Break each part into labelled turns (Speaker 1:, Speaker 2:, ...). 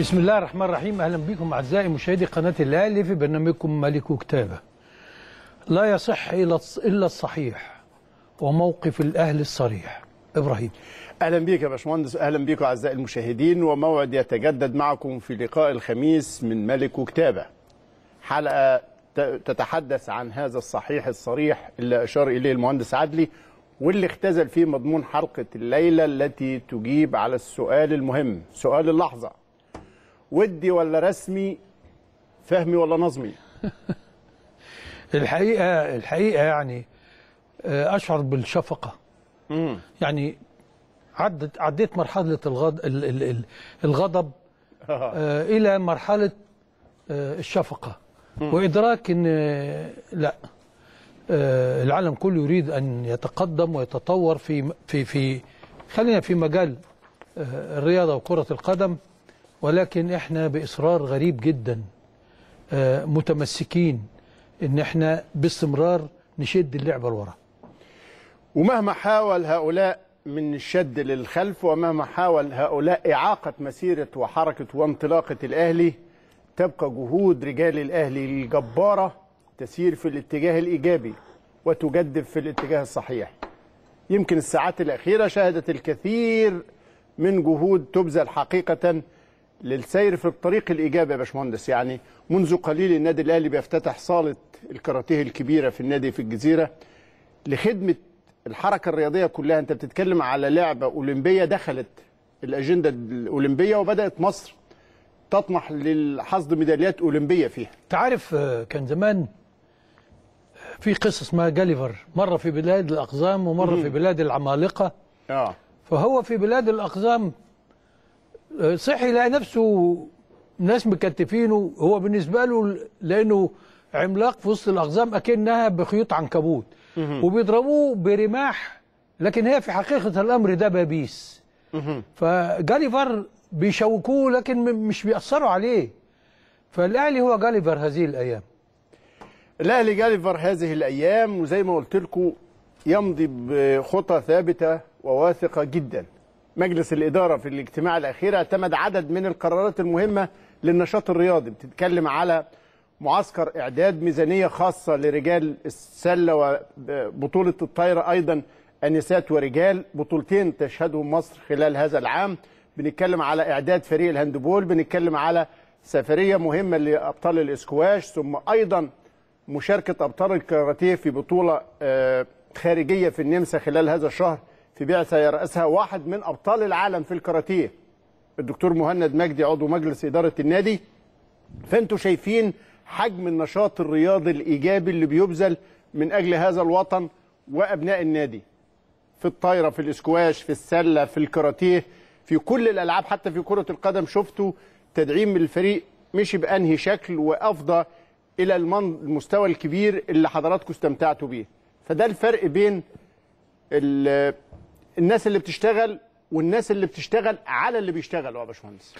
Speaker 1: بسم الله الرحمن الرحيم. اهلا بكم اعزائي مشاهدي قناه الاهلي في برنامجكم ملك وكتابه. لا يصح الا الصحيح وموقف الاهلي الصريح. ابراهيم،
Speaker 2: اهلا بيك يا باشمهندس، اهلا بيكم اعزائي المشاهدين، وموعد يتجدد معكم في لقاء الخميس من ملك وكتابه. حلقه تتحدث عن هذا الصحيح الصريح اللي اشار اليه المهندس عدلي، واللي اختزل فيه مضمون حلقه الليله التي تجيب على السؤال المهم، سؤال اللحظه: ودي ولا رسمي؟ فهمي ولا نظمي؟
Speaker 1: الحقيقه يعني اشعر بالشفقه. يعني عديت مرحله الغضب الى مرحله الشفقه، وادراك ان لا، العالم كله يريد ان يتقدم ويتطور في خلينا في مجال الرياضه وكره القدم، ولكن احنا باصرار غريب جدا متمسكين ان احنا باستمرار نشد اللعبه لورا.
Speaker 2: ومهما حاول هؤلاء من الشد للخلف، ومهما حاول هؤلاء إعاقة مسيرة وحركة وانطلاقة الأهلي، تبقى جهود رجال الأهلي الجبارة تسير في الاتجاه الإيجابي وتجدف في الاتجاه الصحيح. يمكن الساعات الأخيرة شهدت الكثير من جهود تبذل حقيقة للسير في الطريق الإيجابي يا باشمهندس. يعني منذ قليل النادي الأهلي بيفتتح صالة الكاراتيه الكبيرة في النادي في الجزيرة لخدمة الحركة الرياضية كلها. انت بتتكلم على لعبة أولمبية دخلت الأجندة الأولمبية، وبدأت مصر تطمح لحصد ميداليات أولمبية فيها.
Speaker 1: انت عارف كان زمان في قصة اسمها جاليفر، مرة في بلاد الأقزام ومرة في بلاد العمالقة. فهو في بلاد الأقزام صحي لقى نفسه ناس مكتفينه، هو بالنسبة له لأنه عملاق في وسط الأقزام أكنها بخيوط عنكبوت، وبيضربوه برماح، لكن هي في حقيقة الأمر دبابيس. فجاليفر بيشوكوه لكن مش بيأثروا عليه. فالأهلي هو جاليفر هذه الأيام.
Speaker 2: الأهلي جاليفر هذه الأيام، وزي ما قلت لكم يمضي بخطى ثابتة وواثقة جدا. مجلس الإدارة في الاجتماع الأخير اعتمد عدد من القرارات المهمة للنشاط الرياضي. بتتكلم على معسكر إعداد، ميزانية خاصة لرجال السلة وبطولة الطايرة أيضا أنسات ورجال، بطولتين تشهدهم مصر خلال هذا العام. بنتكلم على إعداد فريق الهاندبول، بنتكلم على سفرية مهمة لأبطال الإسكواش، ثم أيضا مشاركة أبطال الكاراتيه في بطولة خارجية في النمسا خلال هذا الشهر في بعثة يرأسها واحد من أبطال العالم في الكاراتيه الدكتور مهند مجدي عضو مجلس إدارة النادي. فأنتوا شايفين حجم النشاط الرياضي الإيجابي اللي بيبذل من أجل هذا الوطن وأبناء النادي، في الطايرة، في الإسكواش، في السلة، في الكاراتيه، في كل الألعاب، حتى في كرة القدم. شفتوا تدعيم الفريق مشي بأنهي شكل وأفضى إلى المستوى الكبير اللي حضراتكم استمتعتوا بيه. فده الفرق بين الناس اللي بتشتغل والناس اللي بتشتغل على اللي بيشتغلوا يا باشمهندس.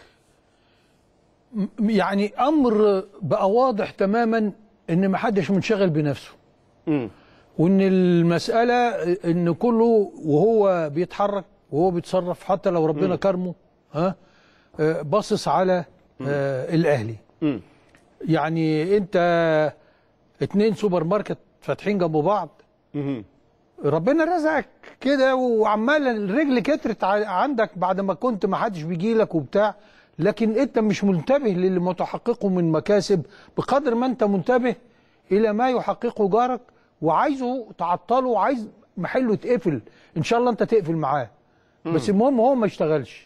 Speaker 1: يعني امر بقى واضح تماما ان ما حدش منشغل بنفسه، وان المساله ان كله وهو بيتحرك وهو بيتصرف حتى لو ربنا كرمه باصص على الاهلي. يعني انت 2 سوبر ماركت فاتحين جنب بعض، ربنا رزقك كده وعمال الرجل كترت عندك بعد ما كنت ما حدش بيجي لك وبتاع، لكن انت مش منتبه للي متحققه من مكاسب بقدر ما انت منتبه الى ما يحققه جارك وعايزه تعطله وعايز محله يتقفل. ان شاء الله انت تقفل معاه، بس المهم هو ما يشتغلش.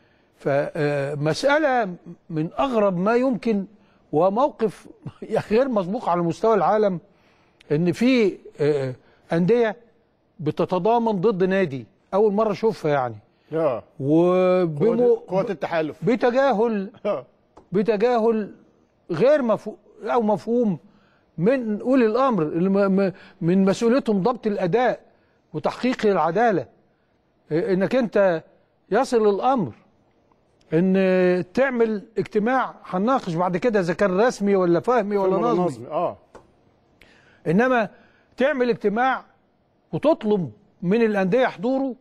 Speaker 1: فمسألة من اغرب ما يمكن، وموقف غير مسبوق على مستوى العالم، ان في أندية بتتضامن ضد نادي. اول مرة اشوفها يعني.
Speaker 2: قوة التحالف
Speaker 1: بتجاهل غير مفهوم من أولي الأمر اللي من مسؤوليتهم ضبط الأداء وتحقيق العدالة. إنك أنت يصل الأمر إن تعمل اجتماع هنناقش بعد كده إذا كان رسمي ولا فهمي ولا نظمي. إنما تعمل اجتماع وتطلب من الأندية حضوره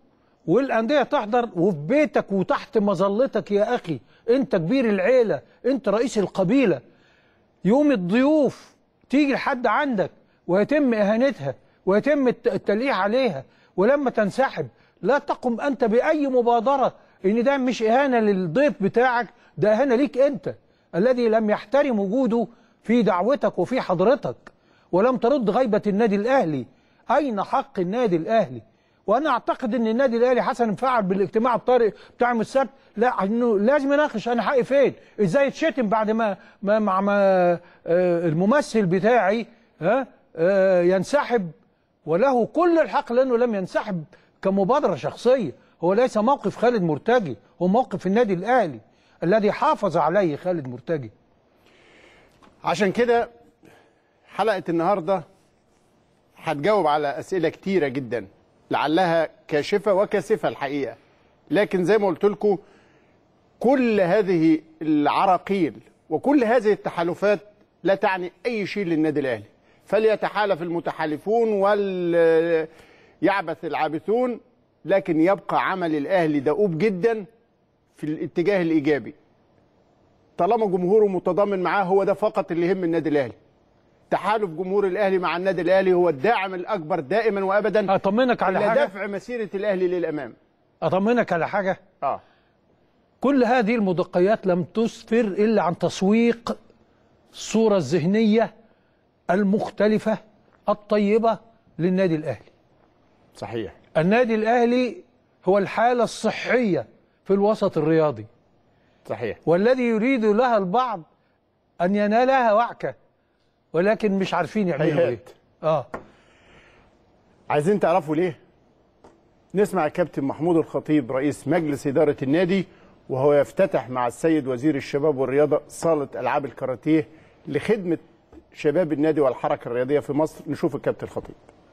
Speaker 1: والانديه تحضر، وفي بيتك وتحت مظلتك يا اخي، انت كبير العيله، انت رئيس القبيله، يوم الضيوف تيجي لحد عندك ويتم اهانتها ويتم التلقيح عليها، ولما تنسحب لا تقم انت باي مبادره، ان ده مش اهانه للضيف بتاعك، ده اهانه ليك انت الذي لم يحترم وجوده في دعوتك وفي حضرتك، ولم ترد غيبه النادي الاهلي. اين حق النادي الاهلي؟ وانا اعتقد ان النادي الاهلي حسن انفعل بالاجتماع الطارئ بتاع يوم السبت، لا انه لازم يناقش انا حقي فين، ازاي اتشتم بعد ما الممثل بتاعي ينسحب، وله كل الحق لانه لم ينسحب كمبادره شخصيه، هو ليس موقف خالد مرتجي، هو موقف النادي الاهلي الذي حافظ عليه خالد مرتجي.
Speaker 2: عشان كده حلقه النهارده هتجاوب على اسئله كتيره جدا لعلها كاشفه وكاسفه الحقيقه، لكن زي ما قلت لكم كل هذه العراقيل وكل هذه التحالفات لا تعني اي شيء للنادي الاهلي، فليتحالف المتحالفون وليعبث العابثون، لكن يبقى عمل الاهلي دؤوب جدا في الاتجاه الايجابي طالما جمهوره متضامن معاه. هو ده فقط اللي يهم النادي الاهلي. تحالف جمهور الاهلي مع النادي الاهلي هو الداعم الاكبر دائما وابدا
Speaker 1: اطمنك على حاجه،
Speaker 2: لدفع مسيره الاهلي للامام.
Speaker 1: اطمنك على حاجه، كل هذه المدقيات لم تسفر الا عن تسويق الصوره الذهنيه المختلفه الطيبه للنادي الاهلي.
Speaker 2: صحيح،
Speaker 1: النادي الاهلي هو الحاله الصحيه في الوسط الرياضي.
Speaker 2: صحيح،
Speaker 1: والذي يريد لها البعض ان ينالها وعكه، ولكن مش عارفين يعملوا ايه.
Speaker 2: عايزين تعرفوا ليه؟ نسمع الكابتن محمود الخطيب رئيس مجلس إدارة النادي وهو يفتتح مع السيد وزير الشباب والرياضة صالة ألعاب الكاراتيه لخدمة شباب النادي والحركة الرياضية في مصر. نشوف الكابتن الخطيب.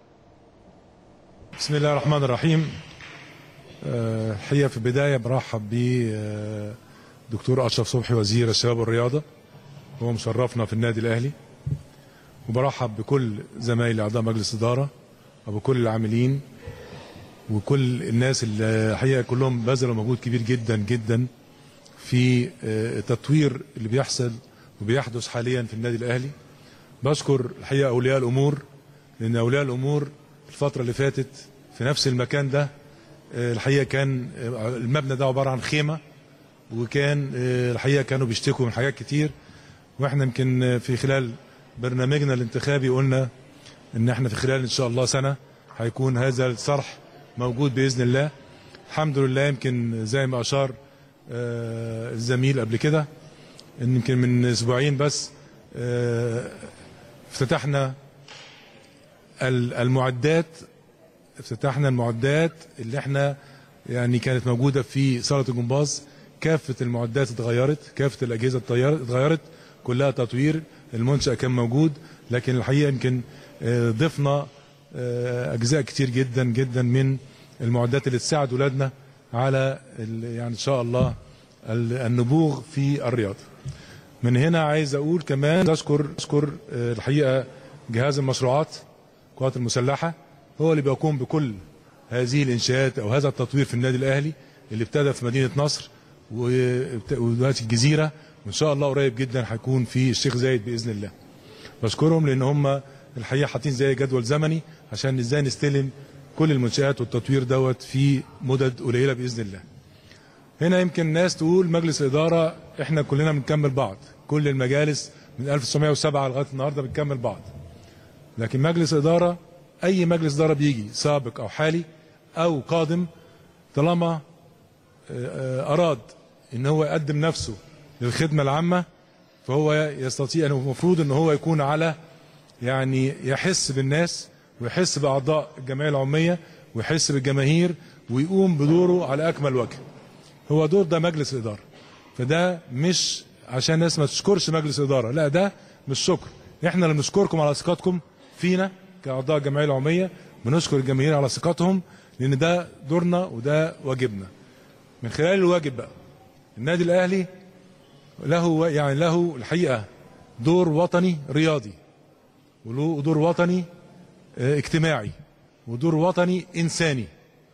Speaker 3: بسم الله الرحمن الرحيم. الحقيقة في البداية برحب بدكتور أشرف صبحي وزير الشباب والرياضة، هو مشرفنا في النادي الأهلي، وبرحب بكل زمايلي أعضاء مجلس إدارة وبكل العاملين وكل الناس اللي الحقيقة كلهم بذلوا مجهود كبير جدا جدا في التطوير اللي بيحصل وبيحدث حاليا في النادي الأهلي. بشكر الحقيقة أولياء الأمور، لأن أولياء الأمور الفترة اللي فاتت في نفس المكان ده الحقيقة كان المبنى ده عبارة عن خيمة، وكان الحقيقة كانوا بيشتكوا من حاجات كتير، واحنا يمكن في خلال برنامجنا الانتخابي قلنا ان احنا في خلال ان شاء الله سنة هيكون هذا الصرح موجود بإذن الله. الحمد لله، يمكن زي ما أشار الزميل قبل كده ان يمكن من اسبوعين بس افتتحنا المعدات اللي احنا يعني كانت موجودة في صالة الجمباز. كافة المعدات اتغيرت، كافة الأجهزة اتغيرت، كلها تطوير. المنشأ كان موجود، لكن الحقيقة يمكن ضفنا أجزاء كتير جدا جدا من المعدات اللي تساعد ولادنا على يعني إن شاء الله النبوغ في الرياضة. من هنا عايز أقول كمان أشكر الحقيقة جهاز المشروعات القوات المسلحة، هو اللي بيقوم بكل هذه الإنشاءات أو هذا التطوير في النادي الأهلي اللي ابتدى في مدينة نصر ودلوقتي الجزيرة، وإن شاء الله قريب جدا هيكون في الشيخ زايد بإذن الله. بشكرهم لأن هم الحقيقة حاطين زي جدول زمني عشان ازاي نستلم كل المنشآت والتطوير دوت في مدد قليلة بإذن الله. هنا يمكن ناس تقول مجلس الإدارة احنا كلنا بنكمل بعض، كل المجالس من 1907 لغاية النهاردة بنكمل بعض، لكن مجلس إدارة أي مجلس إدارة بيجي سابق أو حالي أو قادم طالما أراد إن هو يقدم نفسه للخدمة العامة فهو يستطيع، أنه المفروض إن هو يكون على يعني يحس بالناس ويحس بأعضاء الجمعية العمومية ويحس بالجماهير ويقوم بدوره على أكمل وجه. هو دور ده مجلس الإدارة، فده مش عشان الناس ما تشكرش مجلس الإدارة، لا ده مش شكر، احنا اللي بنشكركم على ثقتكم فينا كأعضاء الجمعية العمومية، بنشكر الجماهير على ثقتهم لأن ده دورنا وده واجبنا. من خلال الواجب بقى النادي الأهلي له الحقيقة دور وطني رياضي، وله دور وطني اجتماعي، ودور وطني إنساني.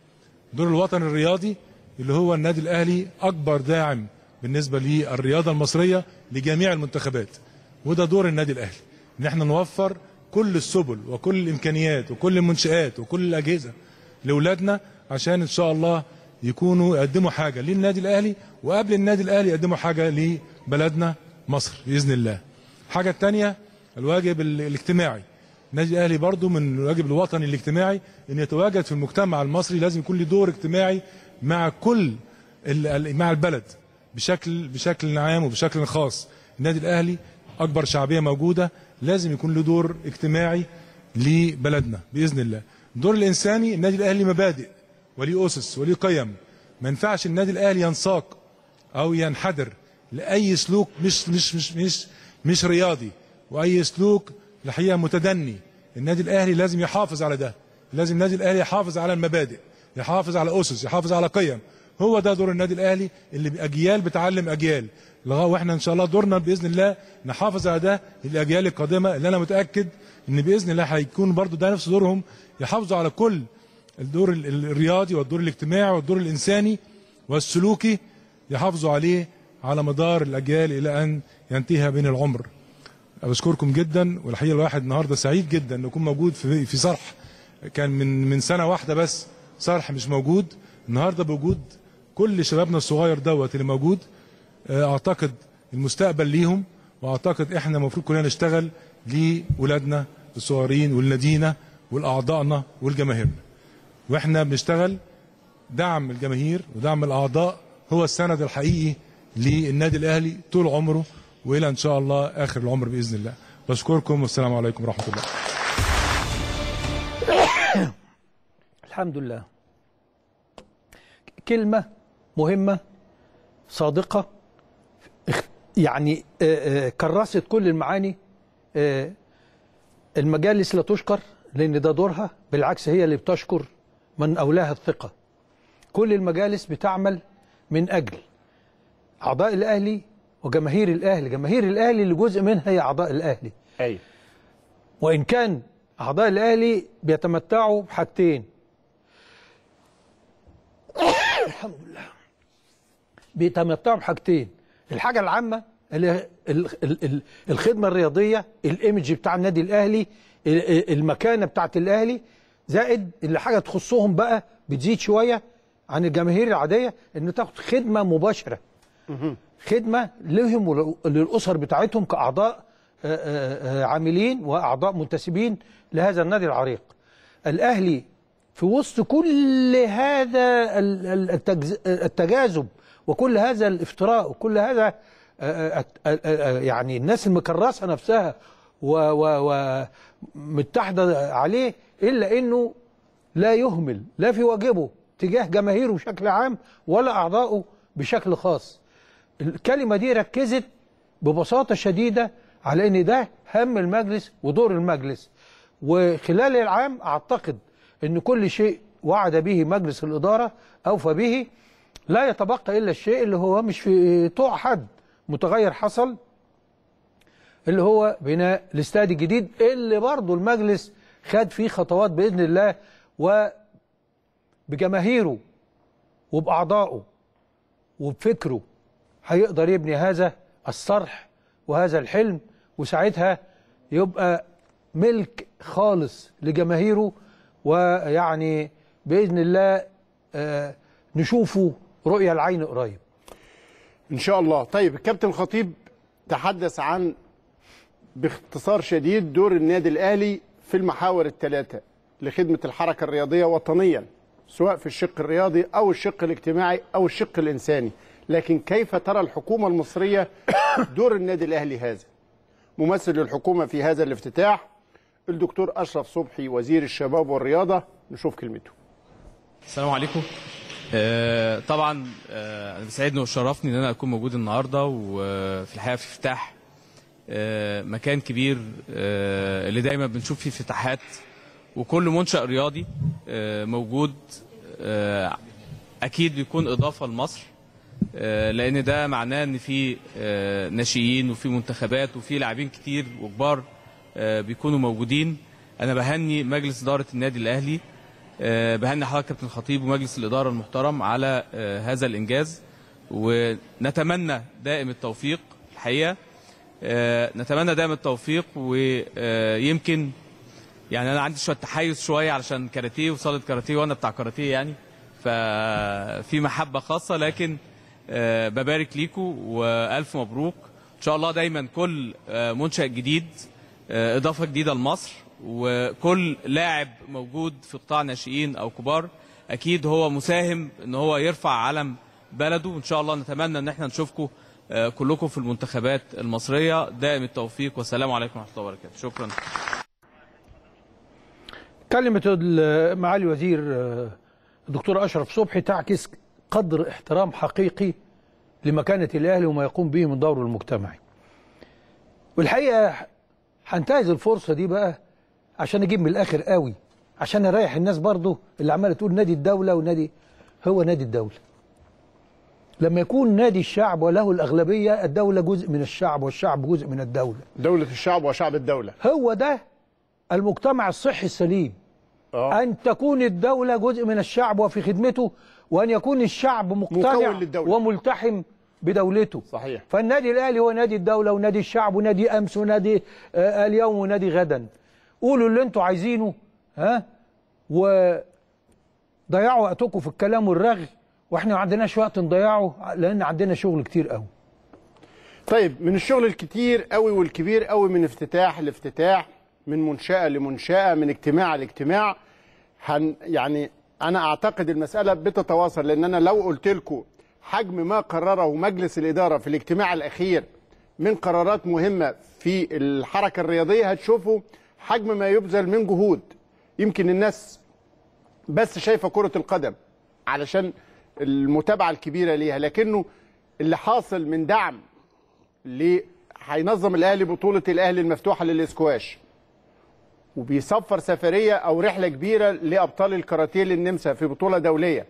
Speaker 3: دور الوطن الرياضي اللي هو النادي الاهلي اكبر داعم بالنسبه للرياضه المصريه لجميع المنتخبات، وده دور النادي الاهلي ان احنا نوفر كل السبل وكل الامكانيات وكل المنشآت وكل الاجهزه لاولادنا عشان ان شاء الله يكونوا يقدموا حاجه للنادي الاهلي، وقبل النادي الاهلي يقدموا حاجه لبلدنا مصر باذن الله. الحاجه الثانيه الواجب الاجتماعي. النادي الاهلي برضو من الواجب الوطني الاجتماعي ان يتواجد في المجتمع المصري، لازم يكون له دور اجتماعي مع كل مع البلد بشكل عام وبشكل خاص. النادي الاهلي اكبر شعبيه موجوده، لازم يكون له دور اجتماعي لبلدنا باذن الله. الدور الانساني، النادي الاهلي مبادئ وليه اسس وليه قيم، ما ينفعش النادي الاهلي ينساق او ينحدر لاي سلوك مش رياضي واي سلوك الحقيقه متدني. النادي الاهلي لازم يحافظ على ده، لازم النادي الاهلي يحافظ على المبادئ، يحافظ على اسس، يحافظ على قيم. هو ده دور النادي الاهلي اللي باجيال بتعلم اجيال، واحنا ان شاء الله دورنا باذن الله نحافظ على ده للاجيال القادمه، اللي انا متاكد ان باذن الله هيكون برضو ده نفس دورهم، يحافظوا على كل الدور الرياضي والدور الاجتماعي والدور الانساني والسلوكي، يحافظوا عليه على مدار الاجيال الى ان ينتهي بين العمر. بشكركم جدا، والحقيقه الواحد النهارده سعيد جدا ان يكون موجود في صرح كان من سنه واحده بس صرح مش موجود، النهارده بوجود كل شبابنا الصغير دوت اللي موجود. اعتقد المستقبل ليهم، واعتقد احنا المفروض كلنا نشتغل لاولادنا الصغيرين ولنادينا ولاعضائنا والجماهيرنا، واحنا بنشتغل دعم الجماهير ودعم الاعضاء هو السند الحقيقي للنادي الاهلي طول عمره والى ان شاء الله اخر العمر باذن الله. بشكركم والسلام عليكم ورحمه الله.
Speaker 1: الحمد لله. كلمة مهمة صادقة يعني كرست كل المعاني. المجالس لا تشكر لأن ده دورها، بالعكس هي اللي بتشكر من أولاها الثقة. كل المجالس بتعمل من أجل أعضاء الأهلي وجماهير الأهلي. جماهير الأهلي اللي جزء منها هي أعضاء الأهلي.
Speaker 2: أي.
Speaker 1: وإن كان أعضاء الأهلي بيتمتعوا بحاجتين، الحمد لله، بيتمتعوا بحاجتين: الحاجة العامة اللي الخدمة الرياضية، الإيمج بتاع النادي الأهلي، المكانة بتاعت الأهلي، زائد اللي حاجة تخصهم بقى بتزيد شوية عن الجماهير العادية، إنه تاخد خدمة مباشرة، خدمة لهم وللأسر بتاعتهم كأعضاء عاملين وأعضاء منتسبين لهذا النادي العريق. الأهلي في وسط كل هذا التجاذب وكل هذا الافتراء وكل هذا يعني الناس المكرسة نفسها ومتحدة عليه، إلا أنه لا يهمل لا في واجبه تجاه جماهيره بشكل عام ولا أعضائه بشكل خاص. الكلمة دي ركزت ببساطة شديدة على أن ده هم المجلس ودور المجلس. وخلال العام أعتقد أن كل شيء وعد به مجلس الإدارة أوفى به، لا يتبقى إلا الشيء اللي هو مش في طوع حد، متغير حصل اللي هو بناء الاستاد الجديد، اللي برضه المجلس خد فيه خطوات بإذن الله، وبجماهيره وبأعضائه وبفكره هيقدر يبني هذا الصرح وهذا الحلم، وساعتها يبقى ملك خالص لجماهيره، ويعني بإذن الله نشوفه رؤية العين قريب
Speaker 2: إن شاء الله. طيب الكابتن الخطيب تحدث عن باختصار شديد دور النادي الأهلي في المحاور الثلاثة لخدمة الحركة الرياضية وطنيا، سواء في الشق الرياضي أو الشق الاجتماعي أو الشق الإنساني. لكن كيف ترى الحكومة المصرية دور النادي الأهلي هذا؟ ممثل للحكومة في هذا الافتتاح الدكتور أشرف صبحي وزير الشباب والرياضة، نشوف كلمته.
Speaker 4: السلام عليكم. طبعا انا بيسعدني وشرفني ان انا اكون موجود النهارده، وفي الحقيقه في افتتاح مكان كبير اللي دايما بنشوف فيه افتتاحات، وكل منشأ رياضي موجود اكيد بيكون اضافه لمصر، لان ده معناه ان في ناشئين وفي منتخبات وفي لاعبين كتير وكبار بيكونوا موجودين. انا بهني مجلس اداره النادي الاهلي بهني حضرتك كابتن خطيب ومجلس الاداره المحترم على هذا الانجاز، ونتمنى دائم التوفيق. الحقيقه نتمنى دائم التوفيق، ويمكن يعني انا عندي شويه تحيز شويه علشان كاراتيه وصاله كاراتيه وانا بتاع كاراتيه يعني، ففي محبه خاصه، لكن ببارك ليكم والف مبروك. ان شاء الله دايما كل منشأ جديد اضافه جديده لمصر، وكل لاعب موجود في قطاع ناشئين او كبار اكيد هو مساهم ان هو يرفع علم بلده. وان شاء الله نتمنى ان احنا نشوفكم كلكم في المنتخبات المصريه. دائم التوفيق والسلام عليكم ورحمه الله وبركاته. شكرا.
Speaker 1: كلمة معالي الوزير الدكتور أشرف صبحي تعكس قدر احترام حقيقي لمكانة الأهلي وما يقوم به من دوره المجتمعي. والحقيقة هنتهز الفرصة دي بقى عشان أجيب من الآخر قوي، عشان أريح الناس برضو اللي عمالة تقول نادي الدولة ونادي. هو نادي الدولة لما يكون نادي الشعب وله الأغلبية، الدولة جزء من الشعب والشعب جزء من الدولة.
Speaker 2: دولة الشعب وشعب الدولة،
Speaker 1: هو ده المجتمع الصحي السليم. أن تكون الدولة جزء من الشعب وفي خدمته، وأن يكون الشعب مقتنع وملتحم بدولته.
Speaker 2: صحيح.
Speaker 1: فالنادي الأهلي هو نادي الدولة ونادي الشعب ونادي أمس ونادي اليوم ونادي غدا. قولوا اللي انتوا عايزينه، ها، وضيعوا وقتكم في الكلام والرغي، واحنا ما عندناش وقت نضيعه لأن عندنا شغل كتير قوي.
Speaker 2: طيب، من الشغل الكتير قوي والكبير قوي، من افتتاح لافتتاح، من منشأة لمنشأة، من اجتماع لاجتماع، يعني أنا أعتقد المسألة بتتواصل، لأن أنا لو قلت لكم حجم ما قرره مجلس الإدارة في الاجتماع الأخير من قرارات مهمة في الحركة الرياضية، هتشوفوا حجم ما يبذل من جهود. يمكن الناس بس شايفة كرة القدم علشان المتابعة الكبيرة ليها، لكنه اللي حاصل من دعم هينظم الأهلي بطولة الأهلي المفتوحة للإسكواش، وبيسفر سفرية أو رحلة كبيرة لأبطال الكاراتيه للنمسا في بطولة دولية،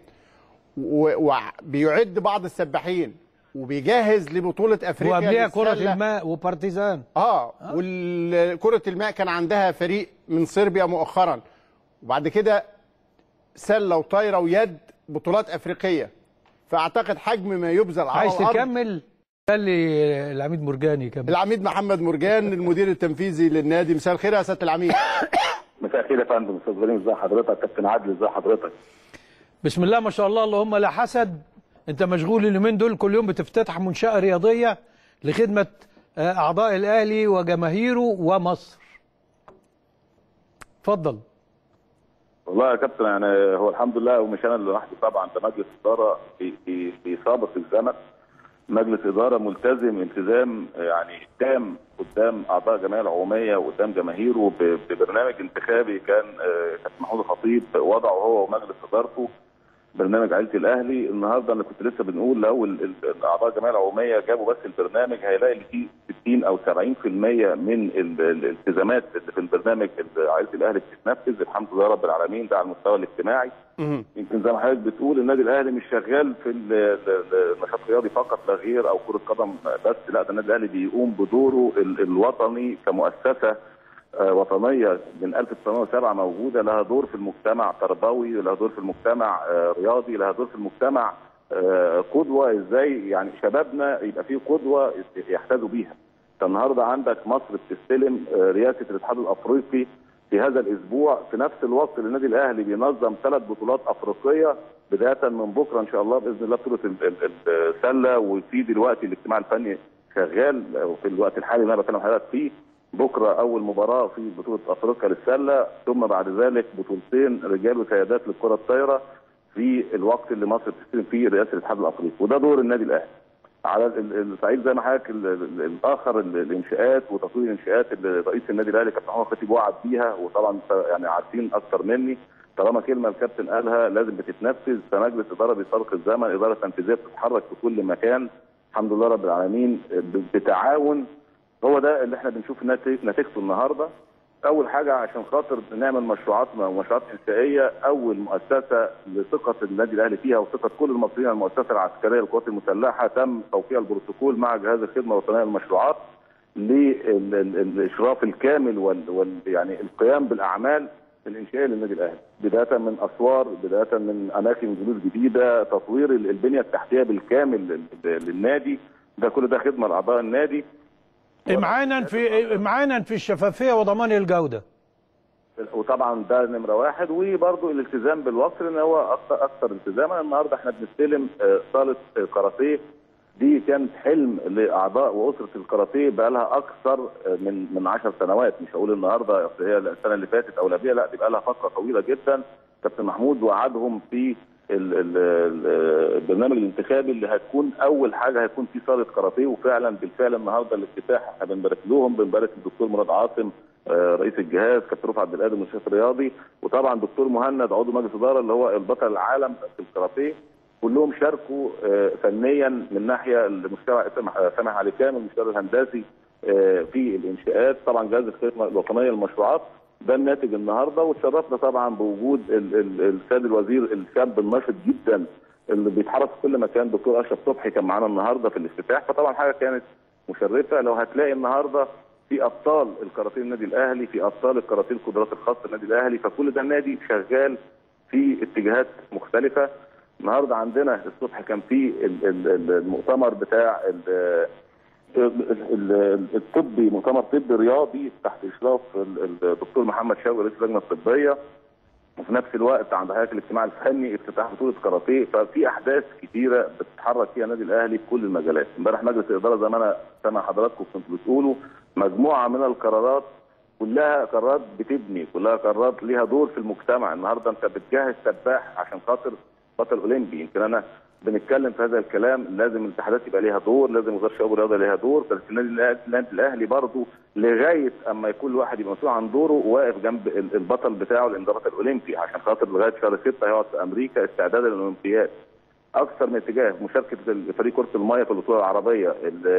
Speaker 2: وبيعد بعض السباحين، وبيجهز لبطولة أفريقيا
Speaker 1: وقبلها كرة الماء وبارتيزان.
Speaker 2: وكرة الماء كان عندها فريق من صربيا مؤخرا، وبعد كده سلة وطايرة ويد بطولات أفريقية. فأعتقد حجم ما يبذل على
Speaker 1: عايز تكمل؟ قال لي العميد مرجاني يكمل.
Speaker 2: العميد محمد مرجان المدير التنفيذي للنادي. مساء الخير يا سيادة العميد.
Speaker 5: مساء الخير يا فندم. استاذ ابراهيم، ازي حضرتك؟ كابتن عادل، ازي حضرتك؟
Speaker 1: بسم الله ما شاء الله، اللهم لا حسد. انت مشغول اليومين دول، كل يوم بتفتتح منشأة رياضية لخدمة أعضاء الأهلي وجماهيره ومصر. اتفضل.
Speaker 5: والله يا كابتن، يعني هو الحمد لله، ومش انا اللي لوحدي طبعا، ده مجلس اداره في سابق الزمن، مجلس اداره ملتزم التزام يعني تام قدام اعضاء الجمعيه العموميه وقدام جماهيره ببرنامج انتخابي كان كابتن محمود الخطيب وضعه هو ومجلس ادارته، برنامج عائله الاهلي. النهارده انا كنت لسه بنقول لو الاعضاء الجمعيه العموميه جابوا بس البرنامج هيلاقي ان في 60 او 70% من الالتزامات اللي في البرنامج عائله الاهلي بتتنفذ الحمد لله رب العالمين. ده على المستوى الاجتماعي. يمكن زي ما حضرتك بتقول النادي الاهلي مش شغال في النشاط الرياضي فقط لا غير او كره قدم بس، لا، ده النادي الاهلي بيقوم بدوره الوطني كمؤسسه وطنيه من 1907 موجوده، لها دور في المجتمع تربوي، لها دور في المجتمع رياضي، لها دور في المجتمع قدوه. ازاي يعني شبابنا يبقى فيه قدوه يحتذوا بيها. النهارده عندك مصر بتستلم رئاسه الاتحاد الافريقي في هذا الاسبوع، في نفس الوقت اللي النادي الاهلي بينظم 3 بطولات افريقيه بدايه من بكره ان شاء الله باذن الله، بطوله السله، وفي دلوقتي الاجتماع الفني شغال في الوقت الحالي اللي انا بكلم حضرتك فيه. بكره اول مباراه في بطوله افريقيا للسله، ثم بعد ذلك بطولتين رجال وسيدات للكره الطايره في الوقت اللي مصر بتستلم فيه رئاسه الاتحاد الافريقي، وده دور النادي الاهلي. على الصعيد زي ما حضرتك الاخر الانشاءات وتطوير الانشاءات اللي رئيس النادي الاهلي كابتن محمود الخطيب وعد بيها، وطبعا يعني عارفين اكثر مني، طالما كلمه الكابتن قالها لازم بتتنفذ. فمجلس اداره بيسابق الزمن، اداره تنفيذيه بتتحرك في كل مكان الحمد لله رب العالمين بتعاون. هو ده اللي احنا بنشوف نتيجته النهارده. اول حاجه عشان خاطر نعمل مشروعات انشائيه، اول مؤسسه لثقه النادي الاهلي فيها وثقه كل المصريين، المؤسسه العسكريه للقوات المسلحه، تم توقيع البروتوكول مع جهاز الخدمه الوطنيه للمشروعات للاشراف الكامل يعني القيام بالاعمال الانشائيه للنادي الاهلي، بدايه من اسوار، بدايه من اماكن جلوس جديده، تطوير البنيه التحتيه بالكامل للنادي، ده كل ده خدمه لاعضاء النادي.
Speaker 1: امعانا في الشفافيه وضمان الجوده.
Speaker 5: وطبعا ده نمره واحد، وبرضه الالتزام بالوقت لان هو اكثر التزاما. النهارده احنا بنستلم صاله كاراتيه، دي كانت حلم لاعضاء واسره الكاراتيه بقى لها اكثر من 10 سنوات، مش هقول النهارده اصل هي السنه اللي فاتت او اللي قبلها، لا دي بقى لها فتره طويله جدا. كابتن محمود وعدهم في البرنامج الانتخابي اللي هتكون اول حاجه هيكون في صاله كاراتيه، وفعلا بالفعل النهارده الافتتاح احنا بنبارك لهم، بنبارك الدكتور مراد عاصم رئيس الجهاز، كابتن رفعت عبد القادر المشرف الرياضي، وطبعا دكتور مهند عضو مجلس اداره اللي هو البطل العالم في الكاراتيه. كلهم شاركوا فنيا من ناحيه المستوى سامح علي كامل المستوى الهندسي في الانشاءات، طبعا جهاز الخدمه الوطنيه للمشروعات. ده الناتج النهارده، واتشرفنا طبعا بوجود السيد الوزير الشاب الناشط جدا اللي بيتحرك في كل مكان، دكتور اشرف صبحي كان معانا النهارده في الافتتاح، فطبعا حاجه كانت مشرفه. لو هتلاقي النهارده في ابطال الكاراتيه النادي الاهلي، في ابطال الكاراتيه القدرات الخاصه النادي الاهلي، فكل ده النادي شغال في اتجاهات مختلفه. النهارده عندنا الصبح كان في المؤتمر بتاع الطبي، مؤتمر طبي رياضي تحت اشراف الدكتور محمد شوقي رئيس اللجنه الطبيه، وفي نفس الوقت عند هيئه الاجتماع الفني افتتاح بطوله كاراتيه. ففي احداث كتيره بتتحرك فيها النادي الاهلي في كل المجالات. امبارح مجلس الاداره زي ما انا سامع حضراتكم كنتوا بتقولوا مجموعه من القرارات، كلها قرارات بتبني، كلها قرارات ليها دور في المجتمع. النهارده انت بتجهز سباح عشان خاطر بطل اولمبي، يمكن انا بنتكلم في هذا الكلام، لازم الاتحادات يبقى ليها دور، لازم وزاره الشباب والرياضه ليها دور، بس النادي الاهلي برضه لغايه اما يكون الواحد يبقى مسؤول عن دوره واقف جنب البطل بتاعه لان ده بطل اولمبي، عشان خاطر لغايه شهر 6 هيقعد في امريكا استعدادا للاولمبياد. اكثر من اتجاه، مشاركه فريق كره الميه في البطوله العربيه،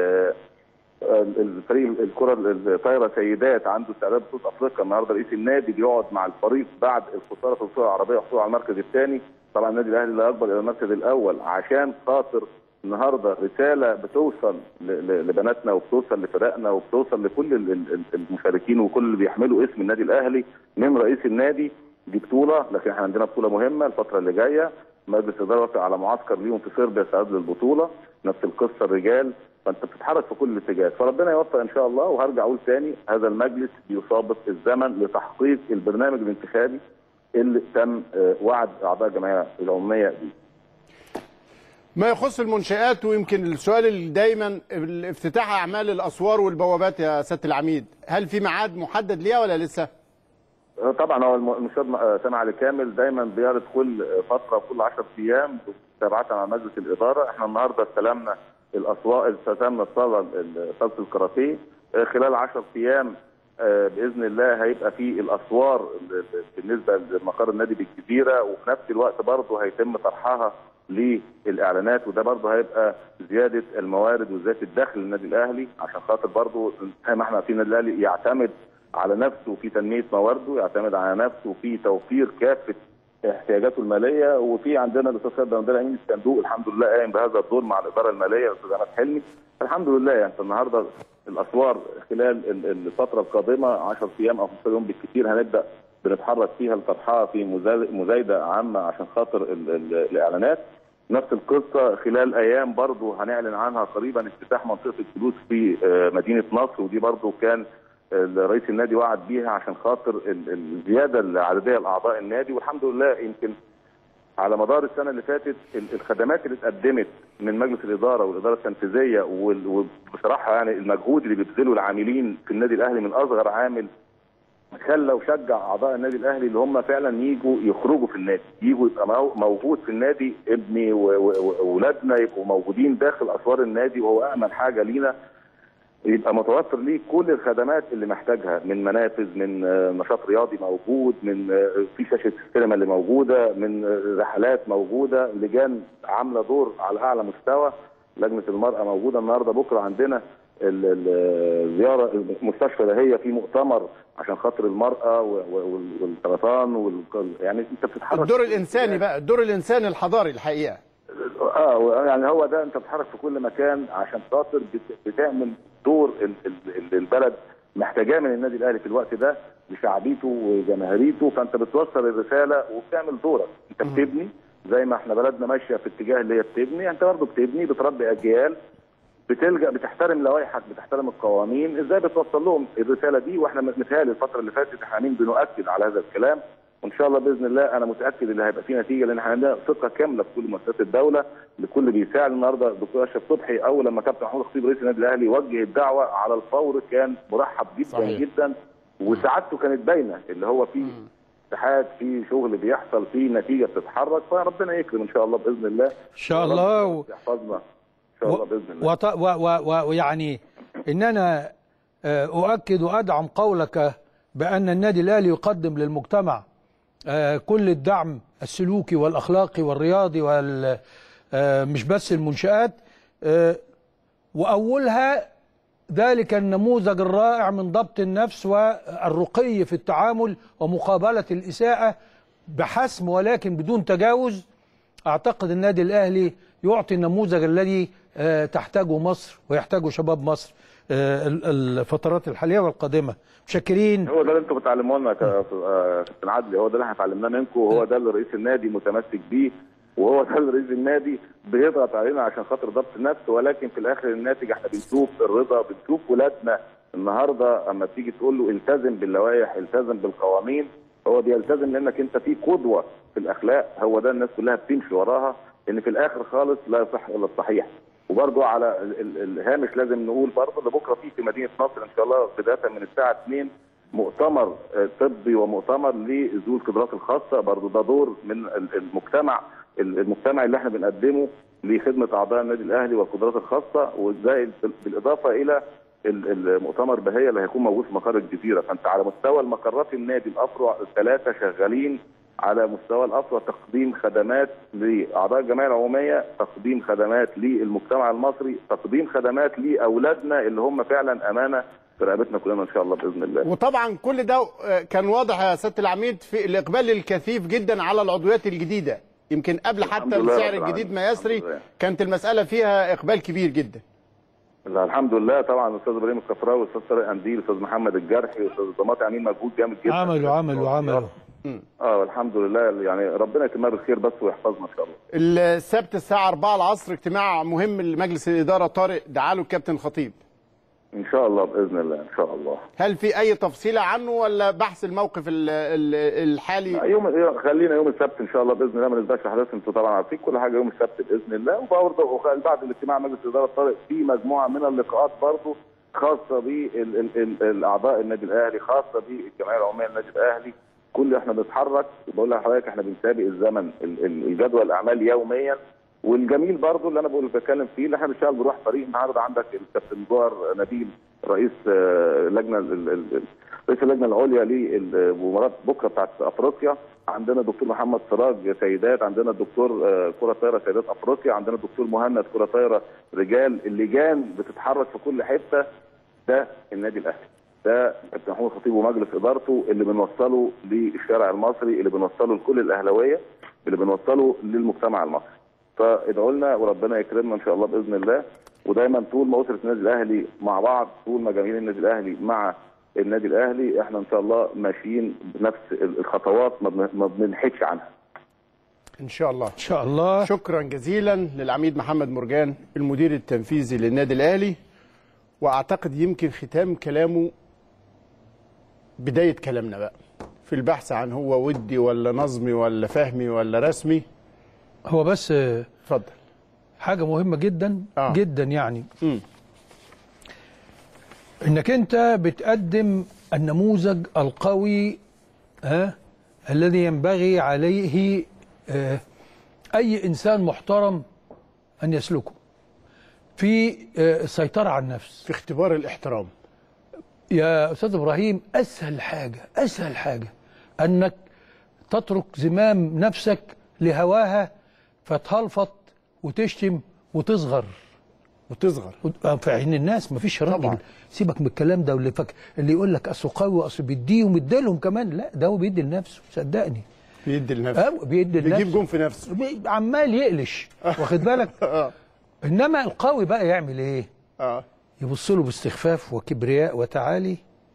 Speaker 5: الفريق الكره الطايره سيدات عنده استعداد بطوله افريقيا. النهارده رئيس النادي بيقعد مع الفريق بعد الخساره في البطوله العربيه وحصول على المركز الثاني، طبعا النادي الاهلي لا يقبل الى المركز الاول، عشان خاطر النهارده رساله بتوصل لبناتنا وبتوصل لفرقنا وبتوصل لكل المشاركين وكل اللي بيحملوا اسم النادي الاهلي من رئيس النادي. دي بطوله، لكن احنا عندنا بطوله مهمه الفتره اللي جايه. مجلس الاداره وافق على معسكر ليهم في صربيا استعداد للبطوله، نفس القصه الرجال، فانت بتتحرك في كل الاتجاهات، فربنا يوفق ان شاء الله. وهرجع اقول ثاني، هذا المجلس بيسابق الزمن لتحقيق البرنامج الانتخابي اللي تم وعد اعضاء الجمعيه العموميه بيه.
Speaker 2: ما يخص المنشآت، ويمكن السؤال اللي دايما افتتاح اعمال الاسوار والبوابات يا سياده العميد، هل في ميعاد محدد ليها ولا لسه؟
Speaker 5: طبعا هو المستشار سامح علي كامل دايما بيعرض كل فتره كل 10 ايام متابعه مع مجلس الاداره. احنا النهارده استلمنا استلمنا صاله الكاراتيه، خلال 10 ايام باذن الله هيبقى في الاسوار بالنسبه لمقر النادي بالجزيره، وفي نفس الوقت برضه هيتم طرحها للاعلانات، وده برضه هيبقى زياده الموارد وزياده الدخل للنادي الاهلي، عشان خاطر برضه زي ما احنا في النادي الاهلي يعتمد على نفسه في تنميه موارده، يعتمد على نفسه في توفير كافه احتياجاته الماليه. وفي عندنا الاستاذ خالد رمضان امين الصندوق الحمد لله قايم بهذا الدور مع الاداره الماليه الاستاذ احمد حلمي، الحمد لله. يعني النهارده الاسوار خلال الفتره القادمه 10 ايام او 15 يوم بالكثير هنبدا بنتحرك فيها لطرحها في مزايده عامه عشان خاطر الاعلانات. نفس القصه خلال ايام برضو هنعلن عنها قريبا افتتاح منطقه الجلوس في مدينه نصر، ودي برضو كان رئيس النادي وعد بيها عشان خاطر الزياده العدديه لاعضاء النادي. والحمد لله يمكن على مدار السنه اللي فاتت الخدمات اللي اتقدمت من مجلس الاداره والاداره التنفيذيه، وبصراحه يعني المجهود اللي بيبذله العاملين في النادي الاهلي من اصغر عامل خلى وشجع اعضاء النادي الاهلي اللي هم فعلا يجوا يخرجوا في النادي، يجوا يبقى موجود في النادي، ابني واولادنا يبقوا موجودين داخل اسوار النادي، وهو امن حاجه لينا يبقى متوفر ليه كل الخدمات اللي محتاجها، من منافذ، من نشاط رياضي موجود، من في شاشه السينما اللي موجوده، من رحلات موجوده، لجان عامله دور على اعلى مستوى، لجنه المراه موجوده. النهارده بكره عندنا الزياره مستشفى دهيه في مؤتمر عشان خاطر المراه والسرطان يعني انت بتتحرك
Speaker 2: الدور الانساني بقى، الدور الانساني الحضاري الحقيقه.
Speaker 5: يعني هو ده، انت بتتحرك في كل مكان عشان خاطر بتعمل دور البلد محتاجاه من النادي الاهلي في الوقت ده لشعبيته وجماهيريته. فانت بتوصل الرساله وبتعمل دورك، انت بتبني زي ما احنا بلدنا ماشيه في اتجاه اللي هي بتبني، انت برضه بتبني، بتربي اجيال، بتلجا، بتحترم لوائحك، بتحترم القوانين، ازاي بتوصل لهم الرساله دي. واحنا متهيألي الفتره اللي فاتت احنا بنؤكد على هذا الكلام، وان شاء الله باذن الله انا متاكد ان هيبقى في نتيجه، لان احنا عندنا ثقه كامله في كل مؤسسات الدوله، لكل بيساعد. النهارده الدكتور اشرف صبحي اول لما كابتن محمود الخطيب رئيس النادي الاهلي وجه الدعوه على الفور كان مرحب جدا صحيح. جدا، وسعادته كانت باينه، اللي هو في اتحاد، في شغل بيحصل، في نتيجه بتتحرك، فربنا يكرم ان شاء الله باذن الله. ان
Speaker 1: شاء الله
Speaker 5: يحفظنا ان شاء الله باذن الله.
Speaker 1: ويعني ان انا اؤكد وادعم قولك بان النادي الاهلي يقدم للمجتمع كل الدعم السلوكي والاخلاقي والرياضي مش بس المنشآت، واولها ذلك النموذج الرائع من ضبط النفس والرقي في التعامل ومقابله الاساءه بحسم ولكن بدون تجاوز. اعتقد النادي الاهلي يعطي النموذج الذي تحتاجه مصر ويحتاجه شباب مصر الفترات الحاليه والقادمه. متشكرين.
Speaker 5: هو ده اللي انتم بتعلموه لنا كابتن عدلي، هو ده اللي احنا اتعلمناه منكم، وهو ده اللي رئيس النادي متمسك بيه، وهو ده اللي رئيس النادي بيضغط علينا عشان خاطر ضبط النفس. ولكن في الاخر الناتج احنا بنشوف الرضا، بنشوف ولادنا النهارده اما تيجي تقول له التزم باللوائح، التزم بالقوانين، هو بيلتزم لانك انت في قدوه في الاخلاق، هو ده الناس كلها بتمشي وراها، ان في الاخر خالص لا يصح الا الصحيح. وبرضه على الهامش لازم نقول برضه بكره في مدينه نصر ان شاء الله بدايه من الساعه 2 مؤتمر طبي ومؤتمر لذوي القدرات الخاصه، برضه ده دور من المجتمع اللي احنا بنقدمه لخدمه اعضاء النادي الاهلي والقدرات الخاصه، وازاي بالاضافه الى المؤتمر بهية اللي هيكون موجود في مقر الجزيره. فانت على مستوى المقرات النادي الافرع الثلاثه شغالين على مستوى الافرع تقديم خدمات لاعضاء الجمعيه العموميه، تقديم خدمات للمجتمع المصري، تقديم خدمات لاولادنا اللي هم فعلا امانه في رقبتنا كلنا ان شاء الله باذن الله.
Speaker 2: وطبعا كل ده كان واضح يا سياده العميد في الاقبال الكثيف جدا على العضويات الجديده، يمكن قبل حتى السعر الجديد ما يسري كانت المساله فيها اقبال كبير جدا.
Speaker 5: الحمد لله. طبعا الاستاذ ابراهيم الكفراوي والاستاذ طارق قنديل والاستاذ محمد الجرحي والاستاذ ضماطي عاملين مجهود جامد جدا.
Speaker 1: عملوا
Speaker 5: الحمد لله، يعني ربنا يتمها بالخير بس ويحفظنا ان شاء الله.
Speaker 2: السبت الساعه 4 العصر اجتماع مهم لمجلس الاداره طارق دعاله الكابتن الخطيب.
Speaker 5: ان شاء الله باذن الله ان شاء الله.
Speaker 2: هل في اي تفصيله عنه ولا بحث الموقف الحالي؟
Speaker 5: خلينا يوم السبت ان شاء الله باذن الله، ما نسبقش احداث، انتوا طبعا عارفين كل حاجه يوم السبت باذن الله. وبرضه بعد الاجتماع مجلس الاداره طارق في مجموعه من اللقاءات برضه خاصه بالاعضاء النادي الاهلي، خاصه بالجمعيه العموميه للنادي الاهلي. كل احنا بنتحرك، بقول لحضرتك احنا بنسابق الزمن، الجدول الاعمال يوميا. والجميل برضه اللي انا بتكلم فيه اللي احنا بنشتغل بروح فريق. النهارده عندك الكابتن جوهر نبيل رئيس رئيس اللجنه العليا للمباراه بكره بتاعت افريقيا، عندنا الدكتور محمد سراج سيدات، عندنا الدكتور كره طايره سيدات افريقيا، عندنا الدكتور مهند كره طايره رجال. اللجان بتتحرك في كل حته، ده النادي الاهلي، ده كابتن محمود الخطيب ومجلس ادارته اللي بنوصله للشارع المصري، اللي بنوصله لكل الاهلاويه، اللي بنوصله للمجتمع المصري. فادعوا لنا وربنا يكرمنا ان شاء الله باذن الله. ودايما طول ما اسره النادي الاهلي مع بعض، طول ما جماهير النادي الاهلي مع النادي الاهلي، احنا ان شاء الله ماشيين بنفس الخطوات، ما بننحدش عنها.
Speaker 2: ان شاء الله.
Speaker 1: ان شاء الله.
Speaker 2: شكرا جزيلا للعميد محمد مرجان المدير التنفيذي للنادي الاهلي. واعتقد يمكن ختام كلامه بدايه كلامنا بقى في البحث عن هو ودي ولا نظمي ولا فهمي ولا رسمي.
Speaker 1: هو بس
Speaker 2: اتفضل.
Speaker 1: حاجه مهمه جدا جدا، يعني انك انت بتقدم النموذج القوي الذي ينبغي عليه اي انسان محترم ان يسلكه في السيطره على النفس،
Speaker 2: في اختبار الاحترام.
Speaker 1: يا استاذ ابراهيم، اسهل حاجه انك تترك زمام نفسك لهواها فتهلفط وتشتم وتصغر في عين الناس. مفيش راجل طبعا. سيبك من الكلام ده، اللي يقول لك اصله قوي واصله بيديهم يديلهم كمان، لا ده هو بيدي لنفسه، صدقني
Speaker 2: بيدي لنفسه، بيجيب جون في نفسه،
Speaker 1: عمال يقلش واخد بالك. انما القوي بقى يعمل ايه؟ يبص له باستخفاف وكبرياء وتعالي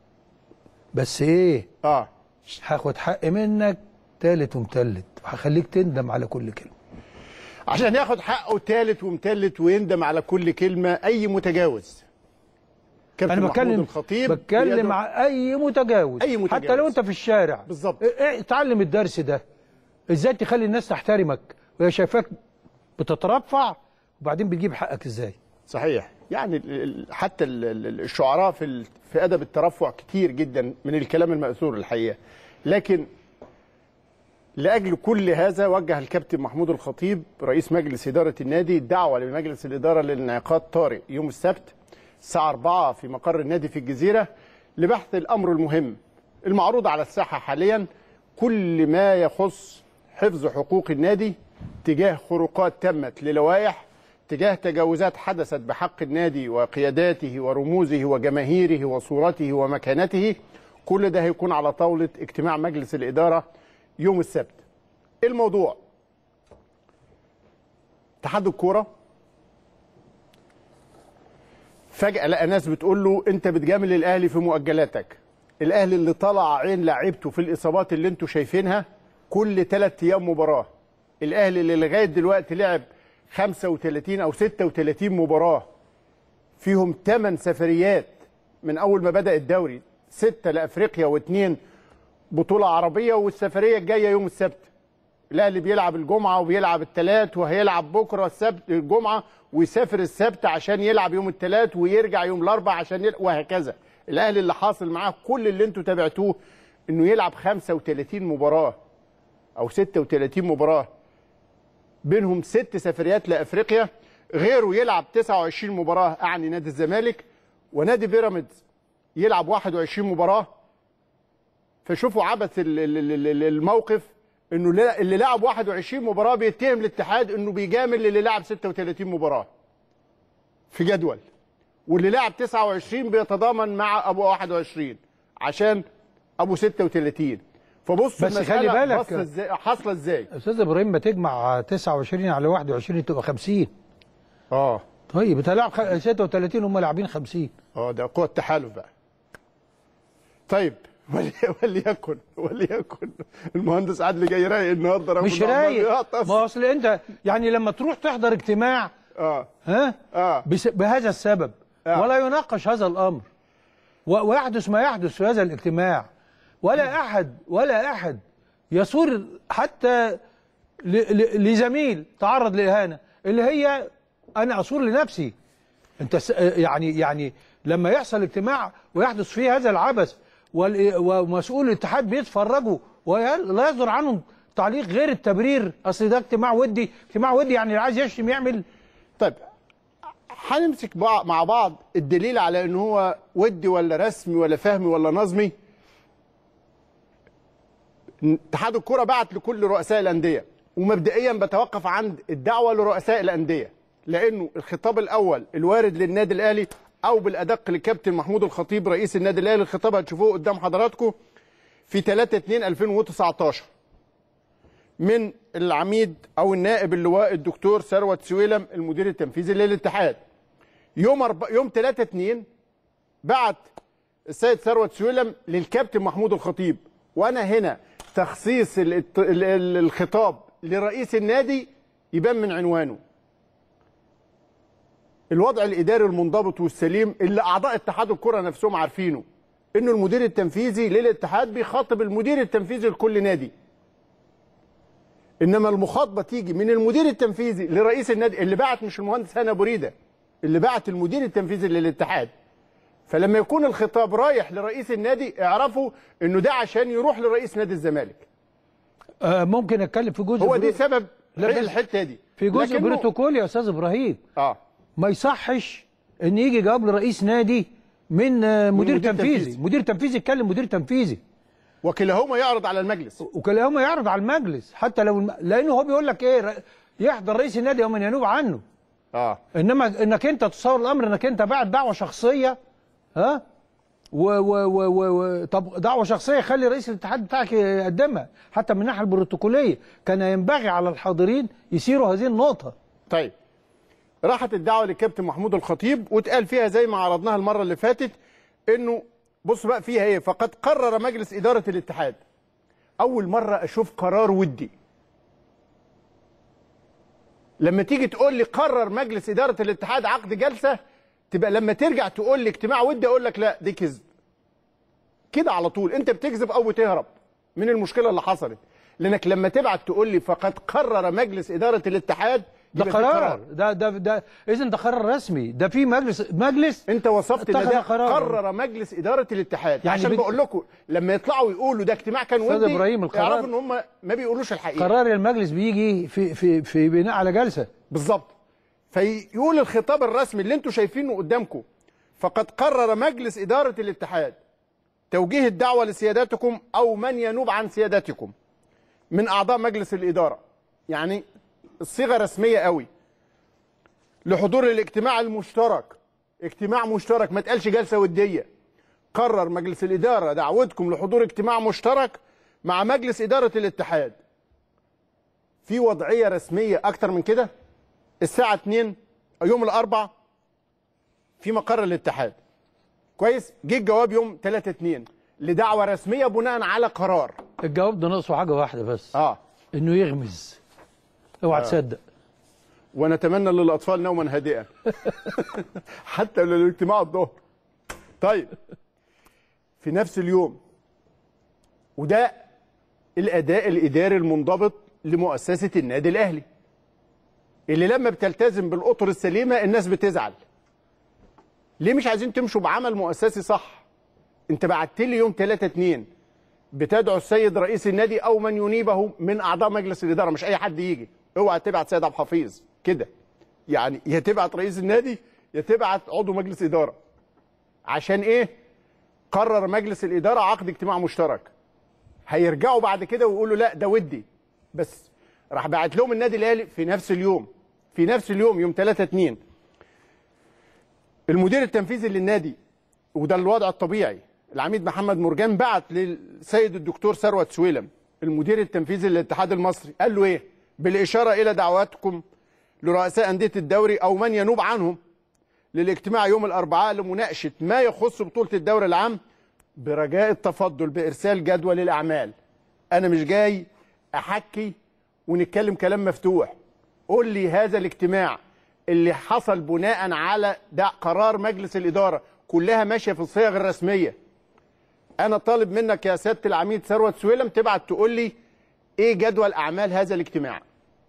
Speaker 1: بس ايه؟
Speaker 2: اه
Speaker 1: هاخد حق منك تالت ومتلت، وهخليك تندم على كل كلمه.
Speaker 2: عشان ياخد حقه تالت ومتلت ويندم على كل كلمه اي متجاوز. كابتن
Speaker 1: انا
Speaker 2: محمود الخطيب
Speaker 1: بتكلم مع اي متجاوز، حتى لو انت في الشارع
Speaker 2: بالظبط.
Speaker 1: اتعلم الدرس ده، ازاي تخلي الناس تحترمك وهي شايفاك بتترفع، وبعدين بتجيب حقك ازاي.
Speaker 2: صحيح. يعني حتى الشعراء في ادب الترفع كتير جدا من الكلام المأثور الحقيقه. لكن لاجل كل هذا وجه الكابتن محمود الخطيب رئيس مجلس اداره النادي دعوه لمجلس الاداره للانعقاد طارئ يوم السبت الساعه 4 في مقر النادي في الجزيره لبحث الامر المهم المعروض على الساحه حاليا، كل ما يخص حفظ حقوق النادي تجاه خروقات تمت للوائح، تجاه تجاوزات حدثت بحق النادي وقياداته ورموزه وجماهيره وصورته ومكانته. كل ده هيكون على طاولة اجتماع مجلس الإدارة يوم السبت. الموضوع اتحاد الكورة فجأة لقى ناس بتقول له انت بتجامل الاهلي في مؤجلاتك. الاهلي اللي طلع عين لعيبته في الاصابات اللي انتوا شايفينها كل 3 ايام مباراة. الاهلي اللي لغاية دلوقتي لعب 35 او 36 مباراة فيهم 8 سفريات من اول ما بدأ الدوري، 6 لافريقيا و2 بطولة عربية، والسفرية الجاية يوم السبت. الاهلي بيلعب الجمعة وبيلعب الثلاث وهيلعب بكرة السبت الجمعة ويسافر السبت عشان يلعب يوم الثلاث ويرجع يوم الاربع عشان وهكذا. الاهلي اللي حاصل معاه كل اللي انتوا تابعتوه انه يلعب 35 مباراة او 36 مباراة بينهم 6 سفريات لافريقيا، غيره يلعب 29 مباراة اعني نادي الزمالك، ونادي بيراميدز يلعب 21 مباراة. فشوفوا عبث الموقف انه اللي لعب 21 مباراة بيتهم الاتحاد انه بيجامل اللي لعب 36 مباراة في جدول، واللي لعب 29 بيتضامن مع ابو 21 عشان ابو 36. فبص
Speaker 1: بس خلي بالك
Speaker 2: حاصله ازاي.
Speaker 1: استاذ ابراهيم، ما تجمع 29 على 21 تبقى 50. طيب انت لاعب 36 هم لاعبين 50.
Speaker 2: ده قوه التحالف بقى. طيب وليكن المهندس عادل جاي رايق النهارده،
Speaker 1: مش رايق. ما اصل انت يعني لما تروح تحضر اجتماع بهذا السبب ولا يناقش هذا الامر ويحدث ما يحدث في هذا الاجتماع، ولا احد يصور حتى لزميل تعرض لاهانه اللي هي انا اصور لنفسي. انت يعني لما يحصل اجتماع ويحدث فيه هذا العبث ومسؤول الاتحاد بيتفرجوا ولا يصدر عنهم تعليق غير التبرير، اصل ده اجتماع ودي يعني اللي عايز يشتم يعمل.
Speaker 2: طيب هنمسك مع بعض الدليل على ان هو ودي ولا رسمي ولا فهمي ولا نظمي. اتحاد الكرة بعت لكل رؤساء الانديه، ومبدئيا بتوقف عند الدعوه لرؤساء الانديه، لانه الخطاب الاول الوارد للنادي الاهلي او بالادق للكابتن محمود الخطيب رئيس النادي الاهلي، الخطاب هتشوفوه قدام حضراتكم في 3/2/2019 من العميد او النائب اللواء الدكتور ثروت سويلم المدير التنفيذي للاتحاد. يوم 3/2 بعت السيد ثروت سويلم للكابتن محمود الخطيب، وانا هنا تخصيص الخطاب لرئيس النادي يبان من عنوانه. الوضع الاداري المنضبط والسليم اللي اعضاء اتحاد الكره نفسهم عارفينه، انه المدير التنفيذي للاتحاد بيخاطب المدير التنفيذي لكل نادي. انما المخاطبه تيجي من المدير التنفيذي لرئيس النادي اللي بعت، مش المهندس هاني ابو ريده، اللي بعت المدير التنفيذي للاتحاد. فلما يكون الخطاب رايح لرئيس النادي اعرفوا انه ده عشان يروح لرئيس نادي الزمالك.
Speaker 1: ممكن اتكلم في جزء
Speaker 2: هو دي سبب الحته دي
Speaker 1: في جزء بروتوكول يا استاذ ابراهيم. ما يصحش ان يجي جواب لرئيس نادي من مدير تنفيذي. مدير تنفيذي يتكلم مدير تنفيذي،
Speaker 2: وكلاهما يعرض على المجلس.
Speaker 1: وكلاهما يعرض على المجلس، حتى لو لانه هو بيقول لك ايه، يحضر رئيس النادي ومن ينوب عنه. انما انك انت تصور الامر انك انت بعد دعوه شخصيه، طب دعوه شخصيه خلي رئيس الاتحاد بتاعك يقدمها. حتى من الناحيه البروتوكوليه كان ينبغي على الحاضرين يسيروا هذه النقطه.
Speaker 2: طيب راحت الدعوه للكابتن محمود الخطيب واتقال فيها زي ما عرضناها المره اللي فاتت انه بص بقى فيها ايه. فقد قرر مجلس اداره الاتحاد. اول مره اشوف قرار ودي. لما تيجي تقول لي قرر مجلس اداره الاتحاد عقد جلسه، تبقى لما ترجع تقول لي اجتماع ودي اقول لك لا دي كذب. كده على طول انت بتكذب او بتهرب من المشكله اللي حصلت. لانك لما تبعت تقول لي فقد قرر مجلس اداره الاتحاد،
Speaker 1: ده قرار. ده اذا ده قرار رسمي. ده في مجلس
Speaker 2: انت وصفت ان ده
Speaker 1: قرار.
Speaker 2: قرر مجلس اداره الاتحاد
Speaker 1: يعني
Speaker 2: عشان بقول لكم لما يطلعوا يقولوا ده اجتماع كان ودي
Speaker 1: إبراهيم القرار
Speaker 2: يعرفوا ان هم ما بيقولوش الحقيقه.
Speaker 1: قرار المجلس بيجي في بناء على جلسه
Speaker 2: بالظبط. فيقول الخطاب الرسمي اللي انتم شايفينه قدامكم فقد قرر مجلس اداره الاتحاد توجيه الدعوه لسيادتكم او من ينوب عن سيادتكم من اعضاء مجلس الاداره. يعني الصيغه رسميه قوي. لحضور الاجتماع المشترك. اجتماع مشترك، ما تقالش جلسه وديه. قرر مجلس الاداره دعوتكم لحضور اجتماع مشترك مع مجلس اداره الاتحاد. في وضعيه رسميه اكتر من كده؟ الساعه 2 يوم الاربعاء في مقر الاتحاد. كويس؟ جه الجواب يوم 3/2 لدعوه رسميه بناء على قرار.
Speaker 1: الجواب ده ناقصه حاجه واحده بس، انه يغمز. اوعى تصدق.
Speaker 2: ونتمنى للاطفال نوما هادئا حتى لو الاجتماع الظهر. طيب في نفس اليوم، وده الاداء الاداري المنضبط لمؤسسه النادي الاهلي اللي لما بتلتزم بالاطر السليمه الناس بتزعل. ليه مش عايزين تمشوا بعمل مؤسسي صح؟ انت بعت لي يوم 3/2 بتدعو السيد رئيس النادي او من ينيبه من اعضاء مجلس الاداره، مش اي حد يجي. اوعى تبعت سيد عبد الحفيظ كده. يعني يا تبعت رئيس النادي يا تبعت عضو مجلس اداره. عشان ايه؟ قرر مجلس الاداره عقد اجتماع مشترك. هيرجعوا بعد كده ويقولوا لا ده ودي. بس راح باعت لهم النادي الاهلي في نفس اليوم يوم 3/2 المدير التنفيذي للنادي، وده الوضع الطبيعي، العميد محمد مرجان بعت للسيد الدكتور ثروت سويلم المدير التنفيذي للاتحاد المصري، قال له ايه؟ بالاشاره الى دعواتكم لرؤساء انديه الدوري او من ينوب عنهم للاجتماع يوم الاربعاء لمناقشه ما يخص بطوله الدوري العام برجاء التفضل بارسال جدول الاعمال. انا مش جاي احكي ونتكلم كلام مفتوح. قول لي هذا الاجتماع اللي حصل بناء على ده قرار مجلس الاداره كلها ماشيه في الصيغ الرسميه. انا طالب منك يا سياده العميد ثروت سويلم تبعت تقول لي ايه جدول اعمال هذا الاجتماع.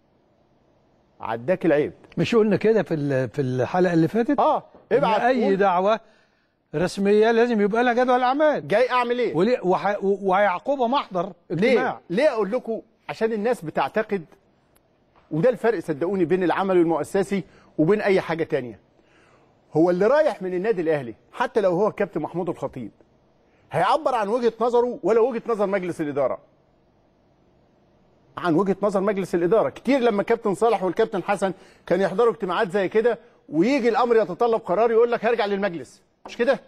Speaker 2: عداك العيب.
Speaker 1: مش قلنا كده في الحلقه اللي فاتت؟
Speaker 2: ابعت
Speaker 1: اي دعوه رسميه لازم يبقى لها جدول اعمال.
Speaker 2: جاي اعمل ايه؟
Speaker 1: وهيعقبها محضر اجتماع.
Speaker 2: ليه اقول لكم؟ عشان الناس بتعتقد، وده الفرق صدقوني بين العمل المؤسسي وبين اي حاجه تانية. هو اللي رايح من النادي الاهلي حتى لو هو الكابتن محمود الخطيب هيعبر عن وجهه نظره ولا وجهه نظر مجلس الاداره؟ عن وجهه نظر مجلس الاداره. كتير لما الكابتن صالح والكابتن حسن كان يحضروا اجتماعات زي كده ويجي الامر يتطلب قرار يقول لك هرجع للمجلس. مش كده؟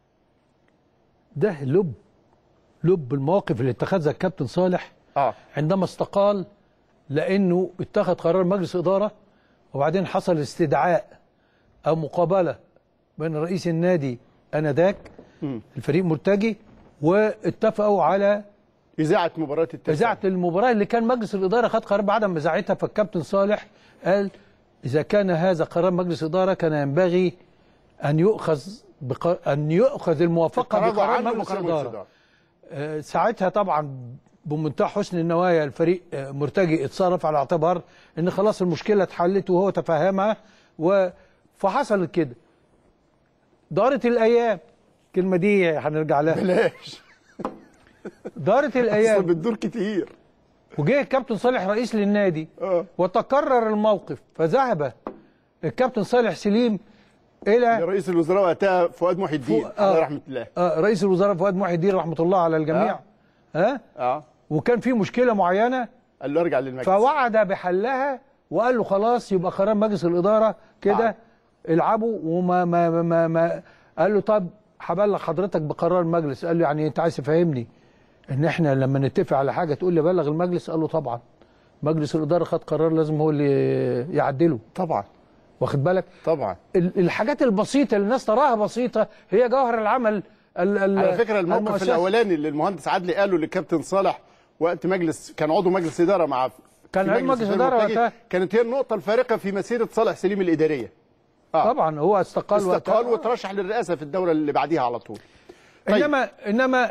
Speaker 1: ده لب المواقف اللي اتخذها الكابتن صالح عندما استقال، لانه اتخذ قرار مجلس اداره وبعدين حصل استدعاء او مقابله بين رئيس النادي انذاك الفريق مرتجي، واتفقوا على
Speaker 2: اذاعه مباراه
Speaker 1: اذاعه المباراه اللي كان مجلس الاداره خد قرار بعدم اذاعتها. فالكابتن صالح قال اذا كان هذا قرار مجلس اداره كان ينبغي ان يؤخذ الموافقه بقرار مجلس الاداره. ساعتها طبعا بمنتهى حسن النوايا الفريق مرتجي اتصرف على اعتبار ان خلاص المشكله اتحلت وهو تفهمها، فحصلت كده. دارت الايام، الكلمه دي هنرجع لها.
Speaker 2: بلاش.
Speaker 1: دارت الايام
Speaker 2: بتدور كتير.
Speaker 1: وجه الكابتن صالح رئيس للنادي وتكرر الموقف، فذهب الكابتن صالح سليم الى
Speaker 2: رئيس الوزراء وقتها فؤاد محي الدين على رحمه الله.
Speaker 1: رئيس الوزراء فؤاد محي الدين رحمه الله على الجميع. وكان في مشكله معينه،
Speaker 2: قال له ارجع للمجلس،
Speaker 1: فوعد بحلها وقال له خلاص يبقى قرار مجلس الاداره كده العبوا. وما قال له طب هبلغ حضرتك بقرار المجلس. قال له يعني انت عايز تفهمني ان احنا لما نتفق على حاجه تقول لي بلغ المجلس؟ قال له طبعا مجلس الاداره خد قرار لازم هو اللي يعدله.
Speaker 2: طبعا.
Speaker 1: واخد بالك؟
Speaker 2: طبعا.
Speaker 1: الحاجات البسيطه اللي الناس تراها بسيطه هي جوهر العمل
Speaker 2: على فكره الموقف
Speaker 1: المؤسسة.
Speaker 2: الاولاني اللي المهندس عدلي قاله للكابتن صالح وقت مجلس، كان عضو مجلس اداره مع
Speaker 1: كان
Speaker 2: في
Speaker 1: مجلس إدارة وقتها.
Speaker 2: كانت هي النقطه الفارقه في مسيره صالح سليم الاداريه.
Speaker 1: طبعا هو استقال
Speaker 2: وترشح للرئاسه في الدوره اللي بعديها على طول. طيب.
Speaker 1: انما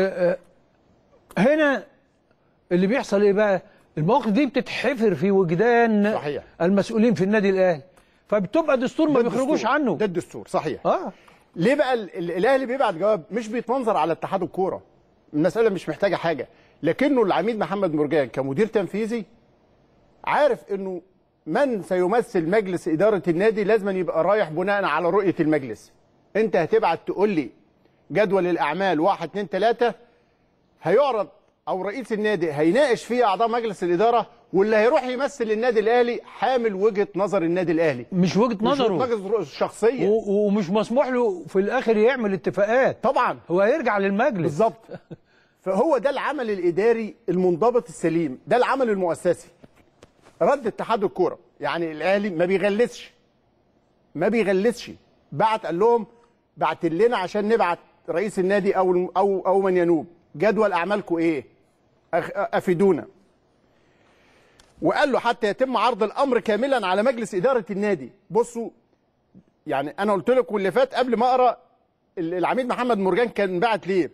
Speaker 1: هنا اللي بيحصل ايه بقى؟ المواقف دي بتتحفر في وجدان
Speaker 2: صحيح.
Speaker 1: المسؤولين في النادي الاهلي، فبتبقى دستور ما بيخرجوش عنه.
Speaker 2: ده الدستور صحيح.
Speaker 1: اه
Speaker 2: ليه بقى الاهلي بيبعت جواب مش بيتمنظر على اتحاد الكوره؟ المساله مش محتاجه حاجه، لكنه العميد محمد مرجان كمدير تنفيذي عارف انه من سيمثل مجلس اداره النادي لازم يبقى رايح بناء على رؤيه المجلس. انت هتبعت تقول لي جدول الاعمال 1 2 3 هيعرض او رئيس النادي هيناقش فيه اعضاء مجلس الاداره، واللي هيروح يمثل النادي الاهلي حامل وجهه نظر النادي الاهلي،
Speaker 1: مش وجهه نظره،
Speaker 2: مش وجهه الشخصيه،
Speaker 1: ومش مسموح له في الاخر يعمل اتفاقات.
Speaker 2: طبعا
Speaker 1: هو هيرجع للمجلس
Speaker 2: بالظبط. فهو ده العمل الاداري المنضبط السليم، ده العمل المؤسسي. رد اتحاد الكوره، يعني الاهلي ما بيغلسش بعت قال لهم بعت لنا عشان نبعت رئيس النادي او من ينوب جدول اعمالكم ايه؟ افيدونا. وقال له حتى يتم عرض الامر كاملا على مجلس اداره النادي. بصوا يعني انا قلت لكم واللي فات قبل ما اقرا العميد محمد مرجان كان بعت ليه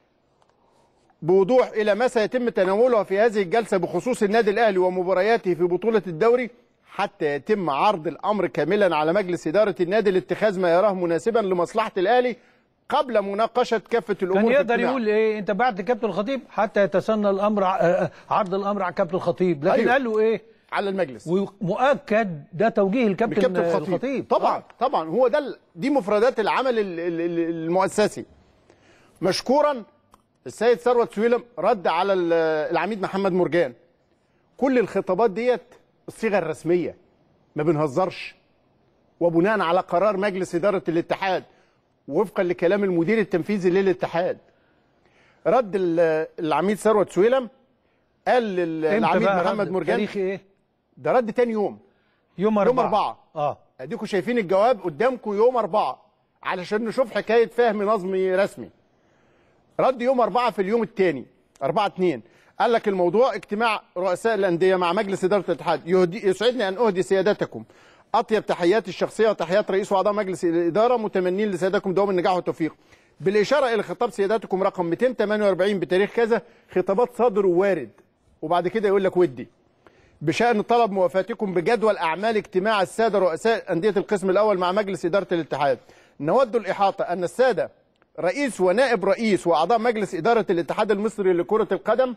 Speaker 2: بوضوح الى ما سيتم تناوله في هذه الجلسه بخصوص النادي الاهلي ومبارياته في بطوله الدوري حتى يتم عرض الامر كاملا على مجلس اداره النادي لاتخاذ ما يراه مناسبا لمصلحه الاهلي قبل مناقشه كافه الامور.
Speaker 1: كان يقدر يقول ايه؟ انت بعت كابتن الخطيب حتى يتسنى الامر عرض الامر على كابتن الخطيب، لكن أيوه. قال له ايه؟
Speaker 2: على المجلس.
Speaker 1: ومؤكد ده توجيه الكابتن الخطيب.
Speaker 2: طبعا هو ده دي مفردات العمل المؤسسي. مشكورا السيد ثروت سويلم رد على العميد محمد مرجان. كل الخطابات ديت الصيغه الرسميه، ما بنهزرش، وبناء على قرار مجلس اداره الاتحاد وفقا لكلام المدير التنفيذي للاتحاد. رد العميد ثروت سويلم قال للعميد محمد مرجان
Speaker 1: تاريخ ايه؟
Speaker 2: ده رد تاني يوم 4. اديكم شايفين الجواب قدامكم يوم 4 علشان نشوف حكايه فهم نظمي رسمي. رد يوم 4 في اليوم الثاني 4/2 قال لك الموضوع اجتماع رؤساء الانديه مع مجلس اداره الاتحاد. يسعدني ان اهدي سيادتكم اطيب تحياتي الشخصيه وتحيات رئيس واعضاء مجلس الاداره، متمنين لسيادتكم دوام النجاح والتوفيق. بالاشاره الى خطاب سيادتكم رقم 248 بتاريخ كذا، خطابات صادر ووارد. وبعد كده يقول لك ودي بشان طلب موافاتكم بجدول اعمال اجتماع الساده رؤساء انديه القسم الاول مع مجلس اداره الاتحاد. نود الاحاطه ان الساده رئيس ونائب رئيس واعضاء مجلس اداره الاتحاد المصري لكره القدم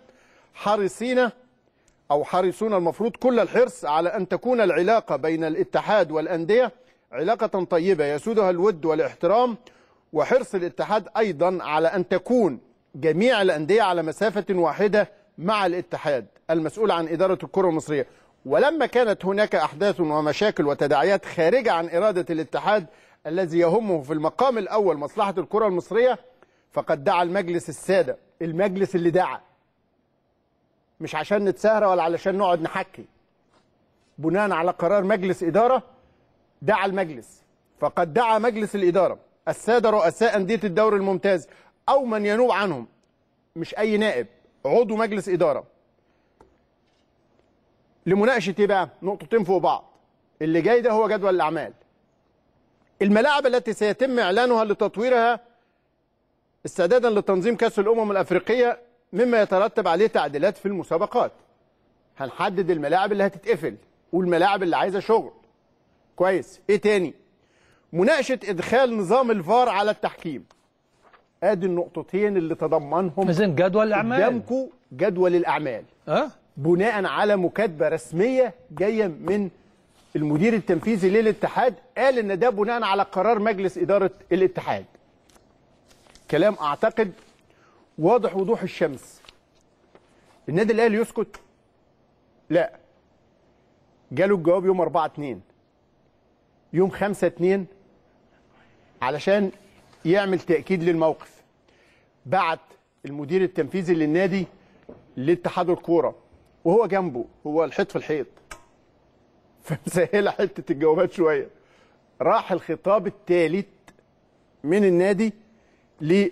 Speaker 2: حريصون المفروض كل الحرص على ان تكون العلاقه بين الاتحاد والانديه علاقه طيبه يسودها الود والاحترام، وحرص الاتحاد ايضا على ان تكون جميع الانديه على مسافه واحده مع الاتحاد المسؤول عن اداره الكره المصريه. ولما كانت هناك احداث ومشاكل وتداعيات خارجه عن اراده الاتحاد الذي يهمه في المقام الاول مصلحه الكره المصريه، فقد دعا المجلس الساده، المجلس اللي دعا، مش عشان نتساهر ولا علشان نقعد نحكي، بناء على قرار مجلس اداره دعا المجلس. فقد دعا مجلس الاداره الساده رؤساء انديه الدوري الممتاز او من ينوب عنهم، مش اي نائب، عضو مجلس اداره، لمناقشه ايه بقى؟ نقطتين فوق بعض. اللي جاي ده هو جدول الاعمال. الملاعب التي سيتم اعلانها لتطويرها استعدادا لتنظيم كاس الامم الافريقيه مما يترتب عليه تعديلات في المسابقات. هنحدد الملاعب اللي هتتقفل والملاعب اللي عايزه شغل. كويس. ايه تاني؟ مناقشه ادخال نظام الفار على التحكيم. ادي النقطتين اللي تضمنهم
Speaker 1: مثلا جدول الاعمال.
Speaker 2: قدامكم جدول الاعمال. بناء على مكاتبه رسميه جايه من المدير التنفيذي للاتحاد، قال ان ده بناء على قرار مجلس اداره الاتحاد. كلام اعتقد واضح وضوح الشمس. النادي الاهلي يسكت؟ لا. جاله الجواب يوم 4/2. يوم 5/2 علشان يعمل تأكيد للموقف بعت المدير التنفيذي للنادي لاتحاد الكوره وهو جنبه، هو الحيط في الحيط، فمسهله حته الجوابات شويه. راح الخطاب الثالث من النادي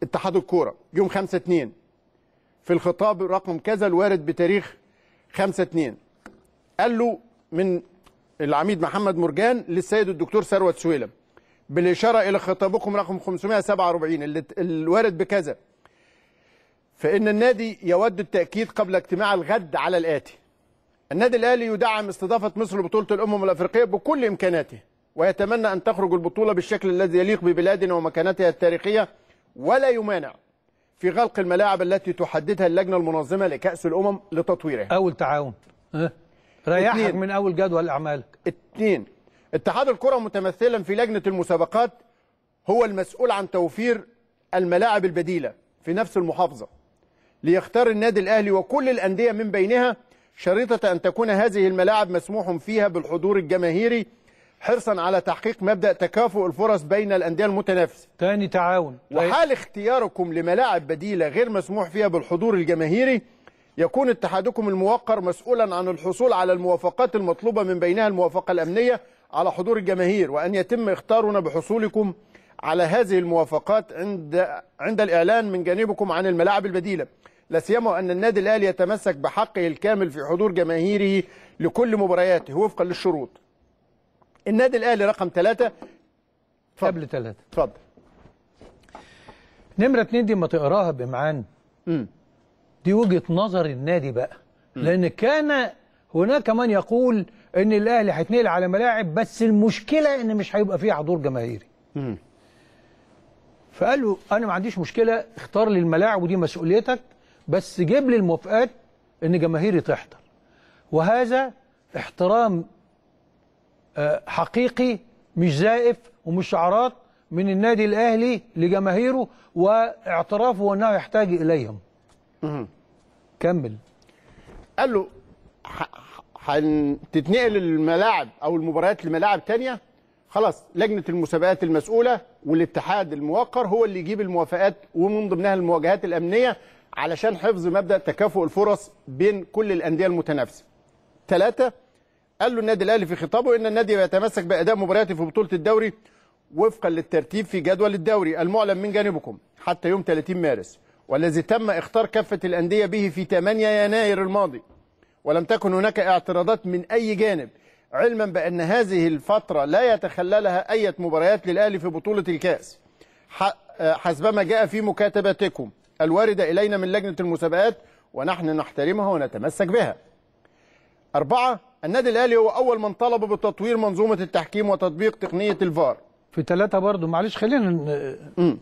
Speaker 2: اتحاد الكوره يوم 5/2 في الخطاب رقم كذا الوارد بتاريخ 5/2 قال له من العميد محمد مرجان للسيد الدكتور ثروت سويلم بالإشارة إلى خطابكم رقم 547 الوارد بكذا، فإن النادي يود التأكيد قبل اجتماع الغد على الآتي: النادي الأهلي يدعم استضافة مصر لبطولة الأمم الأفريقية بكل إمكاناته، ويتمنى أن تخرج البطولة بالشكل الذي يليق ببلادنا ومكانتها التاريخية، ولا يمانع في غلق الملاعب التي تحددها اللجنة المنظمة لكأس الأمم لتطويرها.
Speaker 1: أول تعاون ريحك من أول جدول أعمالك.
Speaker 2: 2. اتحاد الكرة متمثلا في لجنة المسابقات هو المسؤول عن توفير الملاعب البديلة في نفس المحافظة، ليختار النادي الأهلي وكل الأندية من بينها شريطة أن تكون هذه الملاعب مسموح فيها بالحضور الجماهيري، حرصا على تحقيق مبدأ تكافؤ الفرص بين الأندية المتنافسة.
Speaker 1: تاني تعاون.
Speaker 2: وحال اختياركم لملاعب بديلة غير مسموح فيها بالحضور الجماهيري، يكون اتحادكم الموقر مسؤولا عن الحصول على الموافقات المطلوبة من بينها الموافقة الأمنية على حضور الجماهير، وأن يتم اختارنا بحصولكم على هذه الموافقات عند الإعلان من جانبكم عن الملاعب البديلة، لا سيما أن النادي الأهلي يتمسك بحقه الكامل في حضور جماهيره لكل مبارياته وفقا للشروط. النادي الأهلي رقم 3.
Speaker 1: قبل 3
Speaker 2: اتفضل.
Speaker 1: نمرة 2 دي ما تقراها بإمعان. دي وجهة نظر النادي بقى. لأن كان هناك من يقول ان الاهلي هيتنقل على ملاعب، بس المشكله ان مش هيبقى فيها حضور جماهيري. فقال له انا ما عنديش مشكله، اختار لي الملاعب ودي مسؤوليتك، بس جيب لي الموافقات ان جماهيري تحضر. وهذا احترام حقيقي مش زائف ومش شعارات من النادي الاهلي لجماهيره، واعترافه انه يحتاج اليهم. كمل.
Speaker 2: قال له هتتنقل الملاعب او المباريات لملاعب تانية، خلاص لجنه المسابقات المسؤوله والاتحاد الموقر هو اللي يجيب الموافقات، ومن ضمنها المواجهات الامنيه علشان حفظ مبدا تكافؤ الفرص بين كل الانديه المتنافسه. 3. قال له النادي الاهلي في خطابه ان النادي يتمسك باداء مبارياته في بطوله الدوري وفقا للترتيب في جدول الدوري المعلن من جانبكم حتى يوم 30 مارس، والذي تم اختار كافه الانديه به في 8 يناير الماضي، ولم تكن هناك اعتراضات من أي جانب، علما بأن هذه الفترة لا يتخللها أي مباريات للأهلي في بطولة الكأس حسبما جاء في مكاتباتكم الواردة إلينا من لجنة المسابقات، ونحن نحترمها ونتمسك بها. 4. النادي الأهلي هو أول من طلب بتطوير منظومة التحكيم وتطبيق تقنية الفار.
Speaker 1: في 3 برضو معلش خلينا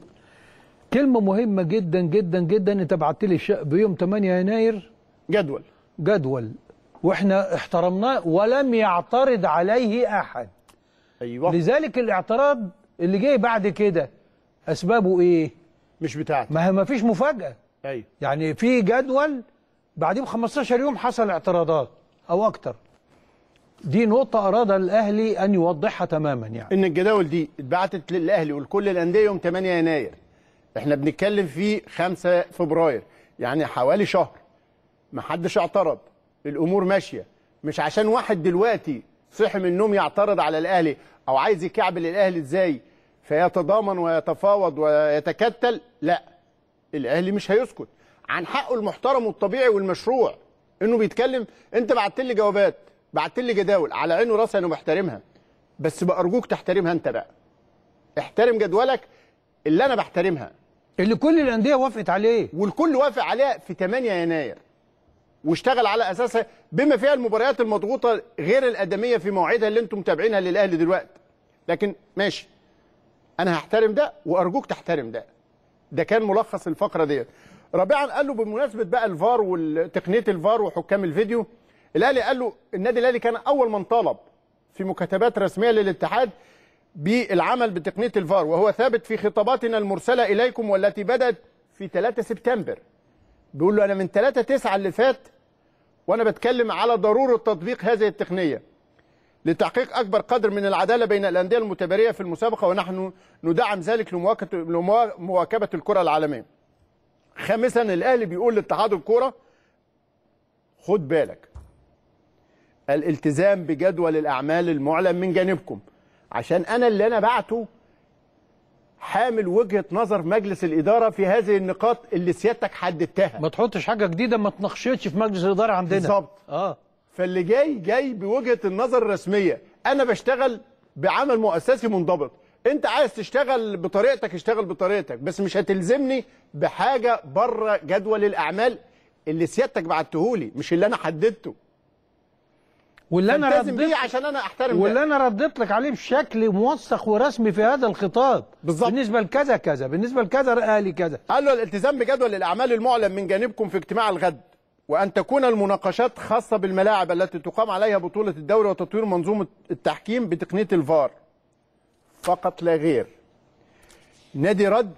Speaker 1: كلمة مهمة جدا جدا جدا. انت بعت لي بيوم 8 يناير جدول واحنا احترمناه ولم يعترض عليه احد.
Speaker 2: ايوه.
Speaker 1: لذلك الاعتراض اللي جاي بعد كده اسبابه ايه؟
Speaker 2: مش بتاعتي.
Speaker 1: ما فيش مفاجأة.
Speaker 2: ايوه.
Speaker 1: يعني في جدول بعديه ب 15 يوم حصل اعتراضات او اكتر. دي نقطة اراد الاهلي ان يوضحها تماما، يعني
Speaker 2: ان الجداول دي اتبعتت للاهلي ولكل الاندية يوم 8 يناير. احنا بنتكلم في 5 فبراير، يعني حوالي شهر. ما حدش اعترض، الامور ماشيه، مش عشان واحد دلوقتي صحي من النوم يعترض على الاهلي او عايز يكعبل الاهلي ازاي فيتضامن ويتفاوض ويتكتل. لا، الاهلي مش هيسكت عن حقه المحترم والطبيعي والمشروع انه بيتكلم. انت بعت لي جوابات، بعت لي جداول، على عيني وراسي انا بحترمها، بس بارجوك تحترمها انت بقى. احترم جدولك اللي انا بحترمها،
Speaker 1: اللي كل الانديه وافقت عليه
Speaker 2: والكل وافق عليها في 8 يناير واشتغل على اساسها، بما فيها المباريات المضغوطه غير الادميه في مواعيدها اللي انتم متابعينها للاهلي دلوقتي. لكن ماشي، انا هحترم ده وارجوك تحترم ده. ده كان ملخص الفقره ديت. رابعا قال له بمناسبه بقى الفار وتقنيه الفار وحكام الفيديو، الاهلي قال له النادي الاهلي كان اول من طلب في مكاتبات رسميه للاتحاد بالعمل بتقنيه الفار، وهو ثابت في خطاباتنا المرسله اليكم والتي بدات في 3 سبتمبر. بيقول له انا من 3/9 اللي فات وانا بتكلم على ضروره تطبيق هذه التقنيه لتحقيق اكبر قدر من العداله بين الانديه المتباريه في المسابقه، ونحن ندعم ذلك لمواكبه الكره العالميه. خامسا الاهلي بيقول لاتحاد الكوره خد بالك، الالتزام بجدول الاعمال المعلن من جانبكم، عشان انا اللي انا بعته حامل وجهة نظر مجلس الإدارة في هذه النقاط اللي سيادتك حددتها.
Speaker 1: ما تحطش حاجه جديده ما تناقشتش في مجلس الاداره عندنا.
Speaker 2: بالظبط. فاللي جاي بوجهة النظر الرسمية. أنا بشتغل بعمل مؤسسي منضبط، أنت عايز تشتغل بطريقتك اشتغل بطريقتك، بس مش هتلزمني بحاجة بره جدول الأعمال اللي سيادتك بعتهولي، مش اللي أنا حددته.
Speaker 1: واللي انا
Speaker 2: التزم بيه عشان أنا أحترم
Speaker 1: واللي
Speaker 2: ده.
Speaker 1: انا رديت لك عليه بشكل موثق ورسمي في هذا الخطاب.
Speaker 2: بالظبط.
Speaker 1: بالنسبه لكذا كذا، بالنسبه لكذا قال لي كذا.
Speaker 2: قال له الالتزام بجدول الأعمال المعلن من جانبكم في اجتماع الغد، وأن تكون المناقشات خاصة بالملاعب التي تقام عليها بطولة الدوري وتطوير منظومة التحكيم بتقنية الفار فقط لا غير. نادي رد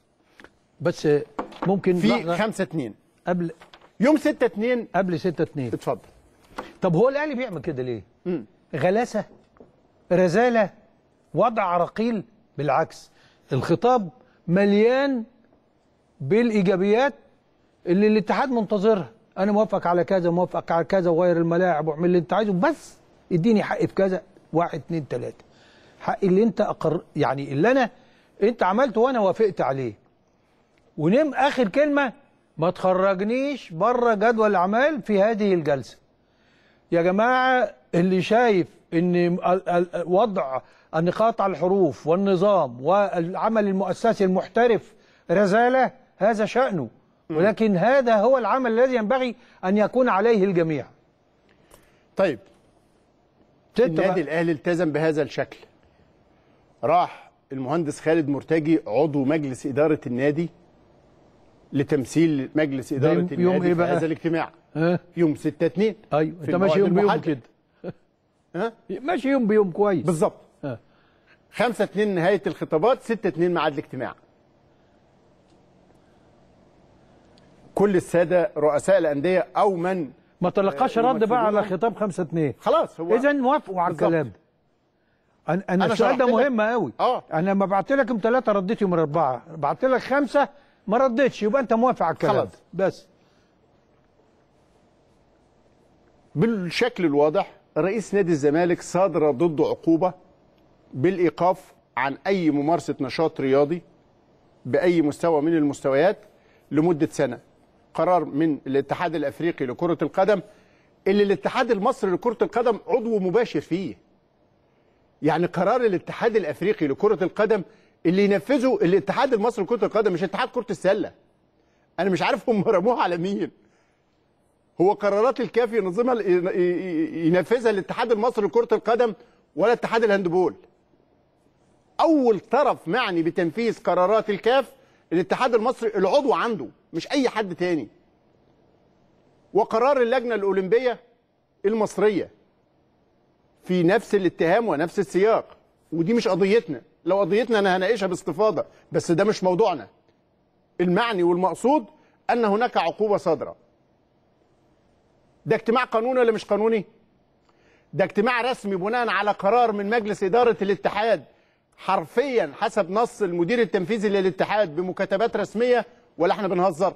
Speaker 1: بس ممكن
Speaker 2: في 5-2
Speaker 1: قبل
Speaker 2: يوم 6-2
Speaker 1: قبل 6-2.
Speaker 2: اتفضل.
Speaker 1: طب هو الاهلي بيعمل كده ليه؟ غلاسه، رزاله، وضع رقيل؟ بالعكس، الخطاب مليان بالايجابيات اللي الاتحاد منتظرها. انا موافق على كذا، موافق على كذا، وغير الملاعب واعمل اللي انت عايزه، بس اديني حقي في كذا، 1 2 3. حقي اللي انت يعني اللي انت عملته وانا وافقت عليه. ونم اخر كلمه، ما تخرجنيش بره جدول الاعمال في هذه الجلسه. يا جماعه اللي شايف ان وضع النقاط على الحروف والنظام والعمل المؤسسي المحترف رزاله، هذا شأنه، ولكن هذا هو العمل الذي ينبغي أن يكون عليه الجميع.
Speaker 2: طيب، النادي الأهلي التزم بهذا الشكل. راح المهندس خالد مرتجي عضو مجلس إدارة النادي لتمثيل مجلس إدارة النادي في هذا الاجتماع. يوم 6/2.
Speaker 1: أيوه، أنت ماشي يوم بيوم كده. ماشي يوم بيوم كويس.
Speaker 2: بالظبط. 5/2 نهاية الخطابات، 6/2 ميعاد الاجتماع. كل السادة رؤساء الأندية أو من
Speaker 1: ما تلقاش رد بقى على خطاب 5/2.
Speaker 2: خلاص، هو
Speaker 1: إذا موافقوا على الكلام. أنا السؤال ده مهم قوي. أنا لما بعت لك يوم 3 رديت يوم 4، بعت لك 5 ما رديتش، يبقى أنت موافق على الكلام. خلاص. بس
Speaker 2: بالشكل الواضح رئيس نادي الزمالك صادر ضده عقوبة بالإيقاف عن أي ممارسة نشاط رياضي بأي مستوى من المستويات لمدة سنة. قرار من الاتحاد الأفريقي لكرة القدم اللي الاتحاد المصري لكرة القدم عضو مباشر فيه. يعني قرار الاتحاد الأفريقي لكرة القدم اللي ينفذه الاتحاد المصري لكرة القدم، مش اتحاد كرة السلة. أنا مش عارف هم رموها على مين. هو قرارات الكاف ينظمها ينفذها الاتحاد المصري لكرة القدم ولا اتحاد الهاندبول. أول طرف معني بتنفيذ قرارات الكاف الاتحاد المصري العضو عنده، مش أي حد تاني. وقرار اللجنة الأولمبية المصرية في نفس الاتهام ونفس السياق. ودي مش قضيتنا، لو قضيتنا أنا هناقشها باستفاضة، بس ده مش موضوعنا. المعني والمقصود أن هناك عقوبة صادرة. ده اجتماع قانوني ولا مش قانوني؟ ده اجتماع رسمي بناء على قرار من مجلس إدارة الاتحاد حرفيا حسب نص المدير التنفيذي للاتحاد بمكاتبات رسمية، ولا احنا بنهزر؟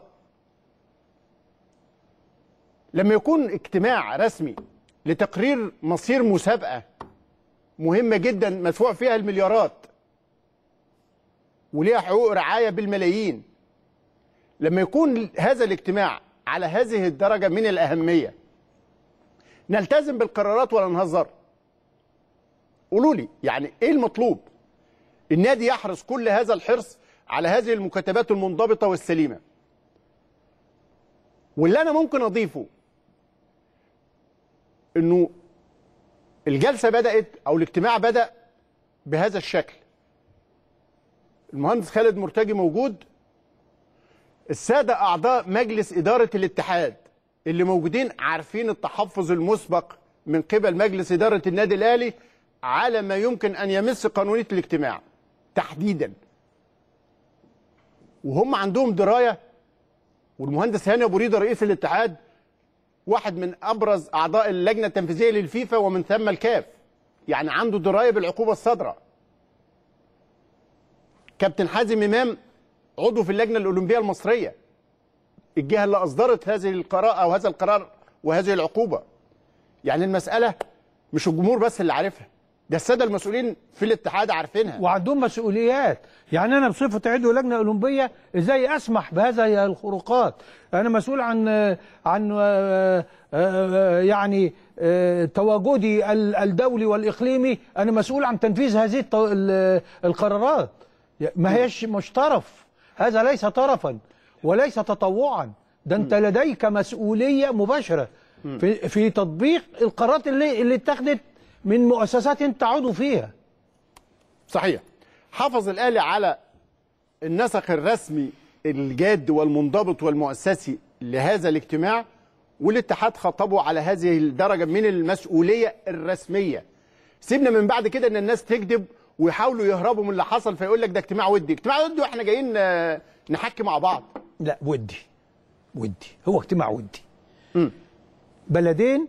Speaker 2: لما يكون اجتماع رسمي لتقرير مصير مسابقة مهمة جدا مدفوع فيها المليارات وليها حقوق رعاية بالملايين، لما يكون هذا الاجتماع على هذه الدرجة من الأهمية، نلتزم بالقرارات ولا نهزر؟ قولوا لي يعني ايه المطلوب؟ النادي يحرص كل هذا الحرص على هذه المكاتبات المنضبطة والسليمة. واللي أنا ممكن أضيفه إنه الجلسة بدأت أو الاجتماع بدأ بهذا الشكل. المهندس خالد مرتجي موجود، السادة أعضاء مجلس إدارة الاتحاد اللي موجودين عارفين التحفظ المسبق من قبل مجلس إدارة النادي الأهلي على ما يمكن أن يمس قانونية الاجتماع تحديدا، وهم عندهم دراية. والمهندس هاني أبو ريدة رئيس الاتحاد واحد من أبرز أعضاء اللجنة التنفيذية للفيفا ومن ثم الكاف، يعني عنده دراية بالعقوبة الصادرة. كابتن حازم إمام عضو في اللجنة الأولمبية المصرية، الجهة اللي أصدرت هذه القرار أو هذا القرار وهذه العقوبة. يعني المسألة مش الجمهور بس اللي عارفها، ده الساده المسؤولين في الاتحاد عارفينها
Speaker 1: وعندهم مسؤوليات. يعني انا بصفه عضو لجنه اولمبيه ازاي اسمح بهذه الخروقات؟ انا مسؤول عن يعني تواجدي الدولي والاقليمي، انا مسؤول عن تنفيذ هذه القرارات. ما هيش مش طرف، هذا ليس طرفا وليس تطوعا، ده انت لديك مسؤوليه مباشره في تطبيق القرارات اللي اتخذت من مؤسسات انت عضو فيها.
Speaker 2: صحيح. حافظ الاهلي على النسق الرسمي الجاد والمنضبط والمؤسسي لهذا الاجتماع، والاتحاد خطبه على هذه الدرجه من المسؤوليه الرسميه. سيبنا من بعد كده ان الناس تكذب ويحاولوا يهربوا من اللي حصل، فيقول لك ده اجتماع ودي، اجتماع ودي واحنا جايين نحكي مع بعض.
Speaker 1: لا، ودي هو اجتماع ودي. بلدين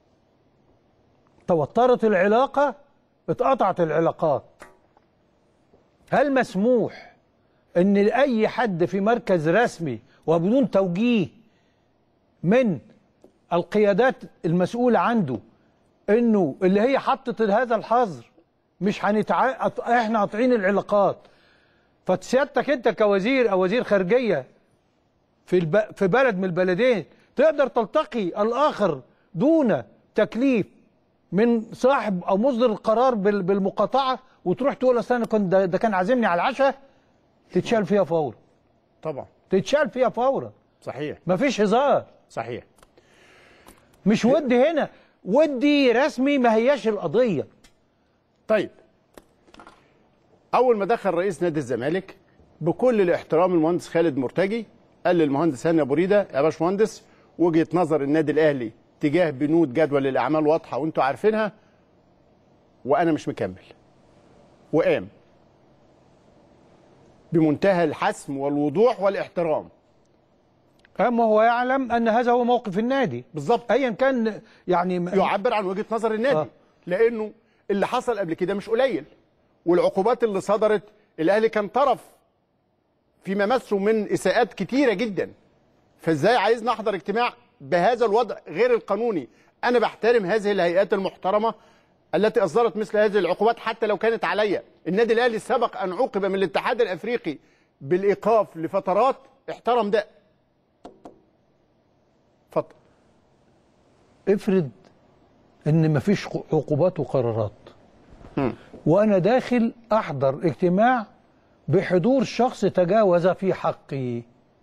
Speaker 1: توترت العلاقة، اتقطعت العلاقات. هل مسموح ان اي حد في مركز رسمي وبدون توجيه من القيادات المسؤولة عنده انه اللي هي حطت هذا الحظر مش احنا قاطعين العلاقات؟ فسيادتك انت كوزير او وزير خارجية في بلد من البلدين تقدر تلتقي الاخر دون تكليف من صاحب او مصدر القرار بالمقاطعه، وتروح تقول اصل انا ده كان عازمني على العشاء، تتشال فيها فورا.
Speaker 2: طبعا
Speaker 1: تتشال فيها فورا.
Speaker 2: صحيح.
Speaker 1: مفيش هزار.
Speaker 2: صحيح.
Speaker 1: مش ودي هنا، ودي رسمي، ما هياش القضيه.
Speaker 2: طيب، اول ما دخل رئيس نادي الزمالك بكل الاحترام المهندس خالد مرتجي قال للمهندس هاني ابو ريده يا باشمهندس وجهه نظر النادي الاهلي تجاه بنود جدول الاعمال واضحه وانتوا عارفينها وانا مش مكمل، وقام بمنتهى الحسم والوضوح والاحترام.
Speaker 1: اما هو يعلم ان هذا هو موقف النادي
Speaker 2: بالظبط،
Speaker 1: ايا كان، يعني
Speaker 2: يعبر عن وجهه نظر النادي. لانه اللي حصل قبل كده مش قليل، والعقوبات اللي صدرت الاهلي كان طرف فيما مسه من اساءات كتيره جدا. فازاي عايز نحضر اجتماع بهذا الوضع غير القانوني؟ انا بحترم هذه الهيئات المحترمه التي اصدرت مثل هذه العقوبات حتى لو كانت عليا. النادي الاهلي سبق ان عوقب من الاتحاد الافريقي بالايقاف لفترات، احترم ده. اتفضل.
Speaker 1: افرض ان مفيش عقوبات وقرارات وانا داخل احضر اجتماع بحضور شخص تجاوز في حقي،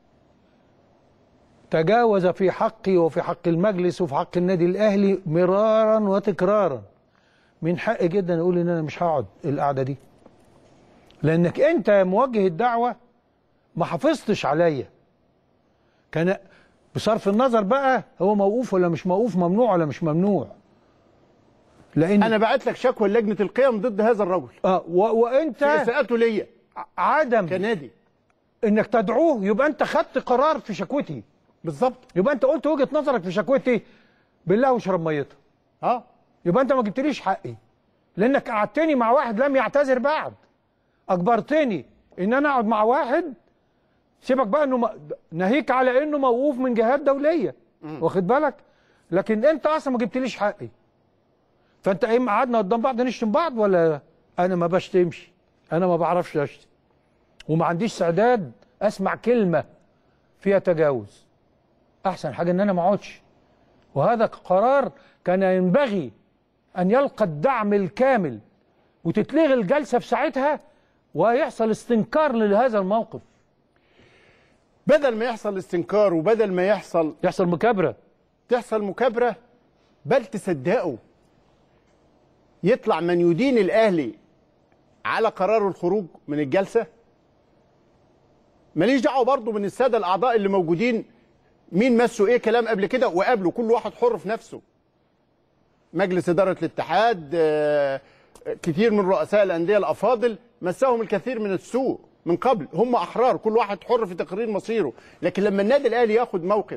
Speaker 1: تجاوز في حقي وفي حق المجلس وفي حق النادي الاهلي مرارا وتكرارا. من حقي جدا اقول ان انا مش هقعد القعده دي، لانك انت موجه الدعوه ما حافظتش عليا. كان بصرف النظر بقى هو موقوف ولا مش موقوف، ممنوع ولا مش ممنوع، لان
Speaker 2: انا بعت لك شكوى لجنه القيم ضد هذا الرجل
Speaker 1: وانت
Speaker 2: في اساءته ليا
Speaker 1: عدم
Speaker 2: كنادي
Speaker 1: انك تدعوه، يبقى انت خدت قرار في شكوتي.
Speaker 2: بالظبط.
Speaker 1: يبقى انت قلت وجهه نظرك في شكوتي بالله واشرب ميتها. يبقى انت ما جبتليش حقي، لانك قعدتني مع واحد لم يعتذر بعد، اجبرتني ان انا اقعد مع واحد، سيبك بقى انه ناهيك على انه موقوف من جهات دوليه، واخد بالك، لكن انت اصلا ما جبتليش حقي. فانت ايه، قعدنا قدام بعض نشتم بعض؟ ولا انا ما بشتمش، انا ما بعرفش اشتم، وما عنديش استعداد اسمع كلمه فيها تجاوز. احسن حاجه ان انا ما اقعدش. وهذا قرار كان ينبغي ان يلقى الدعم الكامل وتتلغي الجلسه في ساعتها ويحصل استنكار لهذا الموقف.
Speaker 2: بدل ما يحصل استنكار وبدل ما يحصل
Speaker 1: مكابره،
Speaker 2: تحصل مكابره، بل تصدقوا يطلع من يدين الاهلي على قرار الخروج من الجلسه. ماليش دعوه برضه من الساده الاعضاء اللي موجودين مين مسوا ايه كلام قبل كده وقابلوا، كل واحد حر في نفسه. مجلس اداره الاتحاد، كتير من رؤساء الانديه الافاضل مساهم الكثير من السوء من قبل، هم احرار، كل واحد حر في تقرير مصيره. لكن لما النادي الاهلي ياخد موقف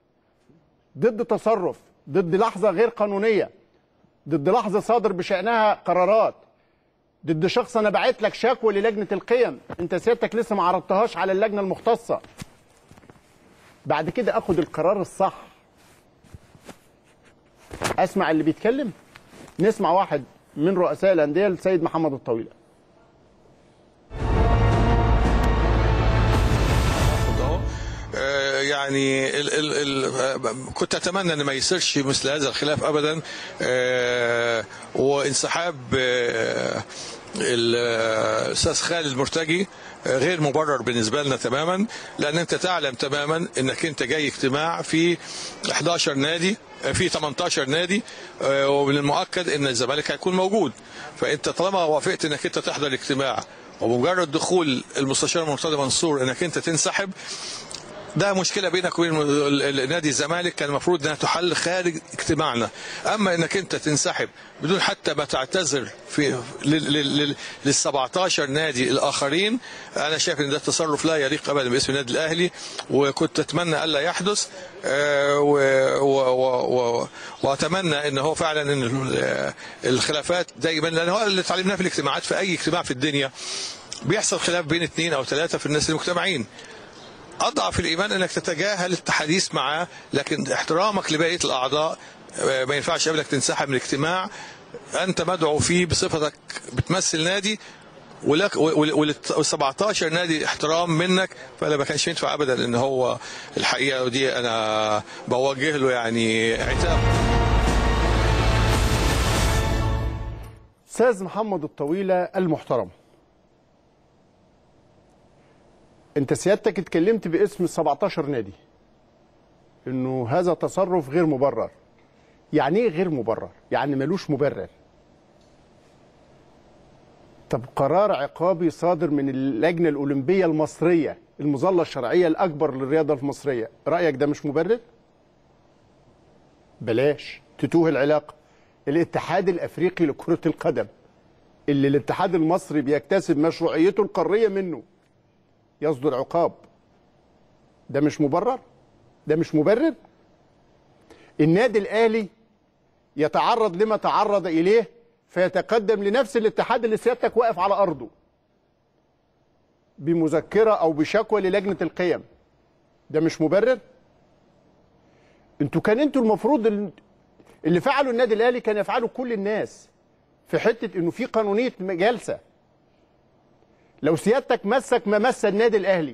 Speaker 2: ضد تصرف، ضد لحظه غير قانونيه، ضد لحظه صادر بشانها قرارات، ضد شخص انا باعت لك شكوى للجنه القيم انت سيادتك لسه ما عرضتهاش على اللجنه المختصه، بعد كده اخد القرار الصح. اسمع اللي بيتكلم، نسمع واحد من رؤساء الانديه السيد محمد الطويله.
Speaker 6: يعني كنت اتمنى ان ما يصيرش مثل هذا الخلاف ابدا، وانسحاب الاستاذ خالد مرتجي غير مبرر بالنسبه لنا تماما، لان انت تعلم تماما انك انت جاي اجتماع في 11 نادي، في 18 نادي، ومن المؤكد ان الزمالك هيكون موجود. فانت طالما وافقت انك انت تحضر الاجتماع ومجرد دخول المستشار مرتضى منصور انك انت تنسحب، ده مشكله بينك وبين نادي الزمالك، كان المفروض انها تحل خارج اجتماعنا. اما انك انت تنسحب بدون حتى ما تعتذر في لل 17 نادي الاخرين، انا شايف ان ده تصرف لا يليق ابدا باسم النادي الاهلي، وكنت اتمنى الا يحدث. واتمنى ان هو فعلا ان الخلافات دايما، لان هو اللي اتعلمناه في الاجتماعات، في اي اجتماع في الدنيا بيحصل خلاف بين 2 أو 3 في الناس المجتمعين. اضعف الايمان انك تتجاهل الحديث معاه، لكن احترامك لبقيه الاعضاء ما ينفعش ابدا تنسحب من الاجتماع. انت مدعو فيه بصفتك بتمثل نادي، ولك وال 17 نادي احترام منك، فلا ما كانش ينفع ابدا ان هو الحقيقه، ودي انا بوجه له يعني عتاب.
Speaker 2: استاذ محمد الطويله المحترم، انت سيادتك اتكلمت باسم 17 نادي انه هذا تصرف غير مبرر. يعني ايه غير مبرر؟ يعني ملوش مبرر. طب قرار عقابي صادر من اللجنه الاولمبيه المصريه، المظله الشرعيه الاكبر للرياضه المصريه، رايك ده مش مبرر؟ بلاش تتوه العلاقه. الاتحاد الافريقي لكره القدم اللي الاتحاد المصري بيكتسب مشروعيته القاريه منه يصدر عقاب، ده مش مبرر؟ ده مش مبرر؟ النادي الاهلي يتعرض لما تعرض اليه فيتقدم لنفس الاتحاد اللي سيادتك واقف على ارضه بمذكره او بشكوى للجنه القيم، ده مش مبرر؟ انتوا المفروض اللي فعله النادي الاهلي كان يفعله كل الناس، في حته انه في قانونيه جلسه. لو سيادتك مسك ما مس النادي الاهلي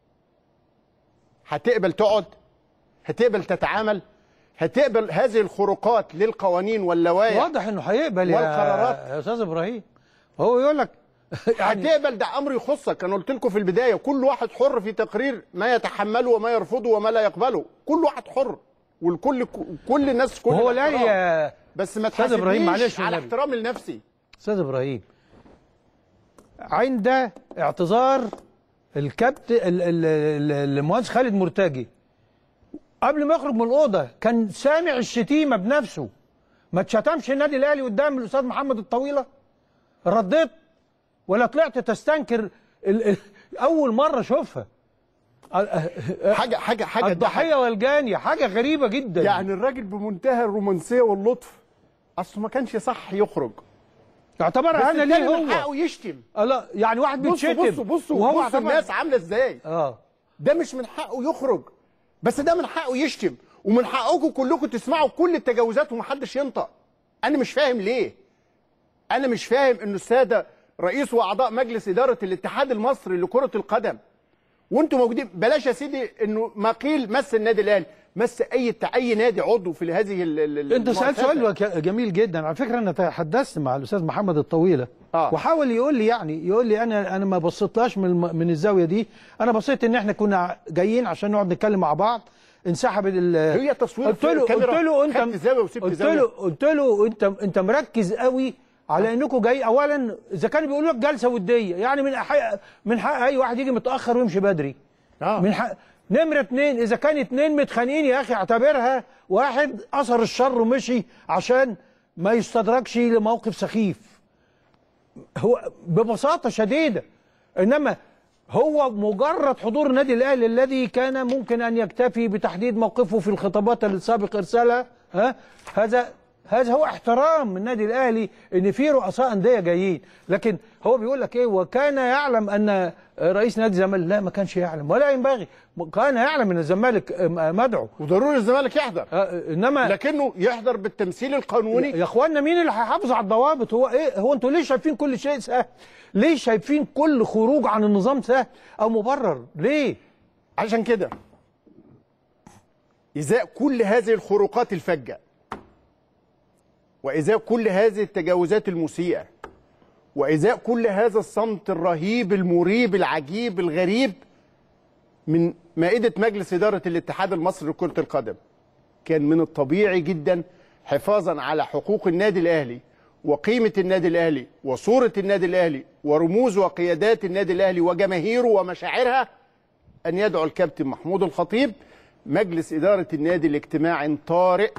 Speaker 2: هتقبل تقعد؟ هتقبل تتعامل؟ هتقبل هذه الخروقات للقوانين واللوائح؟
Speaker 1: واضح انه هيقبل
Speaker 2: والقرارات
Speaker 1: يا استاذ ابراهيم. هو يقول لك
Speaker 2: يعني هتقبل، ده امر يخصك. انا قلت لكم في البدايه كل واحد حر في تقرير ما يتحمله وما يرفضه وما لا يقبله، كل واحد حر، والكل كل الناس كل
Speaker 1: هو لا
Speaker 2: بس ما
Speaker 1: استاذ ابراهيم معلش
Speaker 2: على احترامي لنفسي.
Speaker 1: استاذ ابراهيم، عند اعتذار الكابتن المهندس خالد مرتجي قبل ما يخرج من الاوضه كان سامع الشتيمه بنفسه، ما اتشتمش النادي الاهلي قدام الاستاذ محمد الطويله؟ رديت ولا طلعت تستنكر؟ اول مره اشوفها
Speaker 2: حاجه
Speaker 1: الضحيه والجانيه، حاجه غريبه جدا.
Speaker 2: يعني الراجل بمنتهى الرومانسيه واللطف اصله ما كانش صح يخرج،
Speaker 1: يعتبرها انا ليه هو
Speaker 2: من حقه يشتم.
Speaker 1: لا يعني واحد بيتشتم.
Speaker 2: بصوا الناس عامله ازاي. ده مش من حقه يخرج، بس ده من حقه يشتم، ومن حقكم كلكم تسمعوا كل التجاوزات ومحدش ينطق. انا مش فاهم ليه. انا مش فاهم انه الساده رئيس واعضاء مجلس اداره الاتحاد المصري لكره القدم وانتم موجودين، بلاش يا سيدي انه ما قيل مس النادي الاهلي، مس اي نادي عضو في هذه
Speaker 1: انت سالت سؤال جميل جدا على فكره. انا تحدثت مع الاستاذ محمد الطويله وحاول يقول لي انا ما بصيتلاش من الزاويه دي، انا بصيت ان احنا كنا جايين عشان نقعد نتكلم مع بعض، انسحب
Speaker 2: هي تصوير
Speaker 1: قلت له انت مركز قوي على انكم جاي. اولا اذا كانوا بيقولوا لك جلسه وديه، يعني من حق اي واحد يجي متاخر ويمشي بدري. من حق. نمره 2، اذا كان 2 متخانقين يا اخي اعتبرها واحد اثر الشر ومشي عشان ما يستدركش لموقف سخيف. هو ببساطه شديده. انما هو مجرد حضور النادي الاهلي الذي كان ممكن ان يكتفي بتحديد موقفه في الخطابات السابق ارسالها، هذا هو احترام النادي الاهلي ان في رؤساء انديه جايين. لكن هو بيقول لك ايه، وكان يعلم ان رئيس نادي الزمالك، لا ما كانش يعلم ولا ينبغي، كان يعلم ان الزمالك مدعو
Speaker 2: وضروري الزمالك يحضر،
Speaker 1: انما
Speaker 2: لكنه يحضر بالتمثيل القانوني.
Speaker 1: يا اخوانا مين اللي هيحافظ على الضوابط؟ هو ايه، هو انتوا ليه شايفين كل شيء سهل؟ ليه شايفين كل خروج عن النظام سهل او مبرر؟ ليه؟
Speaker 2: عشان كده ازاء كل هذه الخروقات الفجة، وازاء كل هذه التجاوزات المسيئة، وازاء كل هذا الصمت الرهيب المريب العجيب الغريب من مائدة مجلس إدارة الاتحاد المصري لكرة القدم، كان من الطبيعي جدا حفاظا على حقوق النادي الأهلي وقيمة النادي الأهلي وصورة النادي الأهلي ورموز وقيادات النادي الأهلي وجماهيره ومشاعرها أن يدعو الكابتن محمود الخطيب مجلس إدارة النادي لاجتماع طارئ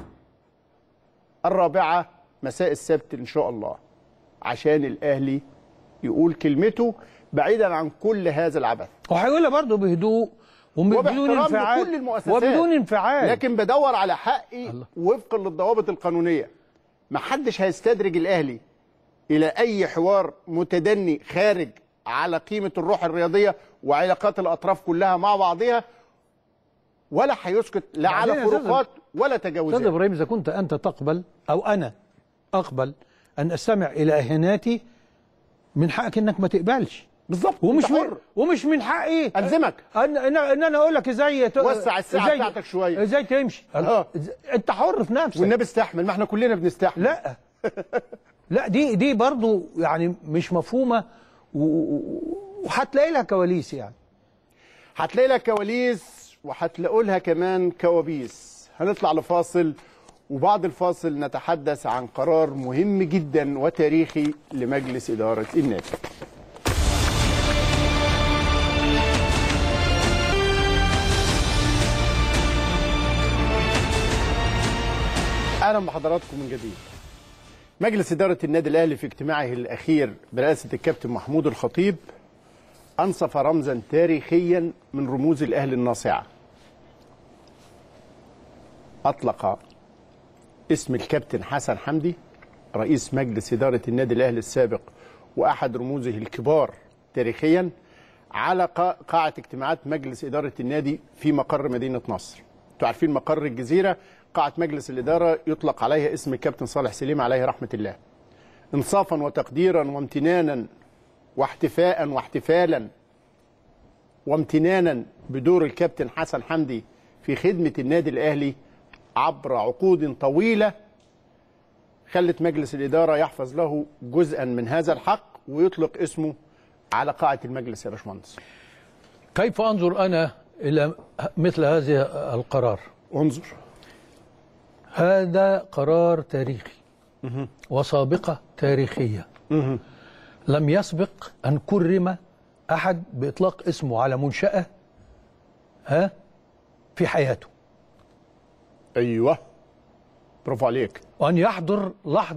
Speaker 2: 4 مساء السبت إن شاء الله، عشان الأهلي يقول كلمته بعيدا عن كل هذا العبث.
Speaker 1: وهيقولها برضه بهدوء وبدون انفعال،
Speaker 2: كل المؤسسات
Speaker 1: وبدون انفعال،
Speaker 2: لكن بدور على حقي وفقا للضوابط القانونيه. ما حدش هيستدرج الاهلي الى اي حوار متدني خارج على قيمه الروح الرياضيه وعلاقات الاطراف كلها مع بعضها، ولا هيسكت لا على خروقات ولا تجاوزات.
Speaker 1: استاذ ابراهيم، اذا كنت انت تقبل او انا اقبل ان استمع الى اهاناتي، من حقك انك ما تقبلش.
Speaker 2: بالظبط،
Speaker 1: ومش من حقي
Speaker 2: الزمك
Speaker 1: ان انا اقول لك ازاي
Speaker 2: وسع الساعه بتاعتك شويه،
Speaker 1: ازاي تمشي. انت حر في نفسك،
Speaker 2: والنبي استحمل، ما احنا كلنا بنستحمل.
Speaker 1: لا لا، دي برضو يعني مش مفهومه، وهتلاقي لها كواليس، يعني
Speaker 2: هتلاقي لها كواليس وهتلاقوا لها كمان كوابيس. هنطلع لفاصل، وبعد الفاصل نتحدث عن قرار مهم جدا وتاريخي لمجلس إدارة النادي. أهلا بحضراتكم من جديد. مجلس إدارة النادي الأهلي في اجتماعه الأخير برئاسة الكابتن محمود الخطيب أنصف رمزا تاريخيا من رموز الأهلي الناصعة. أطلق اسم الكابتن حسن حمدي رئيس مجلس إدارة النادي الأهلي السابق وأحد رموزه الكبار تاريخيا على قاعة اجتماعات مجلس إدارة النادي في مقر مدينة نصر. انتوا عارفين مقر الجزيرة قاعة مجلس الإدارة يطلق عليها اسم الكابتن صالح سليم عليه رحمة الله. انصافا وتقديرا وامتنانا واحتفاء واحتفالا وامتنانا بدور الكابتن حسن حمدي في خدمة النادي الأهلي عبر عقود طويلة، خلت مجلس الإدارة يحفظ له جزءا من هذا الحق ويطلق اسمه على قاعة المجلس. يا باشمهندس،
Speaker 1: كيف أنظر أنا إلى مثل هذا القرار؟
Speaker 2: انظر،
Speaker 1: هذا قرار تاريخي وسابقة تاريخية. لم يسبق أن كرم أحد بإطلاق اسمه على منشأة في حياته.
Speaker 2: أيوه، برافو عليك.
Speaker 1: وأن يحضر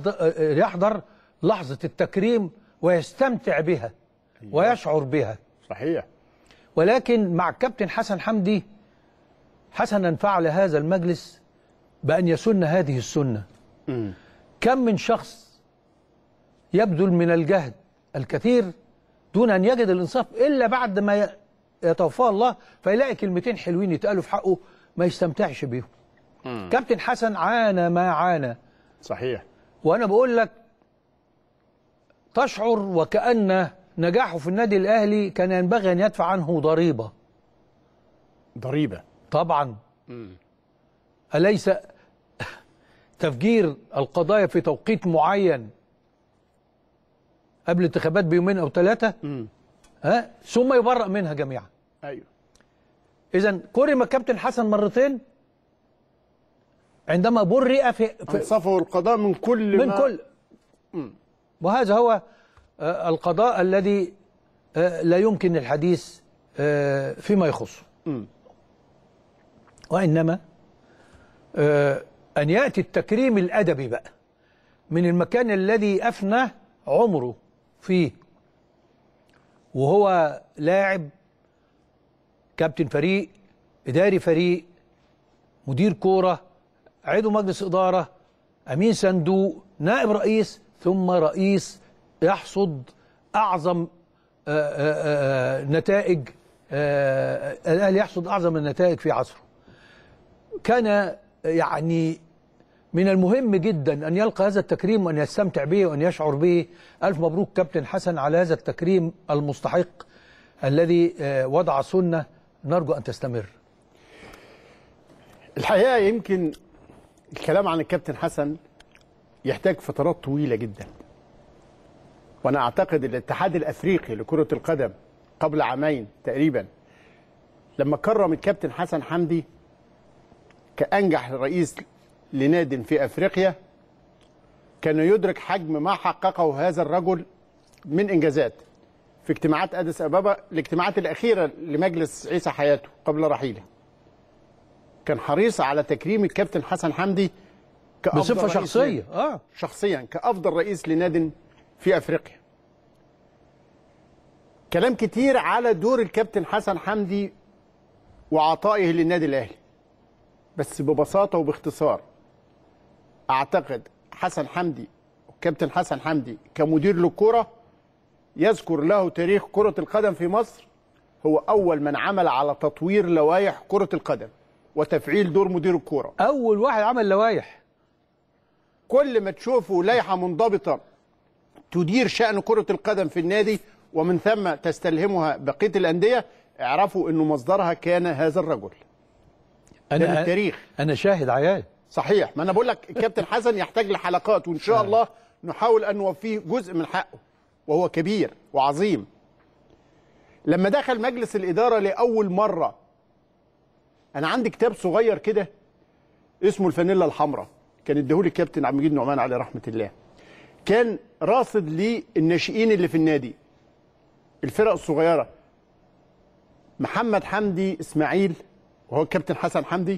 Speaker 1: لحظة التكريم ويستمتع بها. أيوة. ويشعر بها.
Speaker 2: صحيح.
Speaker 1: ولكن مع الكابتن حسن حمدي، حسنا فعل هذا المجلس بأن يسن هذه السنة. كم من شخص يبذل من الجهد الكثير دون أن يجد الإنصاف إلا بعد ما يتوفاه الله، فيلاقي كلمتين حلوين يتقالوا في حقه ما يستمتعش بيهم. كابتن حسن عانى ما عانى.
Speaker 2: صحيح.
Speaker 1: وأنا بقول لك تشعر وكأن نجاحه في النادي الأهلي كان ينبغي أن يدفع عنه ضريبة.
Speaker 2: ضريبة
Speaker 1: طبعا. أليس تفجير القضايا في توقيت معين قبل الانتخابات بيومين أو 3 ثم يبرأ منها جميعا.
Speaker 2: أيوه.
Speaker 1: إذن كرم الكابتن حسن مرتين عندما برئ في
Speaker 2: انصفه القضاء من كل
Speaker 1: وهذا هو القضاء الذي لا يمكن الحديث فيما يخصه. وإنما أن يأتي التكريم الأدبي بقى من المكان الذي أفنى عمره فيه، وهو لاعب، كابتن فريق، إداري فريق، مدير كورة، عضو مجلس إدارة، امين صندوق، نائب رئيس، ثم رئيس يحصد اعظم نتائج. الاهلي يحصد اعظم النتائج في عصره. كان يعني من المهم جدا ان يلقى هذا التكريم وان يستمتع به وان يشعر به. الف مبروك كابتن حسن على هذا التكريم المستحق الذي وضع سنه نرجو ان تستمر.
Speaker 2: الحقيقه يمكن الكلام عن الكابتن حسن يحتاج فترات طويله جدا، وانا اعتقد الاتحاد الافريقي لكره القدم قبل عامين تقريبا لما كرم الكابتن حسن حمدي كأنجح رئيس لناد في افريقيا كان يدرك حجم ما حققه هذا الرجل من انجازات في اجتماعات اديس ابابا، الاجتماعات الاخيره لمجلس عيسى حياته قبل رحيله. كان حريص على تكريم الكابتن حسن حمدي كأفضل
Speaker 1: بصفه شخصيه
Speaker 2: شخصيا كأفضل رئيس لناد في افريقيا. كلام كتير على دور الكابتن حسن حمدي وعطائه للنادي الاهلي، بس ببساطه وباختصار اعتقد حسن حمدي الكابتن حسن حمدي كمدير للكره يذكر له تاريخ كره القدم في مصر، هو اول من عمل على تطوير لوائح كره القدم وتفعيل دور مدير الكره.
Speaker 1: اول واحد عمل لوائح.
Speaker 2: كل ما تشوفوا لائحه منضبطه تدير شأن كره القدم في النادي ومن ثم تستلهمها بقيه الانديه، اعرفوا انه مصدرها كان هذا الرجل.
Speaker 1: انا
Speaker 2: التاريخ
Speaker 1: انا شاهد عيان.
Speaker 2: صحيح، ما انا بقول لك الكابتن حسن يحتاج لحلقات، وان شاء الله نحاول ان نوفيه جزء من حقه، وهو كبير وعظيم. لما دخل مجلس الاداره لاول مره، انا عندي كتاب صغير كده اسمه الفانيلا الحمراء، كان اداهولي الكابتن عبد المجيد نعمان عليه رحمه الله. كان راصد للناشئين اللي في النادي، الفرق الصغيره، محمد حمدي اسماعيل وهو الكابتن حسن حمدي.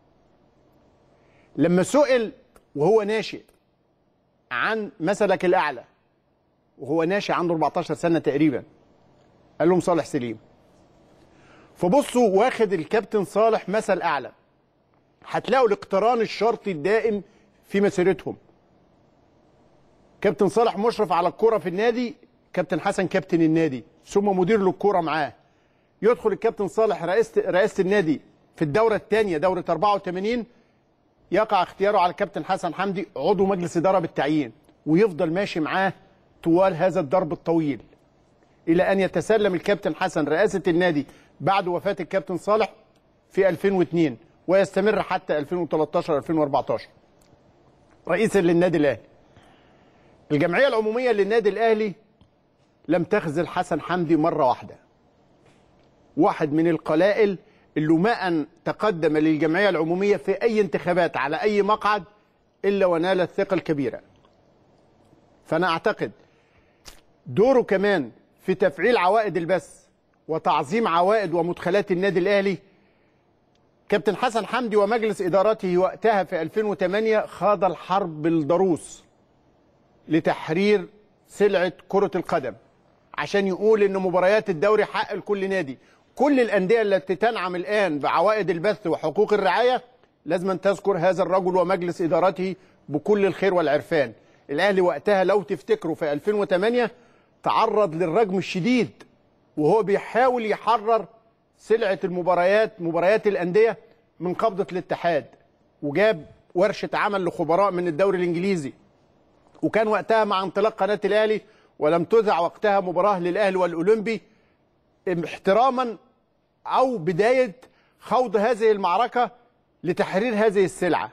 Speaker 2: لما سئل وهو ناشئ عن مسلك الاعلى وهو ناشئ عنده 14 سنه تقريبا، قال لهم صالح سليم. فبصوا واخد الكابتن صالح مثل اعلى، هتلاقوا الاقتران الشرطي الدائم في مسيرتهم. كابتن صالح مشرف على الكرة في النادي، كابتن حسن كابتن النادي ثم مدير للكرة معاه. يدخل الكابتن صالح رئاسة النادي في الدورة الثانية دورة 84، يقع اختياره على الكابتن حسن حمدي عضو مجلس إدارة بالتعيين، ويفضل ماشي معاه طوال هذا الدرب الطويل إلى أن يتسلم الكابتن حسن رئاسة النادي بعد وفاة الكابتن صالح في 2002 ويستمر حتى 2013-2014 رئيسا للنادي الأهلي. الجمعية العمومية للنادي الأهلي لم تخذل حسن حمدي مرة واحدة. واحد من القلائل اللي ما أن تقدم للجمعية العمومية في أي انتخابات على أي مقعد إلا ونال الثقة الكبيرة. فأنا أعتقد دوره كمان في تفعيل عوائد البث وتعظيم عوائد ومدخلات النادي الأهلي. كابتن حسن حمدي ومجلس إدارته وقتها في 2008 خاض الحرب بالضروس لتحرير سلعة كرة القدم، عشان يقول إن مباريات الدوري حق لكل نادي. كل الأندية التي تنعم الآن بعوائد البث وحقوق الرعاية لازم أن تذكر هذا الرجل ومجلس إدارته بكل الخير والعرفان. الأهلي وقتها لو تفتكروا في 2008 تعرض للرجم الشديد وهو بيحاول يحرر سلعة مباريات الأندية من قبضة الاتحاد، وجاب ورشة عمل لخبراء من الدوري الإنجليزي، وكان وقتها مع انطلاق قناة الأهلي ولم تذع وقتها مباراة للأهلي والأولمبي احتراما أو بداية خوض هذه المعركة لتحرير هذه السلعة.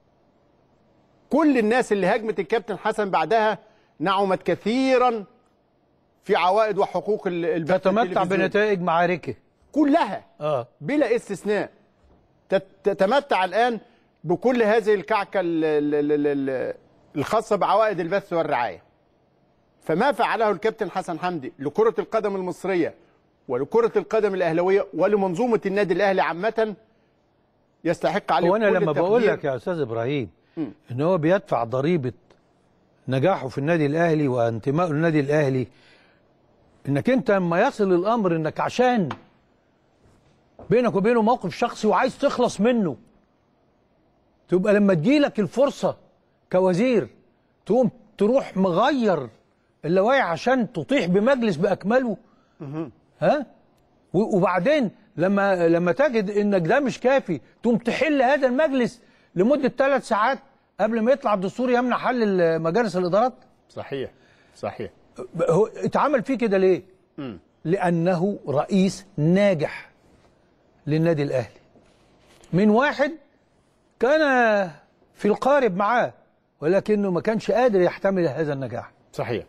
Speaker 2: كل الناس اللي هاجمت الكابتن حسن بعدها نعمت كثيرا في عوائد وحقوق البث
Speaker 1: تتمتع بنتائج معاركه
Speaker 2: كلها بلا استثناء. تتمتع الآن بكل هذه الكعكة الخاصة بعوائد البث والرعاية. فما فعله الكابتن حسن حمدي لكرة القدم المصرية ولكرة القدم الأهلوية ولمنظومة النادي الأهلي عامة يستحق عليه كل
Speaker 1: التقدير. وأنا لما بقول لك يا أستاذ إبراهيم إن هو بيدفع ضريبة نجاحه في النادي الأهلي وانتمائه للنادي الأهلي، إنك أنت لما يصل الأمر إنك عشان بينك وبينه موقف شخصي وعايز تخلص منه، تبقى لما تجيلك الفرصة كوزير تقوم تروح مغير اللوائح عشان تطيح بمجلس باكمله؟ ها؟ وبعدين لما تجد انك ده مش كافي تقوم تحل هذا المجلس لمده 3 ساعات قبل ما يطلع الدستور يمنع حل مجالس الادارات.
Speaker 2: صحيح صحيح.
Speaker 1: هو اتعمل فيه كده ليه؟ لانه رئيس ناجح للنادي الاهلي من واحد كان في القارب معاه ولكنه ما كانش قادر يحتمل هذا النجاح.
Speaker 2: صحيح.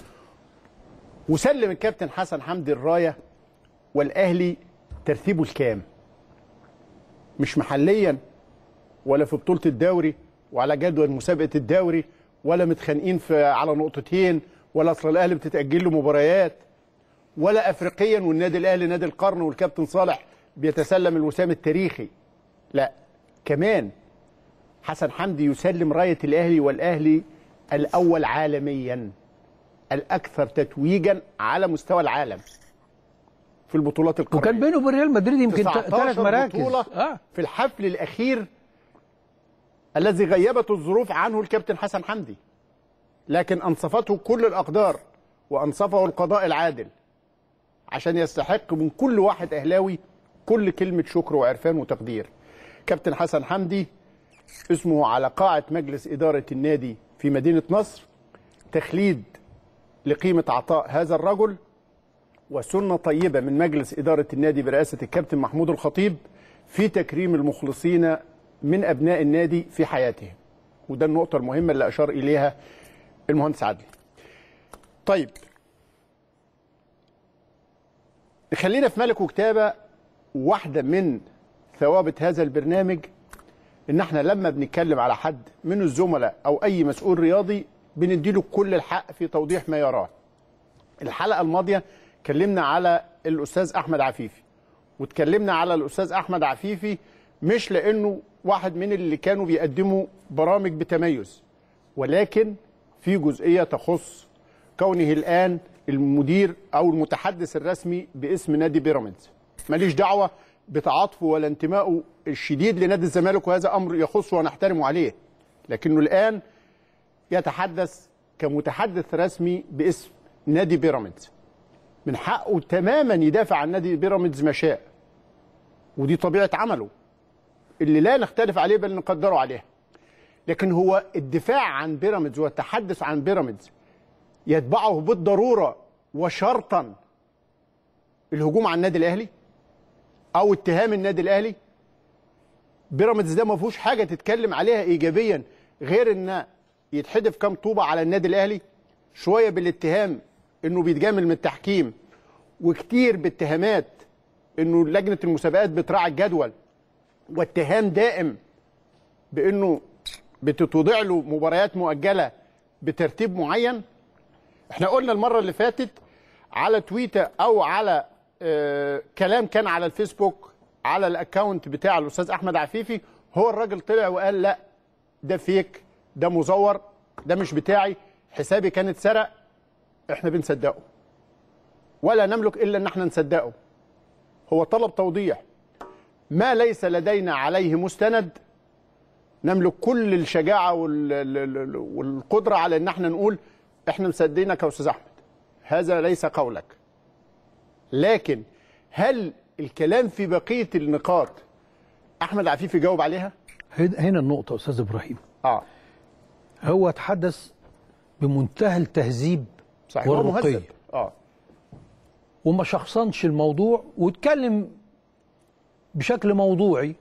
Speaker 2: وسلم الكابتن حسن حمدي الرايه والاهلي ترتيبه الكام؟ مش محليا ولا في بطوله الدوري وعلى جدول مسابقه الدوري ولا متخانقين على نقطتين ولا اصل الاهلي بتتاجل له مباريات ولا افريقيا والنادي الاهلي نادي القرن والكابتن صالح بيتسلم الوسام التاريخي. لا، كمان حسن حمدي يسلم رايه الاهلي والاهلي الاول عالميا، الاكثر تتويجا على مستوى العالم في البطولات القاريه.
Speaker 1: وكان بينه وبين ريال مدريد يمكن 3 مراكز
Speaker 2: بطولة في الحفل الاخير الذي غيبته الظروف عنه الكابتن حسن حمدي، لكن انصفته كل الاقدار وانصفه القضاء العادل عشان يستحق من كل واحد اهلاوي كل كلمه شكر وعرفان وتقدير. كابتن حسن حمدي اسمه على قاعه مجلس اداره النادي في مدينه نصر، تخليد لقيمه عطاء هذا الرجل وسنه طيبه من مجلس اداره النادي برئاسه الكابتن محمود الخطيب في تكريم المخلصين من ابناء النادي في حياتهم. وده النقطه المهمه اللي اشار اليها المهندس عدلي. طيب خلينا في ملك وكتابه. واحده من ثوابت هذا البرنامج ان احنا لما بنتكلم على حد من الزملاء او اي مسؤول رياضي بنديله كل الحق في توضيح ما يراه. الحلقه الماضيه اتكلمنا على الاستاذ احمد عفيفي، واتكلمنا على الاستاذ احمد عفيفي مش لانه واحد من اللي كانوا بيقدموا برامج بتميز، ولكن في جزئيه تخص كونه الان المدير او المتحدث الرسمي باسم نادي بيراميدز. ماليش دعوه بتعاطفه ولا انتمائه الشديد لنادي الزمالك، وهذا امر يخصه ونحترمه عليه، لكنه الان يتحدث كمتحدث رسمي باسم نادي بيراميدز. من حقه تماما يدافع عن نادي بيراميدز ما شاء، ودي طبيعه عمله اللي لا نختلف عليه بل نقدره عليها. لكن هو الدفاع عن بيراميدز والتحدث عن بيراميدز يتبعه بالضروره وشرطا الهجوم على النادي الاهلي او اتهام النادي الاهلي؟ بيراميدز ده ما فيهوش حاجه تتكلم عليها ايجابيا غير ان يتحدف كام طوبه على النادي الاهلي، شويه بالاتهام انه بيتجامل من التحكيم، وكتير باتهامات انه لجنه المسابقات بتراعي الجدول، واتهام دائم بانه بتتوضع له مباريات مؤجله بترتيب معين. احنا قلنا المره اللي فاتت على تويتر او على كلام كان على الفيسبوك على الاكونت بتاع الاستاذ احمد عفيفي، هو الراجل طلع وقال لا ده فيك، ده مزور، ده مش بتاعي، حسابي كان اتسرق. احنا بنصدقه ولا نملك الا ان احنا نصدقه. هو طلب توضيح، ما ليس لدينا عليه مستند نملك كل الشجاعه والقدره على ان احنا نقول احنا مصدقينك يا استاذ احمد، هذا ليس قولك. لكن هل الكلام في بقيه النقاط احمد عفيفي جاوب عليها؟
Speaker 1: هنا النقطه استاذ ابراهيم. هو تحدث بمنتهى التهذيب والرقي، وما شخصنش الموضوع واتكلم بشكل موضوعي،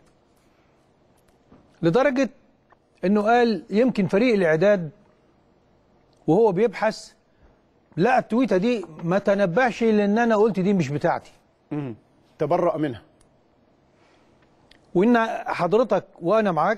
Speaker 1: لدرجه انه قال يمكن فريق الاعداد وهو بيبحث لا التويته دي ما تنبهش لان انا قلت دي مش بتاعتي،
Speaker 2: تبرأ منها.
Speaker 1: وان حضرتك وانا معاك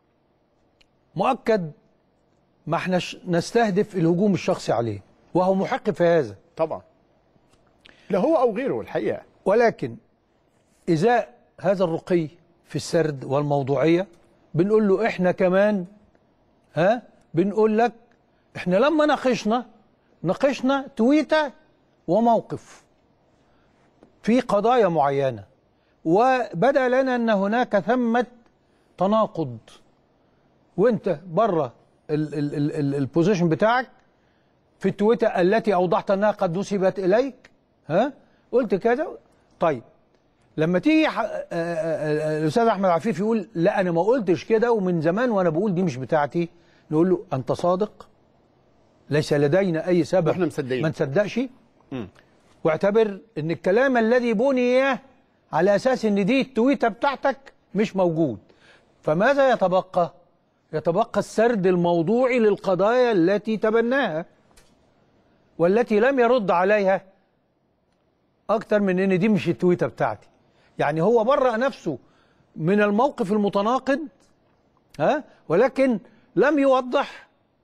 Speaker 1: مؤكد ما احناش نستهدف الهجوم الشخصي عليه، وهو محق في هذا
Speaker 2: طبعا، لا هو او غيره الحقيقه.
Speaker 1: ولكن ازاء هذا الرقي في السرد والموضوعيه بنقول له احنا كمان بنقول لك احنا لما ناقشنا تويته وموقف في قضايا معينه، وبدا لنا ان هناك ثمه تناقض، وانت بره البوزيشن بتاعك في التويتة التي اوضحت انها قد نسبت اليك، ها قلت كده. طيب لما تيجي الاستاذ احمد عفيف يقول لا انا ما قلتش كده ومن زمان وانا بقول دي مش بتاعتي، نقول له انت صادق، ليس لدينا اي سبب
Speaker 2: واحنا مصدقين
Speaker 1: ما نصدقش، واعتبر ان الكلام الذي بني على اساس ان دي التويته بتاعتك مش موجود. فماذا يتبقى؟ يتبقى السرد الموضوعي للقضايا التي تبناها والتي لم يرد عليها اكتر من ان دي مش التويته بتاعتي. يعني هو برأ نفسه من الموقف المتناقض، ها، ولكن لم يوضح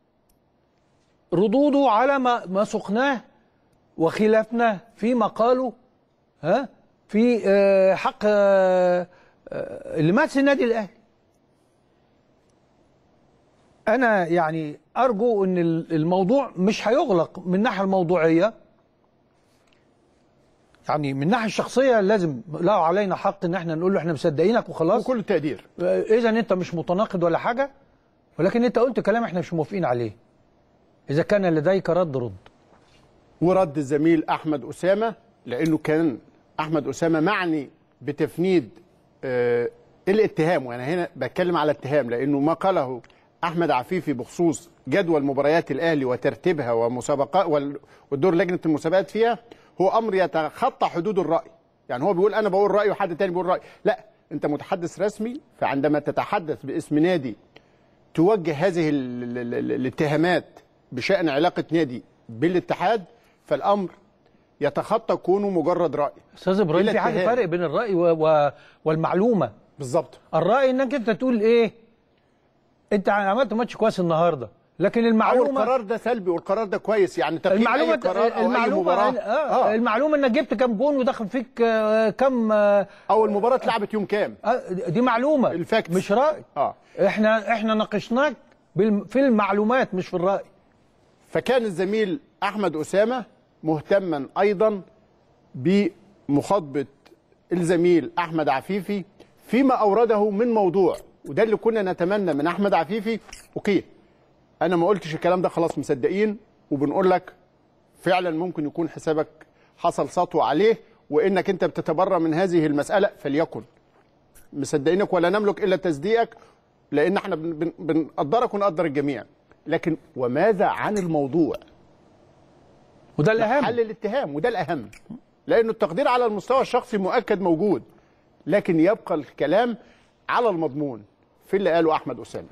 Speaker 1: ردوده على ما سقناه وخلافنا فيما قالوا، ها، في حق اللي مات النادي الاهلي. انا يعني ارجو ان الموضوع مش هيغلق من الناحيه الموضوعيه، يعني من الناحيه الشخصيه لازم له علينا حق ان احنا نقول له احنا مصدقينك وخلاص
Speaker 2: وكل التقدير.
Speaker 1: اذا انت مش متناقض ولا حاجه، ولكن انت قلت كلام احنا مش موافقين عليه. اذا كان لديك رد.
Speaker 2: ورد الزميل احمد اسامه، لانه كان احمد اسامه معني بتفنيد الاتهام، وانا هنا بتكلم على اتهام، لانه ما قاله احمد عفيفي بخصوص جدول مباريات الاهلي وترتيبها ومسابقات والدور لجنه المسابقات فيها هو امر يتخطى حدود الراي. يعني هو بيقول انا بقول رايي وحد تاني بيقول راي، لا، انت متحدث رسمي، فعندما تتحدث باسم نادي توجه هذه الاتهامات بشأن علاقه نادي بالاتحاد، فالامر يتخطى كونه مجرد راي.
Speaker 1: استاذ ابراهيم، في حاجه فرق بين الراي والمعلومه.
Speaker 2: بالظبط.
Speaker 1: الراي انك انت تقول ايه، انت عملت ماتش كويس النهارده، لكن المعلومه
Speaker 2: القرار ده سلبي والقرار ده كويس، يعني تقييم اي قرار او اي مباراه.
Speaker 1: المعلومه انك جبت كام جون ودخل فيك كام،
Speaker 2: او المباراه اتلعبت يوم كام،
Speaker 1: دي معلومه
Speaker 2: الفاكت
Speaker 1: مش راي. احنا ناقشناك في المعلومات مش في الراي.
Speaker 2: فكان الزميل احمد اسامه مهتما ايضا بمخاطبه الزميل احمد عفيفي فيما اورده من موضوع، وده اللي كنا نتمنى من احمد عفيفي. اوكي، انا ما قلتش الكلام ده، خلاص مصدقين وبنقول لك فعلا ممكن يكون حسابك حصل سطو عليه وانك انت بتتبرى من هذه المساله، فليكن مصدقينك ولا نملك الا تصديقك، لان احنا بنقدرك ونقدر الجميع. لكن وماذا عن الموضوع؟
Speaker 1: وده الاهم،
Speaker 2: حل الاتهام، وده الاهم، لانه التقدير على المستوى الشخصي مؤكد موجود، لكن يبقى الكلام على المضمون في اللي قاله احمد اسامه.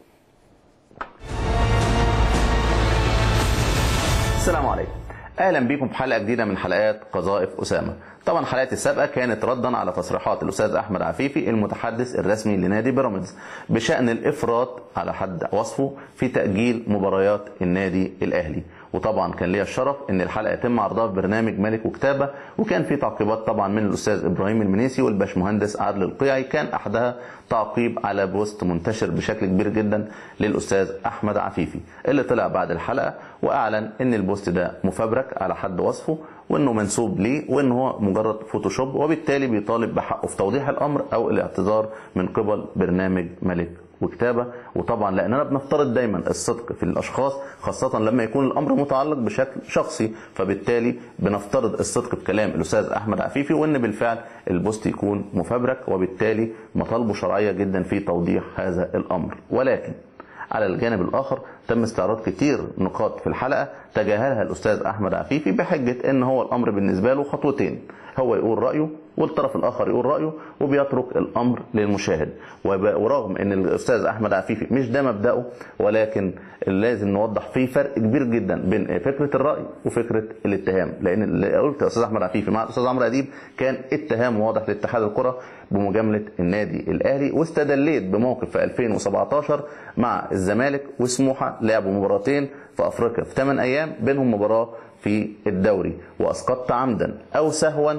Speaker 7: السلام عليكم، اهلا بكم في حلقه جديده من حلقات قذائف اسامه. طبعا حلقات السابقه كانت ردا على تصريحات الاستاذ احمد عفيفي المتحدث الرسمي لنادي بيراميدز بشان الافراط على حد وصفه في تاجيل مباريات النادي الاهلي. وطبعا كان ليا الشرف ان الحلقه يتم عرضها في برنامج ملك وكتابه، وكان في تعقيبات طبعا من الاستاذ ابراهيم المنيسي والباشمهندس عادل القيعي، كان احدها تعقيب على بوست منتشر بشكل كبير جدا للاستاذ احمد عفيفي اللي طلع بعد الحلقه واعلن ان البوست ده مفبرك على حد وصفه، وانه منسوب ليه، وانه هو مجرد فوتوشوب، وبالتالي بيطالب بحقه في توضيح الامر او الاعتذار من قبل برنامج ملك وكتابه. وطبعا لاننا بنفترض دايما الصدق في الاشخاص، خاصه لما يكون الامر متعلق بشكل شخصي، فبالتالي بنفترض الصدق بكلام الاستاذ احمد عفيفي، وان بالفعل البوست يكون مفبرك، وبالتالي مطالبه شرعيه جدا في توضيح هذا الامر. ولكن على الجانب الاخر تم استعراض كتير نقاط في الحلقه تجاهلها الاستاذ احمد عفيفي بحجه ان هو الامر بالنسبه له خطوتين، هو يقول رايه والطرف الاخر يقول رايه، وبيترك الامر للمشاهد. ورغم ان الاستاذ احمد عفيفي مش ده مبداه، ولكن لازم نوضح فيه فرق كبير جدا بين فكره الراي وفكره الاتهام، لان اللي قلت الاستاذ احمد عفيفي مع الاستاذ عمرو اديب كان اتهام واضح لاتحاد الكره بمجامله النادي الاهلي، واستدليت بموقف في 2017 مع الزمالك وسموحه لعبوا مباراتين في افريقيا في 8 ايام، بينهم مباراه في الدوري، واسقطت عمدا او سهوا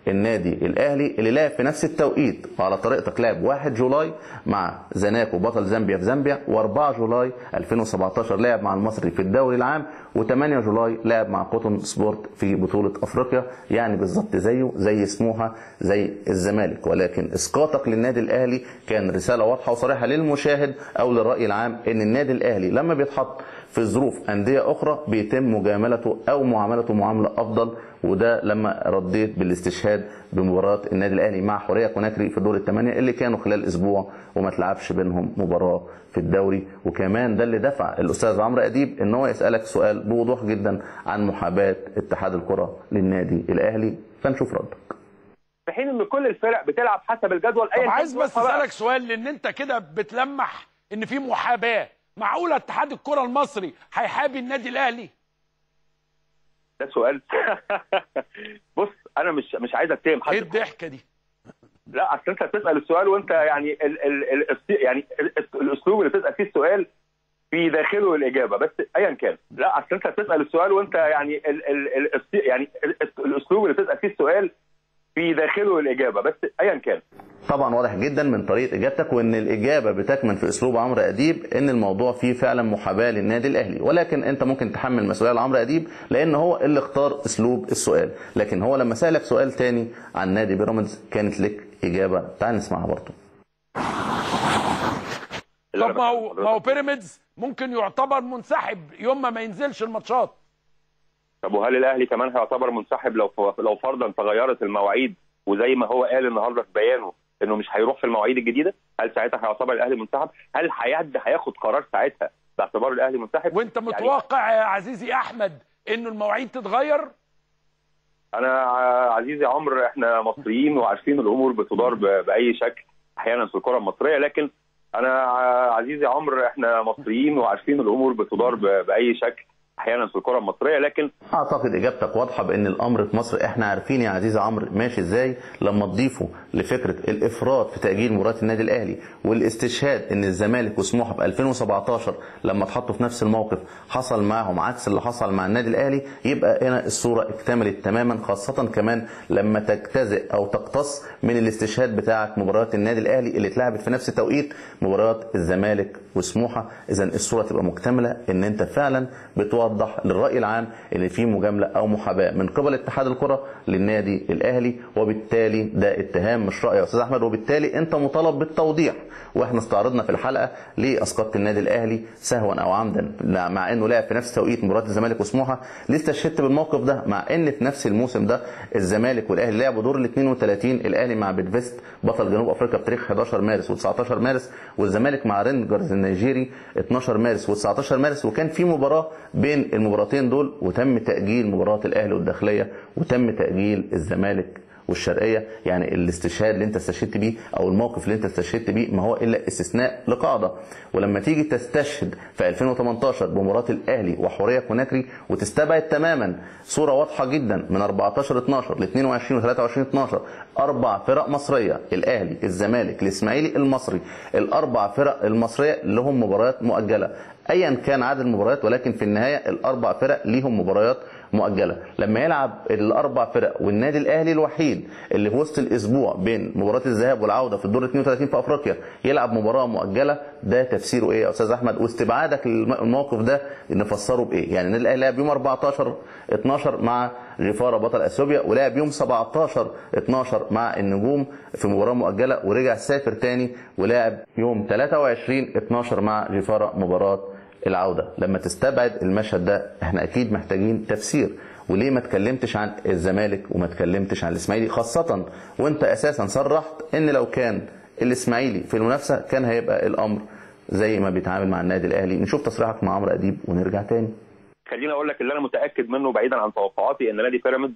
Speaker 7: النادي الاهلي اللي لعب في نفس التوقيت وعلى طريقتك لعب 1 جولاي مع زناكو بطل زامبيا في زامبيا، و4 جولاي 2017 لعب مع المصري في الدوري العام، و8 جولاي لعب مع كوتون سبورت في بطولة افريقيا، يعني بالظبط زيه زي سموحة زي الزمالك. ولكن اسقاطك للنادي الاهلي كان رسالة واضحة وصريحة للمشاهد او للرأي العام ان النادي الاهلي لما بيتحط في ظروف أندية أخرى بيتم مجاملته أو معاملته معاملة أفضل، وده لما رديت بالاستشهاد بمباراة النادي الأهلي مع حورية كوناكري في دور الثمانية اللي كانوا خلال أسبوع وما تلعبش بينهم مباراة في الدوري. وكمان ده اللي دفع الأستاذ عمرو أديب إن هو يسألك سؤال بوضوح جدا عن محاباة اتحاد الكرة للنادي الأهلي، فنشوف ردك.
Speaker 8: في حين ان كل الفرق بتلعب حسب الجدول.
Speaker 9: طب عايز بس اسالك سؤال، لان انت كده بتلمح ان في محاباه، معقوله اتحاد الكره المصري هيحابي النادي الاهلي؟
Speaker 8: ده سؤال. بص انا مش عايز اتهم حد.
Speaker 9: ايه الضحكه دي؟
Speaker 8: لا اصل انت بتسال السؤال وانت يعني يعني الاسلوب اللي بتسال فيه السؤال في داخله الاجابه، بس ايا كان. لا اصل انت بتسال السؤال وانت يعني يعني الاسلوب اللي بتسال فيه السؤال في داخله الاجابه، بس ايا كان.
Speaker 7: طبعا واضح جدا من طريقه اجابتك وان الاجابه بتكمن في اسلوب عمرو اديب ان الموضوع فيه فعلا محاباه للنادي الاهلي، ولكن انت ممكن تحمل مسؤوليه لعمرو اديب لان هو اللي اختار اسلوب السؤال. لكن هو لما سالك سؤال تاني عن نادي بيراميدز كانت لك اجابه، تعال نسمعها برضه.
Speaker 9: طب ما هو بيراميدز ممكن يعتبر منسحب يوم ما ينزلش الماتشات.
Speaker 8: طب وهل الاهلي كمان هيعتبر منسحب لو فرضا تغيرت المواعيد وزي ما هو قال النهارده في بيانه انه مش هيروح في المواعيد الجديده؟ هل ساعتها هيعتبر الاهلي منسحب؟ هل هياخد قرار ساعتها باعتبار الاهلي منسحب؟
Speaker 9: وانت متوقع يا عزيزي احمد انه المواعيد تتغير؟
Speaker 8: انا عزيزي عمرو احنا مصريين وعارفين الامور بتدار باي شكل احيانا في الكره المصريه، لكن انا عزيزي عمرو احنا مصريين وعارفين الامور بتدار باي شكل احيانا في الكره المصريه، لكن
Speaker 7: اعتقد اجابتك واضحه بان الامر في مصر احنا عارفين يا عزيزي عمرو ماشي ازاي. لما تضيفه لفكره الافراط في تاجيل مباراه النادي الاهلي والاستشهاد ان الزمالك وسموحه في 2017 لما اتحطوا في نفس الموقف حصل معهم عكس اللي حصل مع النادي الاهلي، يبقى هنا الصوره اكتملت تماما، خاصه كمان لما تجتزئ او تقتص من الاستشهاد بتاعك مباراه النادي الاهلي اللي اتلعبت في نفس توقيت مباراه الزمالك وسموحه. اذا الصوره تبقى مكتمله ان انت فعلا بتوضح للراي العام ان في مجامله او محاباه من قبل اتحاد الكره للنادي الاهلي، وبالتالي ده اتهام مش راي يا استاذ احمد، وبالتالي انت مطالب بالتوضيح. واحنا استعرضنا في الحلقه ليه اسقطت النادي الاهلي سهوا او عمدا مع انه لعب في نفس توقيت مباراه الزمالك وسموحه. ليه استشهدت بالموقف ده مع ان في نفس الموسم ده الزمالك والاهلي لعبوا دور ال 32، الاهلي مع بيدفست بطل جنوب افريقيا بتاريخ 11 مارس و19 مارس، والزمالك مع رينجرز النيجيري 12 مارس و19 مارس، وكان في مباراه بين المباراتين دول وتم تاجيل مباراه الاهلي والداخليه وتم تاجيل الزمالك والشرقيه. يعني الاستشهاد اللي انت استشهدت بيه او الموقف اللي انت استشهدت بيه ما هو الا استثناء لقاعده. ولما تيجي تستشهد في 2018 بمباراه الاهلي وحوريه كوناكري وتستبعد تماما صوره واضحه جدا من 14 12 ل 22 و 23 12 اربع فرق مصريه، الاهلي الزمالك الاسماعيلي المصري، الاربع فرق المصريه لهم مباريات مؤجله ايا كان عدد المباريات، ولكن في النهايه الاربع فرق ليهم مباريات مؤجله. لما يلعب الاربع فرق والنادي الاهلي الوحيد اللي في وسط الاسبوع بين مباراه الذهاب والعوده في الدور 32 في افريقيا يلعب مباراه مؤجله، ده تفسيره ايه يا استاذ احمد؟ واستبعادك للموقف ده نفسره بايه؟ يعني النادي الاهلي لعب يوم 14 12 مع جيفارا بطل اثيوبيا، ولعب يوم 17 12 مع النجوم في مباراه مؤجله، ورجع سافر تاني ولعب يوم 23 12 مع جيفارا مباراه العودة. لما تستبعد المشهد ده احنا اكيد محتاجين تفسير. وليه ما تكلمتش عن الزمالك وما تكلمتش عن الاسماعيلي، خاصة وانت اساسا صرحت ان لو كان الاسماعيلي في المنافسة كان هيبقى الامر زي ما بيتعامل مع النادي الاهلي. نشوف تصريحك مع عمرو اديب ونرجع تاني.
Speaker 8: خليني اقول لك اللي انا متاكد منه بعيدا عن توقعاتي، ان نادي بيراميدز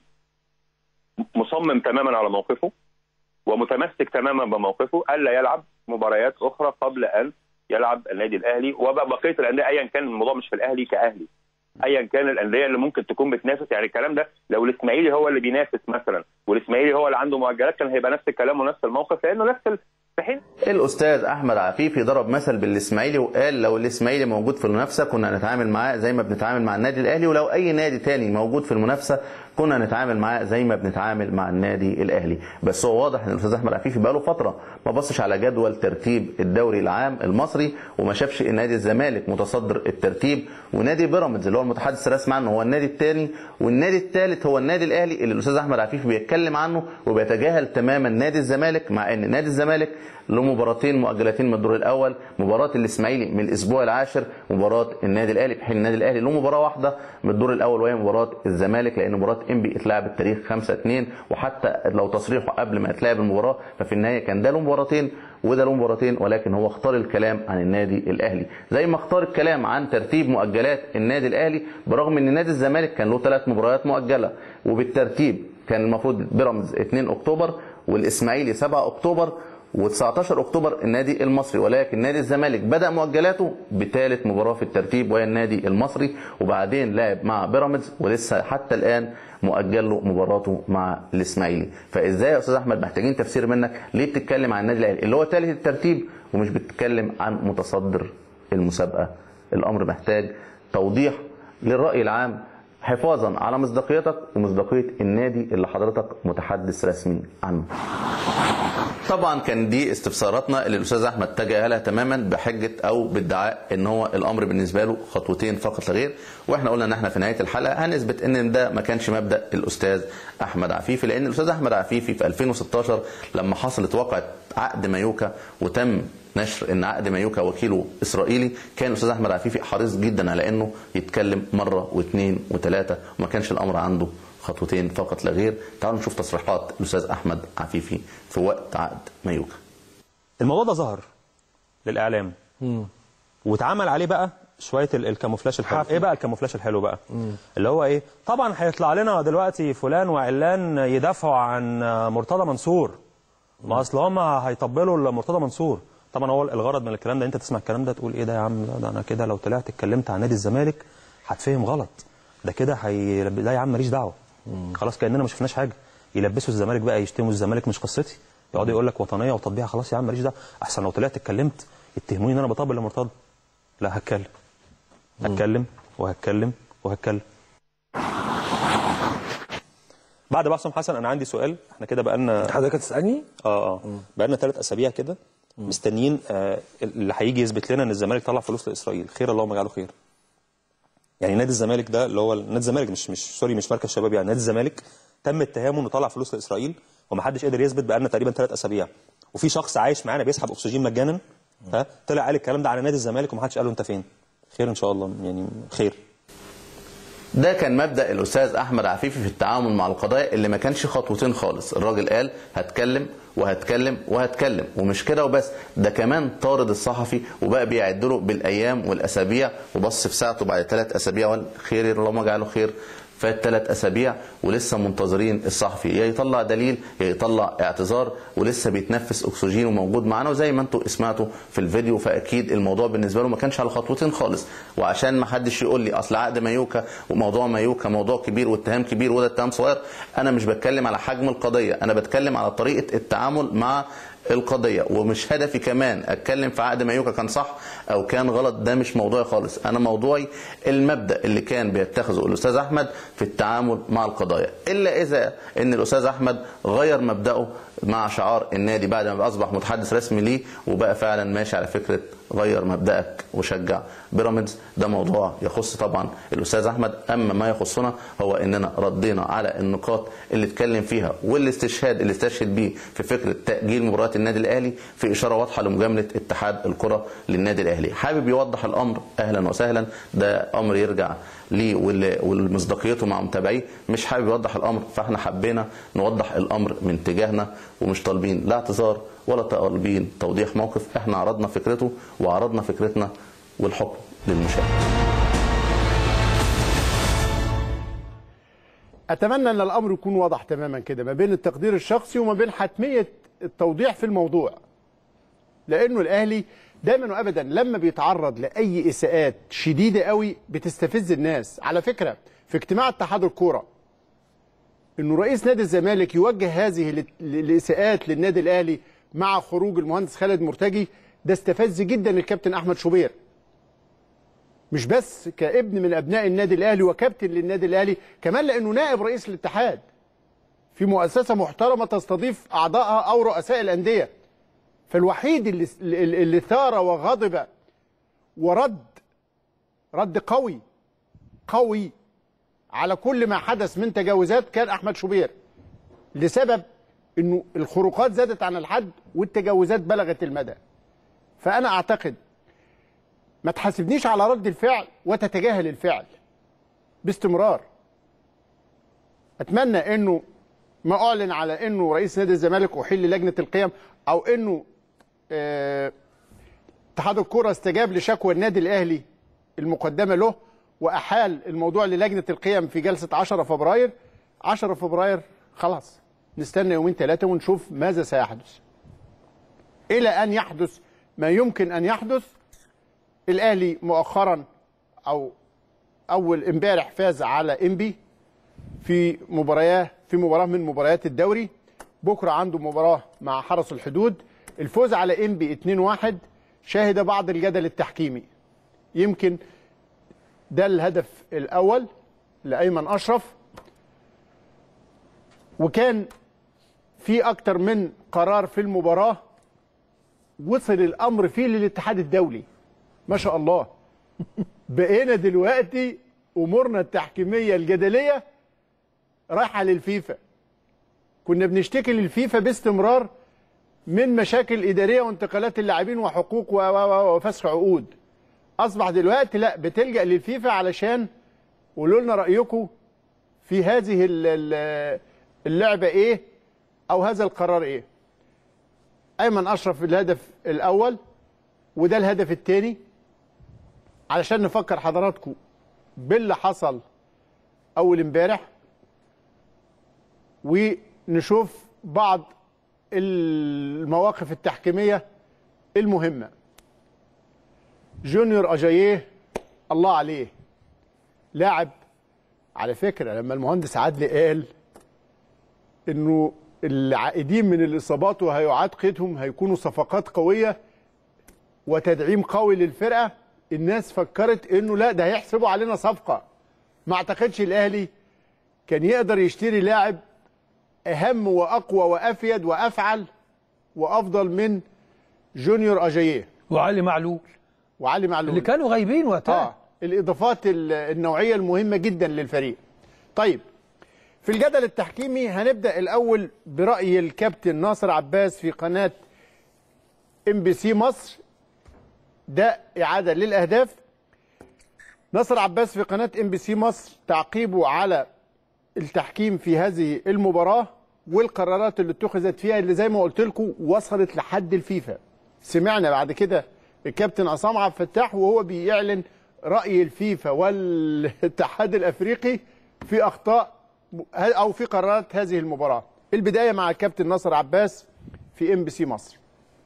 Speaker 8: مصمم تماما على موقفه ومتمسك تماما بموقفه الا يلعب مباريات اخرى قبل ان يلعب النادي الاهلي وبقيه الانديه، ايا كان الموضوع مش في الاهلي كاهلي، ايا كان الانديه اللي ممكن تكون بتنافس. يعني الكلام ده لو الاسماعيلي هو اللي بينافس مثلا والاسماعيلي هو اللي عنده مؤجلات كان هيبقى نفس الكلام ونفس الموقف، لانه في حين
Speaker 7: الاستاذ احمد عفيفي ضرب مثل بالاسماعيلي وقال لو الاسماعيلي موجود في المنافسه كنا هنتعامل معاه زي ما بنتعامل مع النادي الاهلي، ولو اي نادي تاني موجود في المنافسه كنا هنتعامل معاه زي ما بنتعامل مع النادي الاهلي. بس هو واضح ان الاستاذ احمد عفيفي بقاله فتره ما بصش على جدول ترتيب الدوري العام المصري، وما شافش ان نادي الزمالك متصدر الترتيب، ونادي بيراميدز اللي هو المتحدث الرسمي عنه هو النادي الثاني، والنادي الثالث هو النادي الاهلي اللي الاستاذ احمد عفيفي بيتكلم عنه، وبيتجاهل تماما نادي الزمالك، مع ان نادي الزمالك له مباراتين مؤجلتين من الدور الاول، مباراه الاسماعيلي من الاسبوع العاشر، مباراه النادي الاهلي، في حين النادي الاهلي له مباراه واحده من الدور الاول وهي مباراه الزمالك، لان مباراه انبي اتلعب التاريخ 5-2، وحتى لو تصريحه قبل ما يتلعب المباراه ففي النهايه كان ده له مباراتين وده له مباراتين، ولكن هو اختار الكلام عن النادي الاهلي زي ما اختار الكلام عن ترتيب مؤجلات النادي الاهلي، برغم ان نادي الزمالك كان له 3 مباريات مؤجله، وبالترتيب كان المفروض بيراميدز 2 اكتوبر والاسماعيلي 7 اكتوبر و19 اكتوبر النادي المصري، ولكن نادي الزمالك بدا مؤجلاته بثالث مباراه في الترتيب وهي النادي المصري، وبعدين لعب مع بيراميدز ولسه حتى الان مؤجل له مباراته مع الاسماعيلي. فازاي يا استاذ احمد محتاجين تفسير منك ليه بتتكلم عن النادي الاهلي اللي هو ثالث الترتيب ومش بتتكلم عن متصدر المسابقه؟ الامر محتاج توضيح للراي العام حفاظا على مصداقيتك ومصداقيه النادي اللي حضرتك متحدث رسمي عنه. طبعا كان دي استفساراتنا اللي الاستاذ احمد تجاهلها تماما بحجه او بادعاء ان هو الامر بالنسبه له خطوتين فقط لا غير، واحنا قلنا ان احنا في نهايه الحلقه هنثبت ان ده ما كانش مبدا الاستاذ احمد عفيفي، لان الاستاذ احمد عفيفي في 2016 لما حصلت واقعه عقد مايوكا وتم نشر ان عقد مايوكا وكيله اسرائيلي، كان الاستاذ احمد عفيفي حريص جدا على انه يتكلم مره واثنين وثلاثه، وما كانش الامر عنده خطوتين فقط لا غير. تعالوا نشوف تصريحات الاستاذ احمد عفيفي في وقت عقد مايوكا.
Speaker 10: الموضوع ده ظهر للاعلام واتعمل عليه بقى شويه الكاموفلاج الحلو. ايه بقى الكاموفلاج الحلو بقى؟ اللي هو ايه؟ طبعا هيطلع لنا دلوقتي فلان وعلان يدافعوا عن مرتضى منصور، ما اصل هم هيطبلوا لمرتضى منصور. طبعا هو الغرض من الكلام ده انت تسمع الكلام ده تقول ايه ده يا عم، ده انا كده لو طلعت اتكلمت عن نادي الزمالك هتفهم غلط، ده كده لا يا عم ماليش دعوه، خلاص كاننا ما شفناش حاجه. يلبسوا الزمالك بقى، يشتموا الزمالك مش قصتي، يقعدوا يقول لك وطنيه وتطبيع، خلاص يا عم ماليش دعوه، احسن لو طلعت اتكلمت يتهموني ان انا بطبل لمرتضى. لا هتكلم وهتكلم وهتكلم. بعد بحث حسن انا عندي سؤال، احنا كده بقالنا
Speaker 11: حضرتك هتسالني؟
Speaker 10: بقالنا 3 اسابيع كده مستنيين اللي هيجي يثبت لنا ان الزمالك طلع فلوس لاسرائيل. خير اللهم اجعله خير. يعني نادي الزمالك ده اللي هو نادي الزمالك مش مركز شباب، يعني نادي الزمالك تم اتهامه انه طلع فلوس لاسرائيل ومحدش قدر يثبت بقالنا تقريبا 3 اسابيع، وفي شخص عايش معانا بيسحب اكسجين مجانا طلع قال الكلام ده على نادي الزمالك ومحدش قال له انت فين. خير ان شاء الله، يعني خير.
Speaker 7: ده كان مبدأ الأستاذ أحمد عفيفي في التعامل مع القضايا اللي ما كانش خطوتين خالص. الراجل قال هتكلم وهتكلم وهتكلم، ومش كده وبس، ده كمان طارد الصحفي وبقى بيعدله بالأيام والأسابيع، وبص في ساعته بعد 3 أسابيع وقال خير اللهم اجعله خير. فات 3 أسابيع ولسه منتظرين الصحفي يا يطلع دليل يا يطلع اعتذار، ولسه بيتنفس اكسجين وموجود معانا، وزي ما انتم سمعتوا في الفيديو فاكيد الموضوع بالنسبه له ما كانش على خطوتين خالص. وعشان ما حدش يقول لي اصل عقد مايوكا وموضوع مايوكا موضوع كبير واتهام كبير وده اتهام صغير، انا مش بتكلم على حجم القضيه، انا بتكلم على طريقه التعامل مع القضيه، ومش هدفي كمان اتكلم في عقد مايوكا كان صح او كان غلط، ده مش موضوعي خالص. انا موضوعي المبدا اللي كان بيتخذه الاستاذ احمد في التعامل مع القضايا، الا اذا ان الاستاذ احمد غير مبداه مع شعار النادي بعد ما اصبح متحدث رسمي ليه وبقى فعلا ماشي على فكره غير مبدأك وشجع بيراميدز. ده موضوع يخص طبعا الاستاذ احمد، اما ما يخصنا هو اننا ردينا على النقاط اللي اتكلم فيها والاستشهاد اللي استشهد بيه في فكره تاجيل مباريات النادي الاهلي في اشاره واضحه لمجامله اتحاد الكره للنادي الاهلي. حابب يوضح الامر اهلا وسهلا، ده امر يرجع ليه والمصداقيته مع متابعيه. مش حابب يوضح الامر فاحنا حبينا نوضح الامر من تجاهنا، ومش طالبين لا اعتذار ولا طالبين توضيح موقف، احنا عرضنا فكرته وعرضنا فكرتنا والحكم للمشاهد.
Speaker 2: اتمنى ان الامر يكون واضح تماما كده ما بين التقدير الشخصي وما بين حتميه التوضيح في الموضوع، لانه الاهلي دايما وابدا لما بيتعرض لاي اساءات شديده قوي بتستفز الناس. على فكره في اجتماع اتحاد الكوره انه رئيس نادي الزمالك يوجه هذه الاساءات للنادي الاهلي مع خروج المهندس خالد مرتجي ده استفز جدا الكابتن احمد شوبير، مش بس كابن من ابناء النادي الاهلي وكابتن للنادي الاهلي، كمان لانه نائب رئيس الاتحاد في مؤسسه محترمه تستضيف اعضائها او رؤساء الانديه. فالوحيد اللي ثار وغضب ورد رد قوي على كل ما حدث من تجاوزات كان احمد شوبير، لسبب انه الخروقات زادت عن الحد والتجاوزات بلغت المدى. فانا اعتقد ما تحاسبنيش على رد الفعل وتتجاهل الفعل باستمرار. اتمنى انه ما اعلن على انه رئيس نادي الزمالك احيل للجنه القيم، او انه اتحاد الكره استجاب لشكوى النادي الاهلي المقدمه له واحال الموضوع للجنه القيم في جلسه 10 فبراير. 10 فبراير خلاص، نستنى يومين ثلاثه ونشوف ماذا سيحدث. الى ان يحدث ما يمكن ان يحدث. الاهلي مؤخرا او اول امبارح فاز على انبي في مباراه من مباريات الدوري. بكره عنده مباراه مع حرس الحدود. الفوز على انبي 2-1 شاهد بعض الجدل التحكيمي، يمكن ده الهدف الاول لايمن اشرف، وكان في اكتر من قرار في المباراه وصل الامر فيه للاتحاد الدولي. ما شاء الله بقينا دلوقتي امورنا التحكيميه الجدليه رايحه للفيفا. كنا بنشتكي للفيفا باستمرار من مشاكل اداريه وانتقالات اللاعبين وحقوق وفسخ عقود. اصبح دلوقتي لا، بتلجأ للفيفا علشان قولوا لنا رايكم في هذه اللعبه ايه او هذا القرار ايه. ايمن اشرف الهدف الاول وده الهدف الثاني، علشان نفكر حضراتكم باللي حصل اول امبارح ونشوف بعض المواقف التحكيميه المهمه. جونيور اجاييه الله عليه، لاعب على فكره لما المهندس عدلي قال انه العائدين من الاصابات وهيعاد قيدهم هيكونوا صفقات قويه وتدعيم قوي للفرقه، الناس فكرت انه لا ده هيحسبوا علينا صفقه. ما اعتقدش الاهلي كان يقدر يشتري لاعب اهم واقوى وافيد وافعل وافضل من جونيور اجاييه
Speaker 1: وعلي معلول اللي كانوا غايبين وقتها.
Speaker 2: الاضافات النوعيه المهمه جدا للفريق. طيب في الجدل التحكيمي هنبدا الاول براي الكابتن ناصر عباس في قناه MBC مصر. ده اعاده للاهداف. ناصر عباس في قناه MBC مصر تعقيبه على التحكيم في هذه المباراه والقرارات اللي اتخذت فيها، اللي زي ما قلت لكم وصلت لحد الفيفا. سمعنا بعد كده الكابتن عصام عبد الفتاح وهو بيعلن راي الفيفا والاتحاد الافريقي في اخطاء او في قرارات هذه المباراه. البدايه مع الكابتن ناصر عباس في MBC مصر.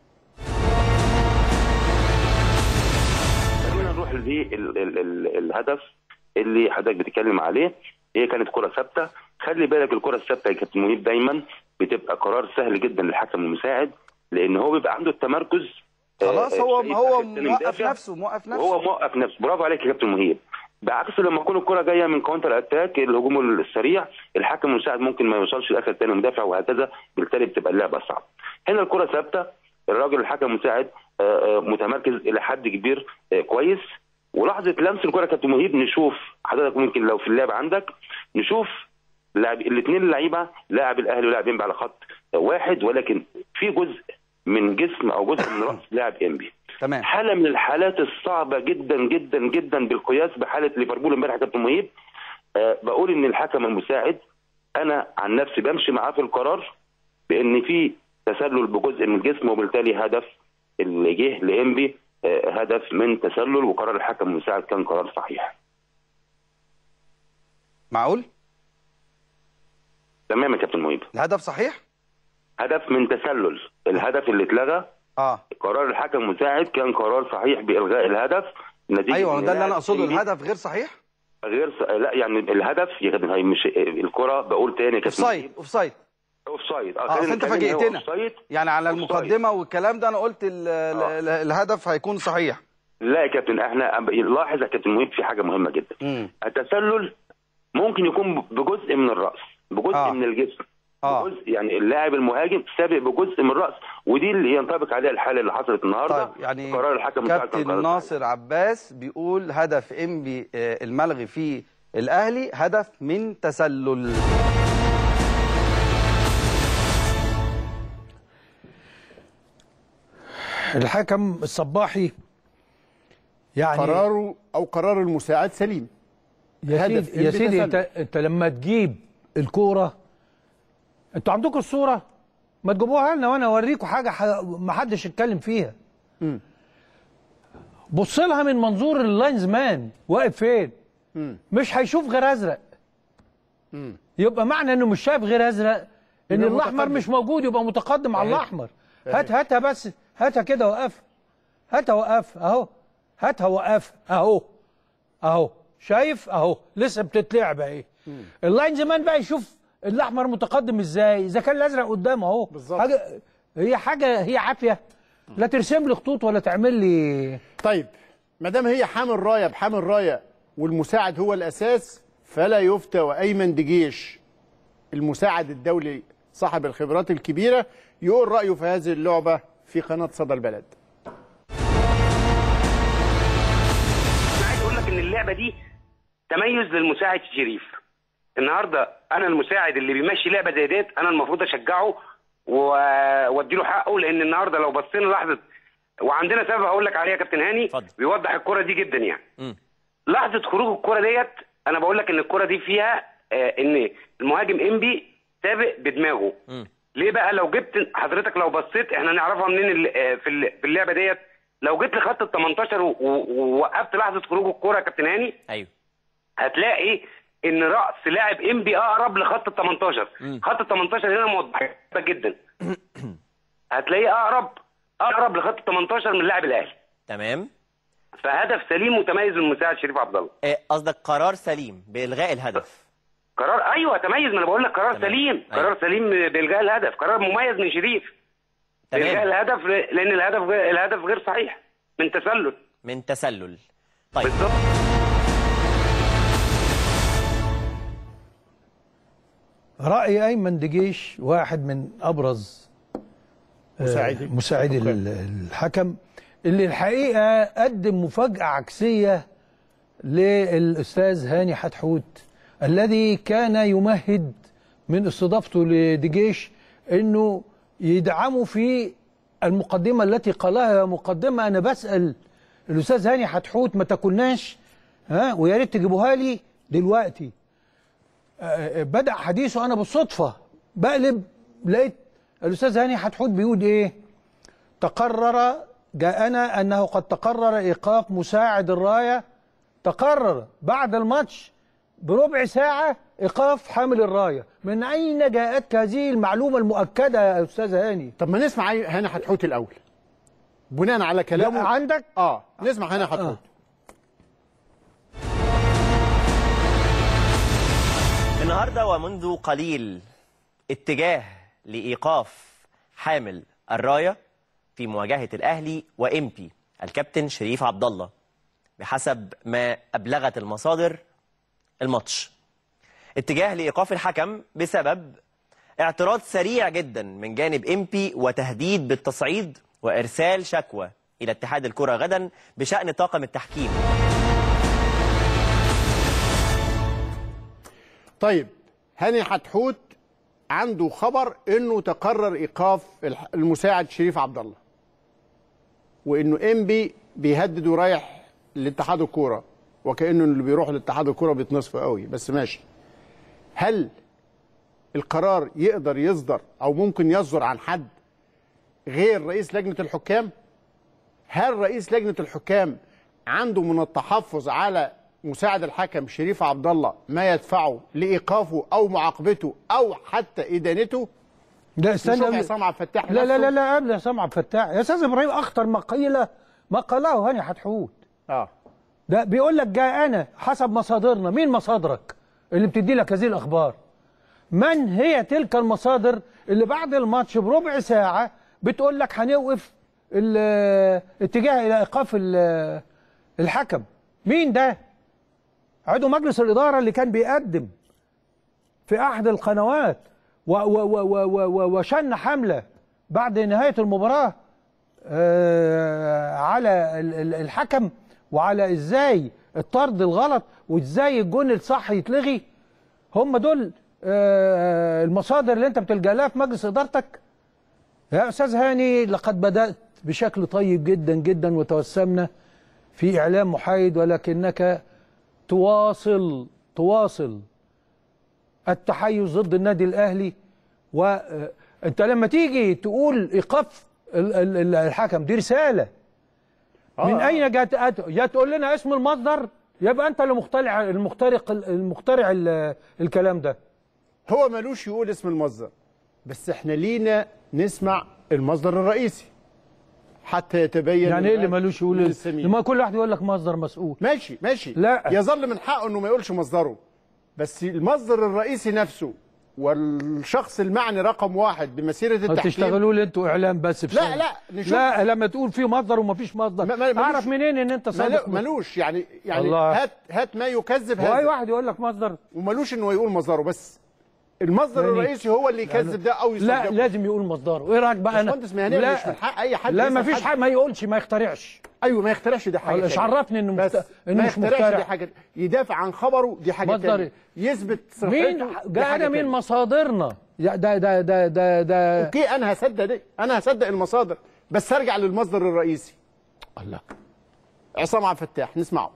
Speaker 11: خلينا نروح للهدف اللي حضرتك بتتكلم عليه. هي كانت كره ثابته. خلي بالك الكره الثابته يا كابتن منيب دايما بتبقى قرار سهل جدا للحكم المساعد، لان هو بيبقى عنده التمركز.
Speaker 12: خلاص هو موقف نفسه.
Speaker 11: هو موقف نفسه. برافو عليك يا كابتن مهيب. بعكس لما تكون الكره جايه من كاونتر اتاك الهجوم السريع، الحكم المساعد ممكن ما يوصلش لاخر ثاني مدافع وهكذا، بالتالي بتبقى اللعبه اصعب. هنا الكره ثابته، الراجل الحكم المساعد متمركز الى حد كبير كويس. ولحظه لمس الكره كابتن مهيب نشوف حضرتك ممكن لو في اللعبه عندك نشوف الاثنين اللعيبه لاعب الاهلي ولاعب انبي على خط واحد، ولكن في جزء من جسم او جزء من راس لاعب انبي.
Speaker 12: تمام.
Speaker 11: حاله من الحالات الصعبه جدا جدا جدا بالقياس بحاله ليفربول امبارح كابتن مهيب. بقول ان الحكم المساعد انا عن نفسي بمشي معاه في القرار بان في تسلل بجزء من الجسم، وبالتالي هدف اللي جه لانبي هدف من تسلل، وقرار الحكم المساعد كان قرار صحيح.
Speaker 12: معقول؟
Speaker 11: تمام يا كابتن مهيب.
Speaker 12: الهدف صحيح؟
Speaker 11: هدف من تسلل. الهدف اللي اتلغى قرار الحكم المساعد كان قرار صحيح بإلغاء الهدف.
Speaker 12: ايوه ده اللي انا اقصده. الهدف غير صحيح؟
Speaker 11: لا يعني الهدف مش الكرة. بقول تاني يا كابتن
Speaker 12: اوفسايد.
Speaker 11: اوفسايد.
Speaker 12: اصل انت فاجئتنا يعني على المقدمه والكلام ده، انا قلت الهدف هيكون صحيح.
Speaker 11: لا يا كابتن، احنا لاحظ يا كابتن مهيب في حاجه مهمه جدا. التسلل ممكن يكون بجزء من الراس، بجزء من الجسم، بجزء يعني اللاعب المهاجم سابق بجزء من الراس، ودي اللي ينطبق عليها الحاله اللي حصلت النهارده.
Speaker 12: طيب يعني
Speaker 11: قرار الحكم
Speaker 12: كابتن ناصر عباس بيقول هدف انبي الملغي في الاهلي هدف من تسلل.
Speaker 1: الحكم الصباحي يعني
Speaker 2: قرار المساعد سليم.
Speaker 1: يا سيدي انت لما تجيب الكوره، انتوا عندكم الصوره، ما تجيبوها لنا وانا اوريكم حاجه ما حدش يتكلم فيها. بص لها من منظور اللاينز مان واقف فين. مش هيشوف غير ازرق. يبقى معنى انه مش شايف غير ازرق ان الاحمر مش موجود، يبقى متقدم على الاحمر. هاتها بس، هاتها كده وقفها، هاتها وقفها اهو، هاتها وقفها اهو شايف اهو لسه بتتلعب اهي. اللاينز مان بقى يشوف الاحمر متقدم ازاي اذا كان الازرق قدامه اهو. حاجه هي عافيه، لا ترسم لي خطوط ولا تعمل لي.
Speaker 2: طيب ما دام هي حامل رايه بحامل رايه والمساعد هو الاساس، فلا يفتى وايمن دجيش المساعد الدولي صاحب الخبرات الكبيره يقول رايه في هذه اللعبه في قناه صدى البلد.
Speaker 13: انا عايز اقول لك ان اللعبه دي تميز للمساعد شريف. النهارده انا المساعد اللي بيمشي لعبه زي ديت انا المفروض اشجعه واديله حقه، لان النهارده لو بصينا لحظه وعندنا سبب هقول لك عليها كابتن هاني بيوضح الكره دي جدا يعني. لحظه خروج الكره ديت انا بقول لك ان الكره دي فيها ان المهاجم انبي سابق بدماغه. ليه بقى؟ لو جبت حضرتك لو بصيت احنا نعرفها منين في اللعبه ديت، لو جيت لخط ال 18 ووقفت لحظه خروج الكره يا كابتن هاني
Speaker 14: ايوه
Speaker 13: هتلاقي ان راس لاعب انبي اقرب لخط ال 18. خط ال 18 هنا موضح جدا. هتلاقيه اقرب لخط ال 18 من لاعب الاهلي.
Speaker 14: تمام.
Speaker 13: فهدف سليم متميز من المساعد شريف عبد الله.
Speaker 14: قصدك قرار سليم بالغاء الهدف.
Speaker 13: قرار ايوه تميز، ما انا بقول لك قرار تمام. سليم. أيوة. قرار سليم بالغاء الهدف، قرار مميز من شريف. تمام. بالغاء الهدف لان الهدف غير صحيح من تسلل.
Speaker 14: طيب
Speaker 13: بالظبط.
Speaker 1: رأي أيمن دجيش واحد من أبرز مساعدي الحكم اللي الحقيقة قدم مفاجأة عكسية للأستاذ هاني حتحوت الذي كان يمهد من استضافته لدجيش أنه يدعمه في المقدمة التي قالها مقدمة. أنا بسأل الأستاذ هاني حتحوت ما تكوناش ويا ريت تجيبوها لي دلوقتي. بدأ حديثه أنا بالصدفة بقلب لقيت الأستاذ هاني حتحوت بيقول إيه؟ جاءنا أنه قد تقرر إيقاف مساعد الراية. تقرر بعد الماتش بربع ساعة إيقاف حامل الراية. من أين جاءتك هذه المعلومة المؤكدة يا أستاذ هاني؟
Speaker 2: طب ما نسمع هاني حتحوت الأول بناء على كلامه.
Speaker 1: عندك؟
Speaker 2: نسمع هاني حتحوت.
Speaker 14: النهارده ومنذ قليل اتجاه لإيقاف حامل الراية في مواجهة الأهلي وإمبي الكابتن شريف عبد الله بحسب ما أبلغت المصادر الماتش. اتجاه لإيقاف الحكم بسبب اعتراض سريع جدا من جانب إمبي وتهديد بالتصعيد وإرسال شكوى إلى اتحاد الكرة غدا بشأن طاقم التحكيم.
Speaker 2: طيب هاني حتحوت عنده خبر انه تقرر ايقاف المساعد شريف عبد الله وانه انبي بيهدد ورايح لاتحاد الكوره وكانه اللي بيروح لاتحاد الكوره بيتنصفوا قوي. بس ماشي، هل القرار يقدر يصدر او ممكن يصدر عن حد غير رئيس لجنه الحكام؟ هل رئيس لجنه الحكام عنده من التحفظ على مساعد الحكم شريف عبد الله ما يدفعه لايقافه او معاقبته او حتى ادانته؟
Speaker 1: لا استنى
Speaker 2: يا عصام عبد الفتاح.
Speaker 1: لا قبل يا عصام عبد الفتاح يا استاذ ابراهيم اخطر ما قاله هاني حتحوت. ده بيقول لك جاء انا حسب مصادرنا. مين مصادرك اللي بتدي لك هذه الاخبار؟ من هي تلك المصادر اللي بعد الماتش بربع ساعة بتقول لك هنوقف الاتجاه إلى إيقاف الحكم؟ مين ده؟ عضو مجلس الإدارة اللي كان بيقدم في أحد القنوات وشن حملة بعد نهاية المباراة على الحكم وعلى إزاي الطرد الغلط وإزاي الجون الصح يتلغي. هم دول المصادر اللي أنت بتلجأ لها في مجلس إدارتك؟ يا أستاذ هاني، لقد بدأت بشكل طيب جدا جدا وتوسمنا في إعلام محايد، ولكنك تواصل التحيز ضد النادي الأهلي. وأنت لما تيجي تقول إيقاف الحكم دي رسالة من أين جاءت؟ يا تقول لنا اسم المصدر يبقى أنت اللي المخترع الكلام ده.
Speaker 2: هو ملوش يقول اسم المصدر، بس احنا لينا نسمع المصدر الرئيسي حتى يتبين.
Speaker 1: يعني ايه اللي ملوش يقول؟ لما كل واحد يقول لك مصدر مسؤول.
Speaker 2: ماشي
Speaker 1: لا،
Speaker 2: يظل من حقه انه ما يقولش مصدره، بس المصدر الرئيسي نفسه والشخص المعني رقم واحد بمسيره التحكيم.
Speaker 1: تشتغلوا لي انتوا اعلام بس في
Speaker 2: لا نشوف.
Speaker 1: لا، لما تقول في مصدر وما فيش مصدر اعرف منين ان انت صادق؟
Speaker 2: ملوش يعني هات ما يكذب هذا.
Speaker 1: واي واحد يقول لك مصدر
Speaker 2: وملوش انه يقول مصدره، بس المصدر يعني الرئيسي هو اللي يكذب ده او يصدقه.
Speaker 1: لا، لازم يقول مصدره. ايه رايك بقى؟ انا
Speaker 2: مهندس مهني مش من حق اي حد.
Speaker 1: لا، ما فيش حد ما يقولش، ما يخترعش.
Speaker 2: ايوه، ما يخترعش، دي حاجه.
Speaker 1: مش عرفني انه
Speaker 2: مش مخترع. دي حاجه يدافع عن خبره، دي حاجه ثانيه. يثبت صحته.
Speaker 1: مين جاءنا من مصادرنا؟ ده
Speaker 2: اوكي، انا هصدق دي، انا هصدق المصادر، بس ارجع للمصدر الرئيسي.
Speaker 1: الله.
Speaker 2: عصام عبد الفتاح، نسمعه.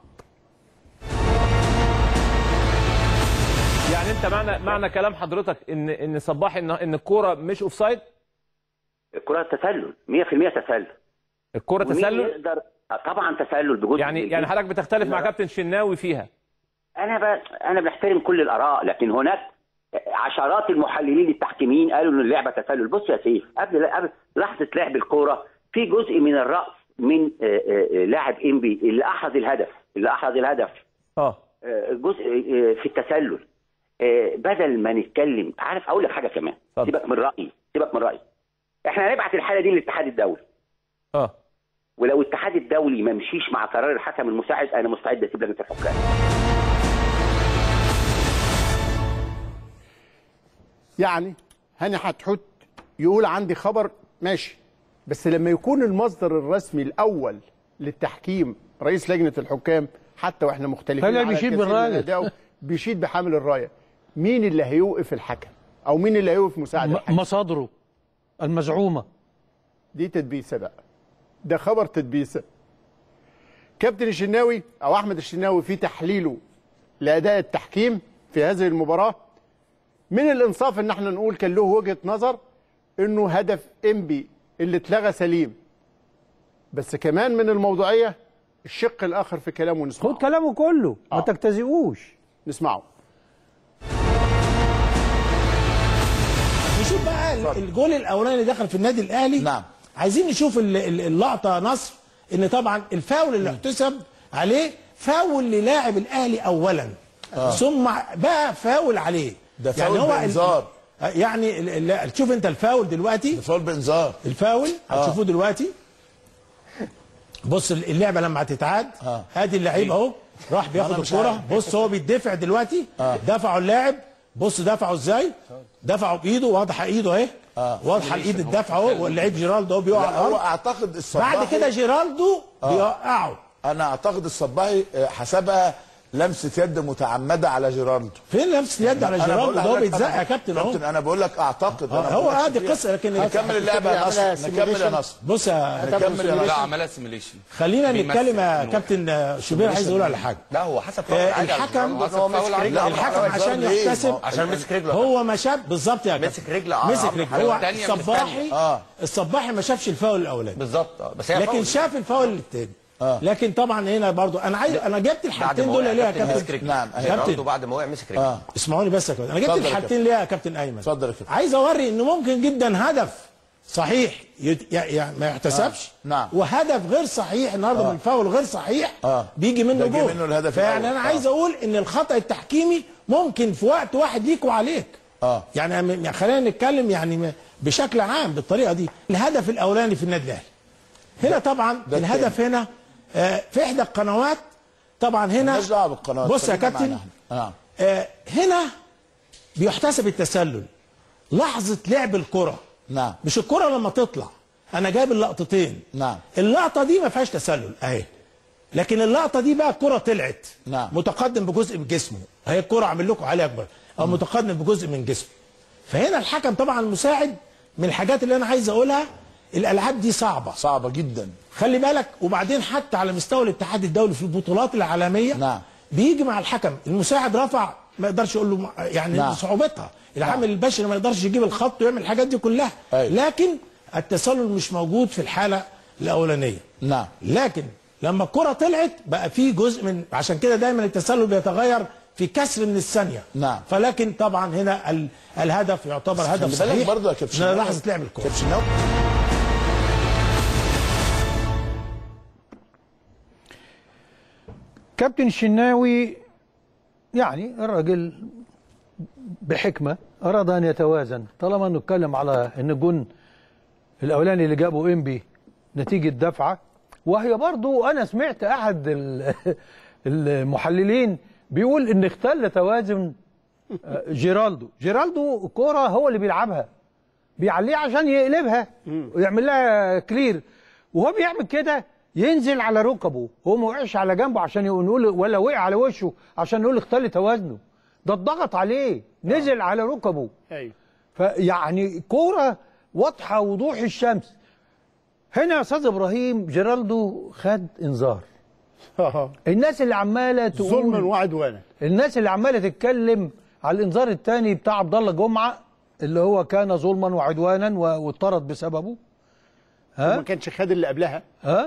Speaker 15: يعني انت معنى كلام حضرتك ان صباحي ان الكوره مش اوفسايد؟
Speaker 16: الكوره تسلل 100% تسلل.
Speaker 15: الكوره تسلل؟
Speaker 16: طبعا تسلل بجزء.
Speaker 15: يعني حضرتك بتختلف مع كابتن شناوي فيها؟
Speaker 16: انا بحترم كل الاراء، لكن هناك عشرات المحللين التحكيميين قالوا ان اللعبه تسلل. بص يا سيف، قبل لحظه لعب الكوره في جزء من الراس من لاعب انبي اللي احرز الهدف جزء في التسلل. بدل ما نتكلم، عارف اقول لك حاجه كمان، سيبك من رايي، احنا هنبعت الحاله دي للاتحاد الدولي. ولو الاتحاد الدولي ما مشيش مع قرار الحكم المساعد، انا مستعد اسيب لجنه الحكام.
Speaker 2: يعني هاني حتحط يقول عندي خبر، ماشي، بس لما يكون المصدر الرسمي الاول للتحكيم رئيس لجنه الحكام، حتى واحنا مختلفين
Speaker 1: على بيشيد بالرايه،
Speaker 2: بيشيد بحامل الرايه، مين اللي هيوقف الحكم او مين اللي هيوقف مساعد الحكم؟
Speaker 1: مصادره المزعومه
Speaker 2: دي تدبيسه بقى، ده خبر تدبيسه. كابتن الشناوي او احمد الشناوي في تحليله لاداء التحكيم في هذه المباراه، من الانصاف ان احنا نقول كان له وجهه نظر انه هدف انبي اللي اتلغى سليم، بس كمان من الموضوعيه الشق الاخر في كلامه. نسمعه.
Speaker 1: خد كلامه كله، ما تجتزئوش.
Speaker 2: نسمعه.
Speaker 17: نشوف بقى الجول الاولاني اللي دخل في النادي الاهلي.
Speaker 18: نعم.
Speaker 17: عايزين نشوف اللقطه نصر، ان طبعا الفاول اللي احتسب عليه فاول للاعب الاهلي اولا، ثم بقى فاول عليه.
Speaker 18: ده فاول يعني بانذار.
Speaker 17: يعني تشوف انت الفاول دلوقتي،
Speaker 18: ده فاول بانذار.
Speaker 17: الفاول هتشوفوه دلوقتي. بص اللعبه لما هتتعاد، ادي اللعيب اهو راح بياخد الكوره. بص هو بيدفع دلوقتي، دفعه اللاعب، بص دفعه ازاي، دفعه بايده، واضحه ايده اهي، واضحه الايد الدفع اهو، واللعيب جيرالدو اهو بيقع على الارض.
Speaker 18: هو اعتقد الصباحي
Speaker 17: بعد كده جيرالدو بيوقعه.
Speaker 18: انا اعتقد الصباحي حسبها لمسه يد متعمده على جيرالدو.
Speaker 17: فين لمسه يد على جيرالدو؟ ده هو بيتزق يا كابتن اهو.
Speaker 18: كابتن انا بقول لك اعتقد.
Speaker 17: هو عادي قصه، لكن
Speaker 18: نكمل اللعبه يا نصر، نكمل يا نصر.
Speaker 17: بص
Speaker 18: نكمل يا نصر.
Speaker 19: لا، عملها سيميليشن.
Speaker 17: خلينا نتكلم يا كابتن شوبير، عايز اقول على حاجه.
Speaker 19: لا، هو حسب فاول
Speaker 17: الحكم عشان يحتسب،
Speaker 19: عشان مسك رجله،
Speaker 17: هو ما شاف بالظبط يا كابتن، مسك رجله. هو الصباحي ما شافش الفاول الاولاني
Speaker 19: بالظبط، بس
Speaker 17: لكن شاف الفاول الثاني. لكن طبعا هنا برضو انا جبت الحالتين دول ليه يا كابتن؟
Speaker 19: نعم، كابتن بعد ما وقع مسك رجله.
Speaker 17: اسمعوني بس يا كابتن، انا جبت الحالتين ليه يا كابتن ايمن؟
Speaker 18: اتفضل يا كابتن.
Speaker 17: عايز اوري ان ممكن جدا هدف صحيح يعني ما يحتسبش،
Speaker 18: نعم،
Speaker 17: وهدف غير صحيح النهارده من فاول غير صحيح بيجي منه جول.
Speaker 18: الهدف
Speaker 17: فيعني انا عايز اقول ان الخطا التحكيمي ممكن في وقت واحد ليك وعليك. يعني خلينا نتكلم يعني بشكل عام بالطريقه دي. الهدف الاولاني في النادي الاهلي هنا طبعا الهدف هنا في احدى القنوات طبعا هنا
Speaker 18: مالناش دعوه بالقنوات.
Speaker 17: بص يا كابتن هنا بيحتسب التسلل لحظه لعب الكره.
Speaker 18: نعم.
Speaker 17: مش الكره لما تطلع، انا جايب اللقطتين.
Speaker 18: نعم.
Speaker 17: اللقطه دي ما فيهاش تسلل اهي، لكن اللقطه دي بقى الكره طلعت.
Speaker 18: نعم.
Speaker 17: متقدم بجزء من جسمه، هي الكره عامل لكم عليها اكبر او متقدم بجزء من جسمه. فهنا الحكم طبعا المساعد من الحاجات اللي انا عايز اقولها، الالعاب دي صعبه
Speaker 18: جدا،
Speaker 17: خلي بالك. وبعدين حتى على مستوى الاتحاد الدولي في البطولات العالميه
Speaker 18: نعم.
Speaker 17: بيجي مع الحكم المساعد رفع ما يقدرش يقول له يعني نعم. صعوبتها العامل البشري ما يقدرش يجيب الخط ويعمل الحاجات دي كلها. لكن التسلل مش موجود في الحاله الاولانيه.
Speaker 18: نعم.
Speaker 17: لكن لما الكره طلعت بقى في جزء من، عشان كده دايما التسلل بيتغير في كسر من الثانيه.
Speaker 18: نعم.
Speaker 17: فلكن طبعا هنا الهدف يعتبر هدف صحيح
Speaker 18: برضه يا كابتن
Speaker 17: لحظه لعب الكره.
Speaker 1: كابتن الشناوي يعني الراجل بحكمه اراد ان يتوازن، طالما انه اتكلم على ان الجون الاولاني اللي جابه انبي نتيجه دفعه، وهي برضو انا سمعت احد المحللين بيقول ان اختل توازن جيرالدو الكوره هو اللي بيلعبها، بيعليها عشان يقلبها ويعمل لها كلير، وهو بيعمل كده ينزل على ركبه، هو ما وقعش على جنبه عشان نقول، ولا وقع على وشه عشان نقول اختل توازنه، ده اتضغط عليه نزل على ركبه.
Speaker 2: ايوه.
Speaker 1: فيعني كوره واضحه وضوح الشمس. هنا يا استاذ ابراهيم جيرالدو خد انذار. الناس اللي عماله تقول
Speaker 2: ظلما وعدوانا،
Speaker 1: الناس اللي عماله تتكلم على الانذار الثاني بتاع عبد الله جمعه اللي هو كان ظلما وعدوانا واتطرد بسببه.
Speaker 2: ما كانش خد اللي قبلها.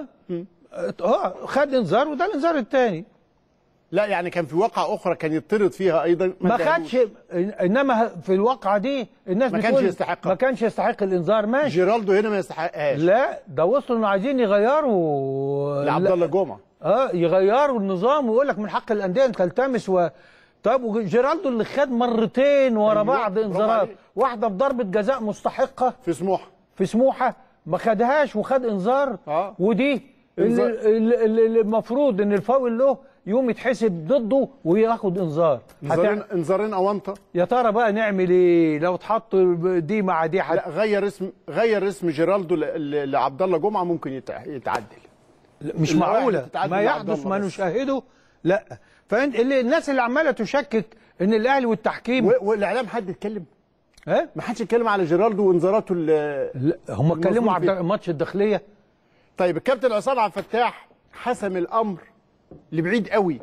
Speaker 1: خد انذار وده الانذار الثاني.
Speaker 2: لا يعني كان في واقعه اخرى كان يطرد فيها ايضا
Speaker 1: ما خدش، انما في الواقعه دي الناس
Speaker 2: ما كانش يستحقها،
Speaker 1: ما كانش يستحق الانذار. ماشي،
Speaker 2: جيرالدو هنا ما يستحقهاش.
Speaker 1: لا ده وصلوا انه عايزين يغيروا
Speaker 2: لعبد الله جمعه
Speaker 1: يغيروا النظام ويقول لك من حق الانديه ان تلتمس طيب وجيرالدو اللي خد مرتين ورا بعض انذارات، واحده بضربه جزاء مستحقه في سموحه ما خدهاش وخد انذار. ودي اللي المفروض ان الفاول له يوم يتحسب ضده وياخد انذار.
Speaker 2: انذارين اونطه.
Speaker 1: يا ترى بقى نعمل ايه لو اتحط دي مع دي؟
Speaker 2: لا غير اسم جيرالدو لعبد الله جمعه ممكن يتعدل.
Speaker 1: مش معقوله ما يحدث ما نشاهده. لا فانت الناس اللي عماله تشكك ان الاهلي والتحكيم
Speaker 2: والاعلام حد يتكلم؟ ما حدش يتكلم على جيرالدو وانذاراته.
Speaker 1: لا هم اتكلموا على ماتش الداخليه.
Speaker 2: طيب الكابتن عصام عبد الفتاح حسم الامر لبعيد قوي،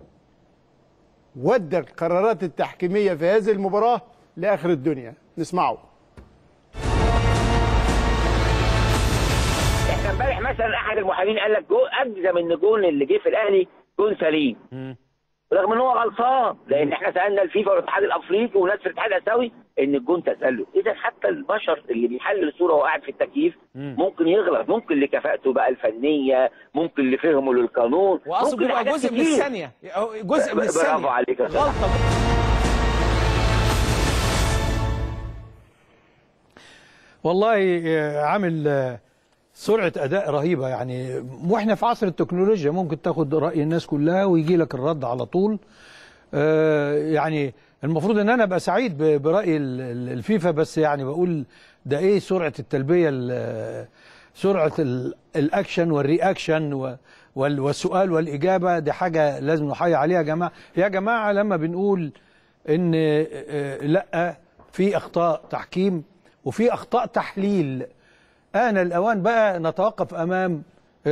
Speaker 2: ودى القرارات التحكيميه في هذه المباراه لاخر الدنيا. نسمعه.
Speaker 16: احنا امبارح مثلا احد المحللين قال لك اجزم ان الجون اللي جه في الاهلي جون سليم، رغم ان هو غلطان، لان احنا سالنا الفيفا والاتحاد الافريقي وناس في الاتحاد الاسيوي ان الجون تسلل. اذا حتى البشر اللي بيحلل الصوره وهو قاعد في التكييف ممكن يغلط، ممكن لكفاءته بقى الفنيه، ممكن لفهمه للقانون،
Speaker 15: واصله بيبقى جزء من الثانيه، جزء من الثانيه.
Speaker 16: برافو عليك يا
Speaker 15: غلطه.
Speaker 1: والله عامل سرعه اداء رهيبه يعني، واحنا في عصر التكنولوجيا ممكن تاخد راي الناس كلها ويجي لك الرد على طول. يعني المفروض ان انا ابقى سعيد براي الفيفا، بس يعني بقول ده ايه سرعه التلبيه، سرعه الاكشن والرياكشن والسؤال والاجابه، دي حاجه لازم نحيي عليها يا جماعه. يا جماعه لما بنقول ان لا في اخطاء تحكيم وفي اخطاء تحليل، آن الأوان بقى نتوقف أمام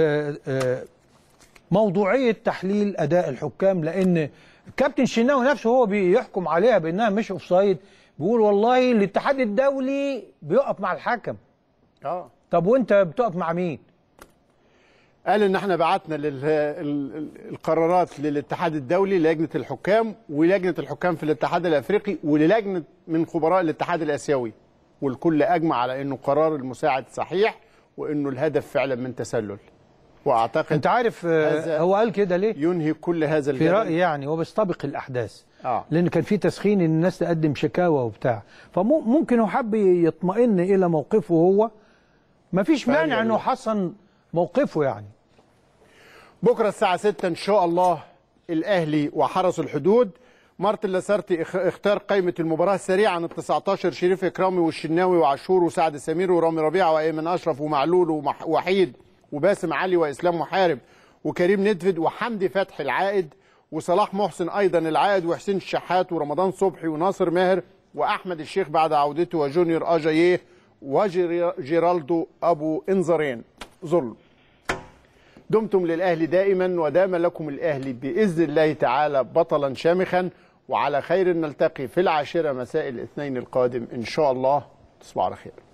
Speaker 1: موضوعية تحليل أداء الحكام، لأن الكابتن الشناوي نفسه هو بيحكم عليها بأنها مش أوفسايد، بيقول والله الاتحاد الدولي بيقف مع الحكم. طب وأنت بتقف مع مين؟
Speaker 2: قال إن احنا بعتنا القرارات للاتحاد الدولي، لجنة الحكام ولجنة الحكام في الاتحاد الأفريقي وللجنة من خبراء الاتحاد الآسيوي، والكل أجمع على أنه قرار المساعد صحيح وأنه الهدف فعلا من تسلل. واعتقد
Speaker 1: انت عارف هو قال كده ليه؟
Speaker 2: ينهي كل هذا
Speaker 1: في رأيي يعني هو بيستبق الاحداث. لان كان في تسخين ان الناس تقدم شكاوى وبتاع، فممكن هو حب يطمئن الى موقفه هو. ما فيش مانع انه حسن موقفه يعني.
Speaker 2: بكره الساعه 6 ان شاء الله الاهلي وحرس الحدود. مارتن لاسارتي اختار قائمه المباراه سريعا ال 19: شريف اكرامي والشناوي وعاشور وسعد سمير ورامي ربيعه وايمن اشرف ومعلول ووحيد وباسم علي واسلام محارب وكريم ندفد وحمدي فتحي العائد وصلاح محسن ايضا العائد وحسين الشحات ورمضان صبحي وناصر ماهر واحمد الشيخ بعد عودته وجونيور اجاييه وجيرالدو ابو انذارين. ظلم. دمتم للاهلي دائما ودام لكم الاهلي باذن الله تعالى بطلا شامخا، وعلى خير نلتقي في 10 مساء الاثنين القادم ان شاء الله. تصبحوا على خير.